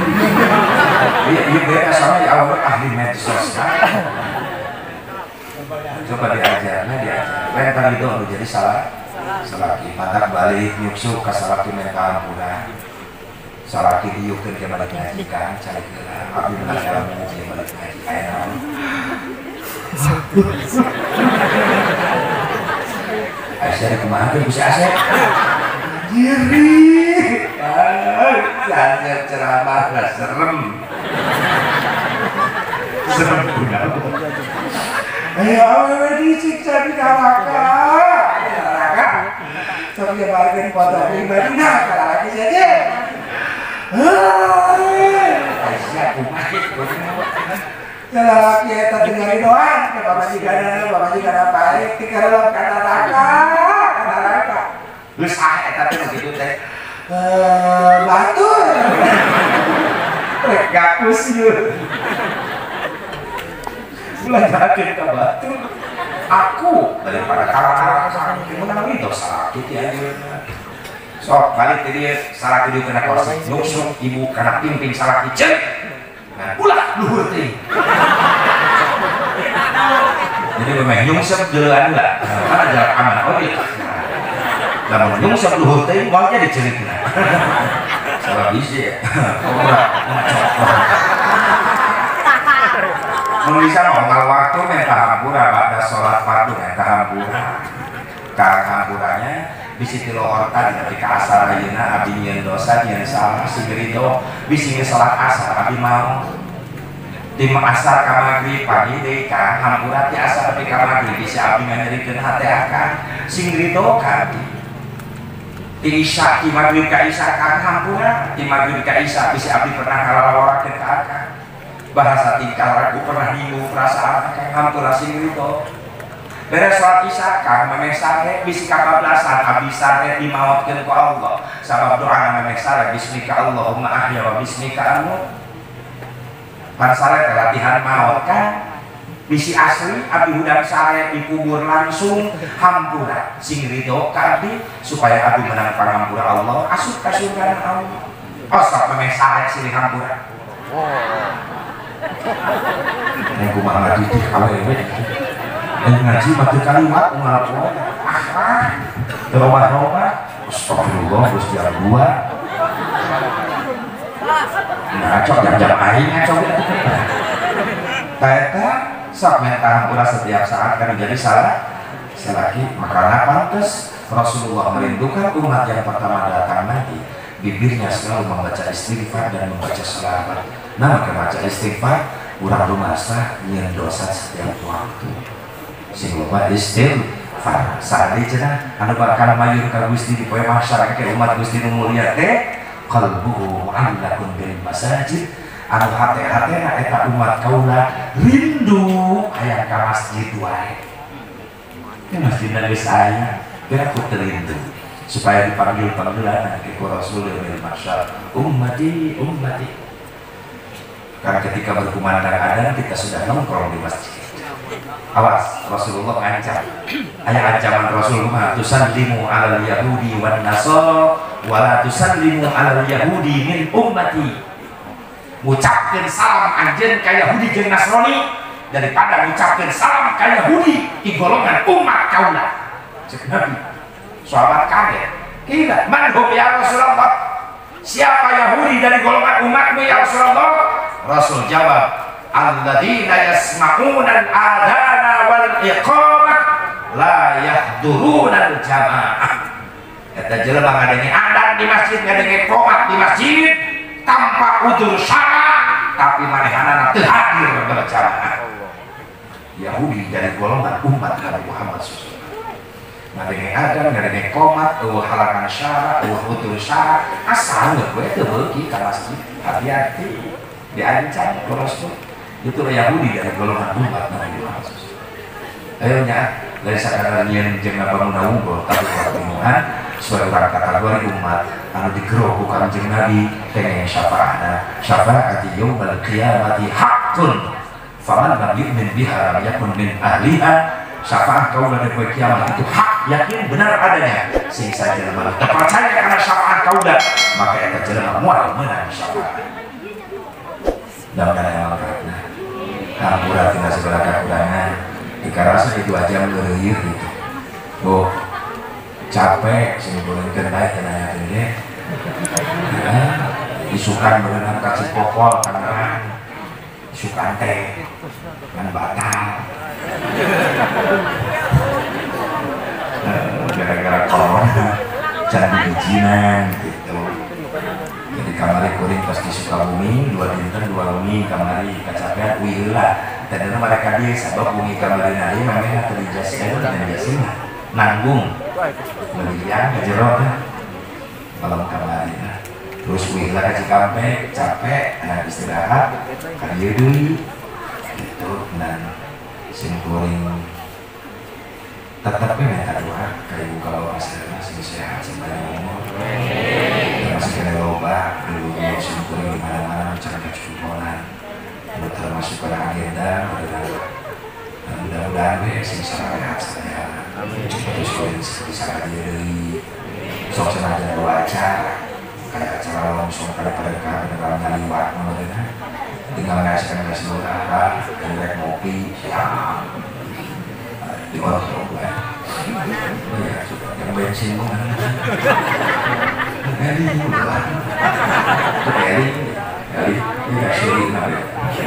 Speaker 2: Iya beda sama ya awal ahli medsos kan. Coba diajarnya diajar. Tadi itu jadi salah mantap balik nyuksuk ke salaki mental mudah. Salaki diukeun ke balik ngaji kan cari geura abdi menang ngaji balik ngaji aya naon Aisyah kumaha teh bisa Aisyah diri jangan ceramah serem benar ayo awewe disiksa di neraka tapi ya balikin foto pribadi nah kalau lagi saja Aisyah kumahit lelaki eta tinggali doang ke bapak jika baik tikareup ka neraka geus sae eta teh begitu teh batur rek gakus ieu belajakeun ka batur aku daripada kalah menang itu sakit ya sok balik ke dia salah ke dia kena kursi nyusuk ibu kena pimpin salah kicet nah ulah luhur teh jadi memang nyungsep jalan lah karena jalan aman oh iya namun nyungsep luhur teh mau jadi cerit lah salah bisi ya bisa ngomong waktu minta hampura pada sholat fardu minta hampura karena hampurannya bisi tilo hortan ketika asar ayeuna abdi nyieun dosa nyieun salah sigerido bisi salat asar abdi mau di asar ka magrib pagi deui ka hampura ti asar ka magrib bisi abdi nganyerikeun hate akan sigerido ka ti isya ti magrib ka isya ka hampura ti magrib ka isya bisi abdi pernah kalalaworakeun ka akan bahasa tingkah laku pernah nyinggung perasaan akan hampura sigerido beres sholat isya kang memeh sare bisi kabablasan abdi sare dimaotkeun ku Allah sabab doa memeh sare bismika Allahumma ahya wa bismika amut pan sare latihan maot kan bisi asli abdi hudang sare dikubur langsung hampura sing ridho ka abdi supaya abdi menang pangampura Allah asup ka surga Allah osok memeh sare silih hampura nek kumaha ngadidik awewe ngaji mati kalimat ngarapun terobah-robah astagfirullah terus jam 2 ngacok jam aing ngacok taeta sok minta hampura setiap saat kan jadi salah selagi makanya pantas Rasulullah merindukan umat yang pertama datang nanti bibirnya selalu membaca istighfar dan membaca selawat nah membaca istighfar urang rumasa nyieun dosa setiap waktu sing loba istighfar sari cenah anu bakal mayur ka Gusti di poe mahsyar ke umat Gusti nu mulia teh qalbuhu mu'allaqun bil masajid anu hate-hatena eta umat kaula rindu hayang ka masjid wae ke masjid geus aya geura ku rindu supaya dipanggil-panggilan ke Rasul bil mahsyar ummati karena ketika berkumandang adzan kita sudah nongkrong di masjid Awas, Rasulullah ngancam. Aya ancaman Rasulullah, tusallimu alal yahudi wan nasara wa la tusallimu alal yahudi min ummati. Ngucapkeun salam anjeun ka Yahudi jeung Nasrani daripada ngucapkeun salam ka Yahudi di golongan umat kaula. Cek Nabi. Sahabat kaget. Gila, man hum ya Rasulullah? Siapa Yahudi dari golongan umatmu ya Rasulullah? Rasul jawab, alladzina yasma'una al-adana wal iqamah la yahduruna al-jamaah. Kata jelema ngadenge adan di masjid, ngadenge qomat di masjid tanpa udzur syara, tapi manehanana teu hadir berjamaah. Yahudi dari golongan umat Nabi Muhammad SAW. Ngadenge adan, ngadenge qomat, halangan syara, udzur syara, asal gue teu beuki ka masjid. Hati-hati, diancam ku Rasul. Itu Yahudi dari golongan umat Nabi Muhammad. Ayo nya dari sakaran yang jeung bangunna unggul tapi pertemuan sebagai kategori umat anu digeroh ku Kanjeng Nabi kenging syafaati yaumil qiyamati haqqun faman lam yu'min biha lam yakun min ahliha. Syafaat kaula di poe kiamat itu hak, yakin benar adanya. Sing saja malah terpercaya karena syafaat kaula maka eta jelema moal meunang syafaat. Mudah-mudahan manfaatna. Hampura tina segala kekurangan. Dikarasa itu aja ngeureuyeun gitu. Oh, capek sing bolehkeun bae teh nanya ge. Isukan berenang ka Cipokol Tangerang. Isukan teh kan batal. Gara-gara corona jadi bijinan gitu. Jadi kamari kuring pasti Sukabumi 2 dinten 2 wengi kamari kacapean uiheula. Dan mereka dia sabab bumi kamari nari mamena teu dijaskeun dan jasina nanggung melian jero malam kamari. Terus uiheula ka Cikampek capek istirahat ka dieu deui gitu. Dan sing kuring tetap minta doa ka ibu kalau aslinya sing sehat sing panjang umur masih kena loba dulu sing kuring di mana-mana cara kecukupan termasuk pada agenda mudah-mudahan sing sehat saya terus kuring bisa diri sok sengaja doa acara kayak acara langsung pada dengan ngaliwat namanya tinggal ngasihkan seluruh arah dan ngopi siap di warung ya yang bensin mana Eli udah Eli ini gak sering ada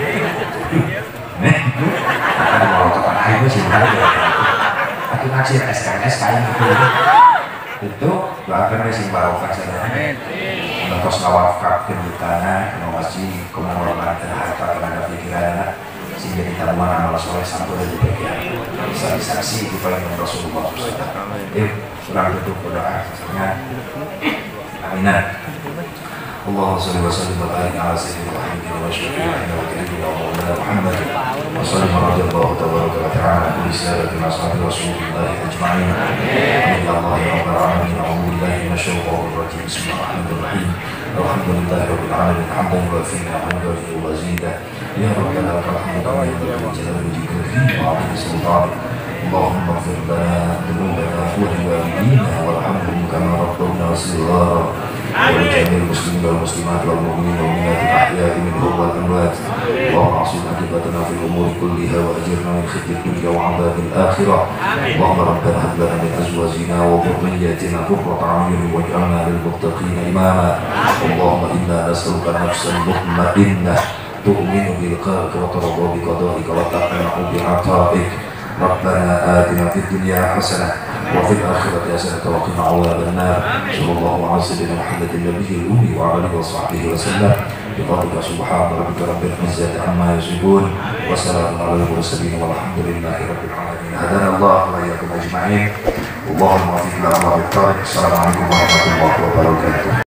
Speaker 2: akan mau tekan air sih aku ngasih SMS kain itu doakan sing barokah saudara mentos ngawafkat ke tanah inovasi kemauan dan harta tenaga pikiran sing jadi tabungan amal soleh sampai dari bagian bisa disaksi di paling Rasulullah SAW. Surah tutup berdoa sesungguhnya. Aminan. Allahumma shalli wa sallim wa barik ala sayyidina Muhammadin wa syafi'ina wa habibina wa maulana Muhammad wa sallim radhiyallahu tabaraka wa ta'ala an kulli sayyidina ashabi Rasulillah ajma'in. Amin ya rabbal alamin. A'udzu billahi minasyaitonir rajim. Bismillahirrahmanirrahim. Alhamdulillahi rabbil alamin. Hamdan wa fina hamdan wa mazida. Ya rabbana lakal hamdu kama yanbaghi li jalali wajhika wa 'azimi sultanik. اللهم اغفر لنا ذنوبنا ولوالدينا وارحمهم كما ربونا صغارا ولجميع المسلمين والمسلمات والمؤمنين والمؤمنات الاحياء منهم والاموات اللهم اعصم عاقبتنا في الامور كلها واجرنا من خزي الدنيا وعذاب الاخره اللهم ربنا هب لنا من ازواجنا وذرياتنا قرة اعين واجعلنا للمتقين اماما اللهم انا نسالك نفسا مطمئنه تؤمن بلقائك وترضى بقضائك وتقنع بعطائك ربنا آتنا في الدنيا حسنة وفي الآخرة حسنة وقنا عذاب النار صلى الله على سيدنا محمد النبي الأمي وعلى آله وصحبه وسلم بفضلك سبحان ربك رب العزة عما يصفون وسلام على المرسلين والحمد لله رب العالمين. هدانا الله وإياكم أجمعين. اللهم وفقنا الله بالطريق. السلام عليكم ورحمة الله وبركاته.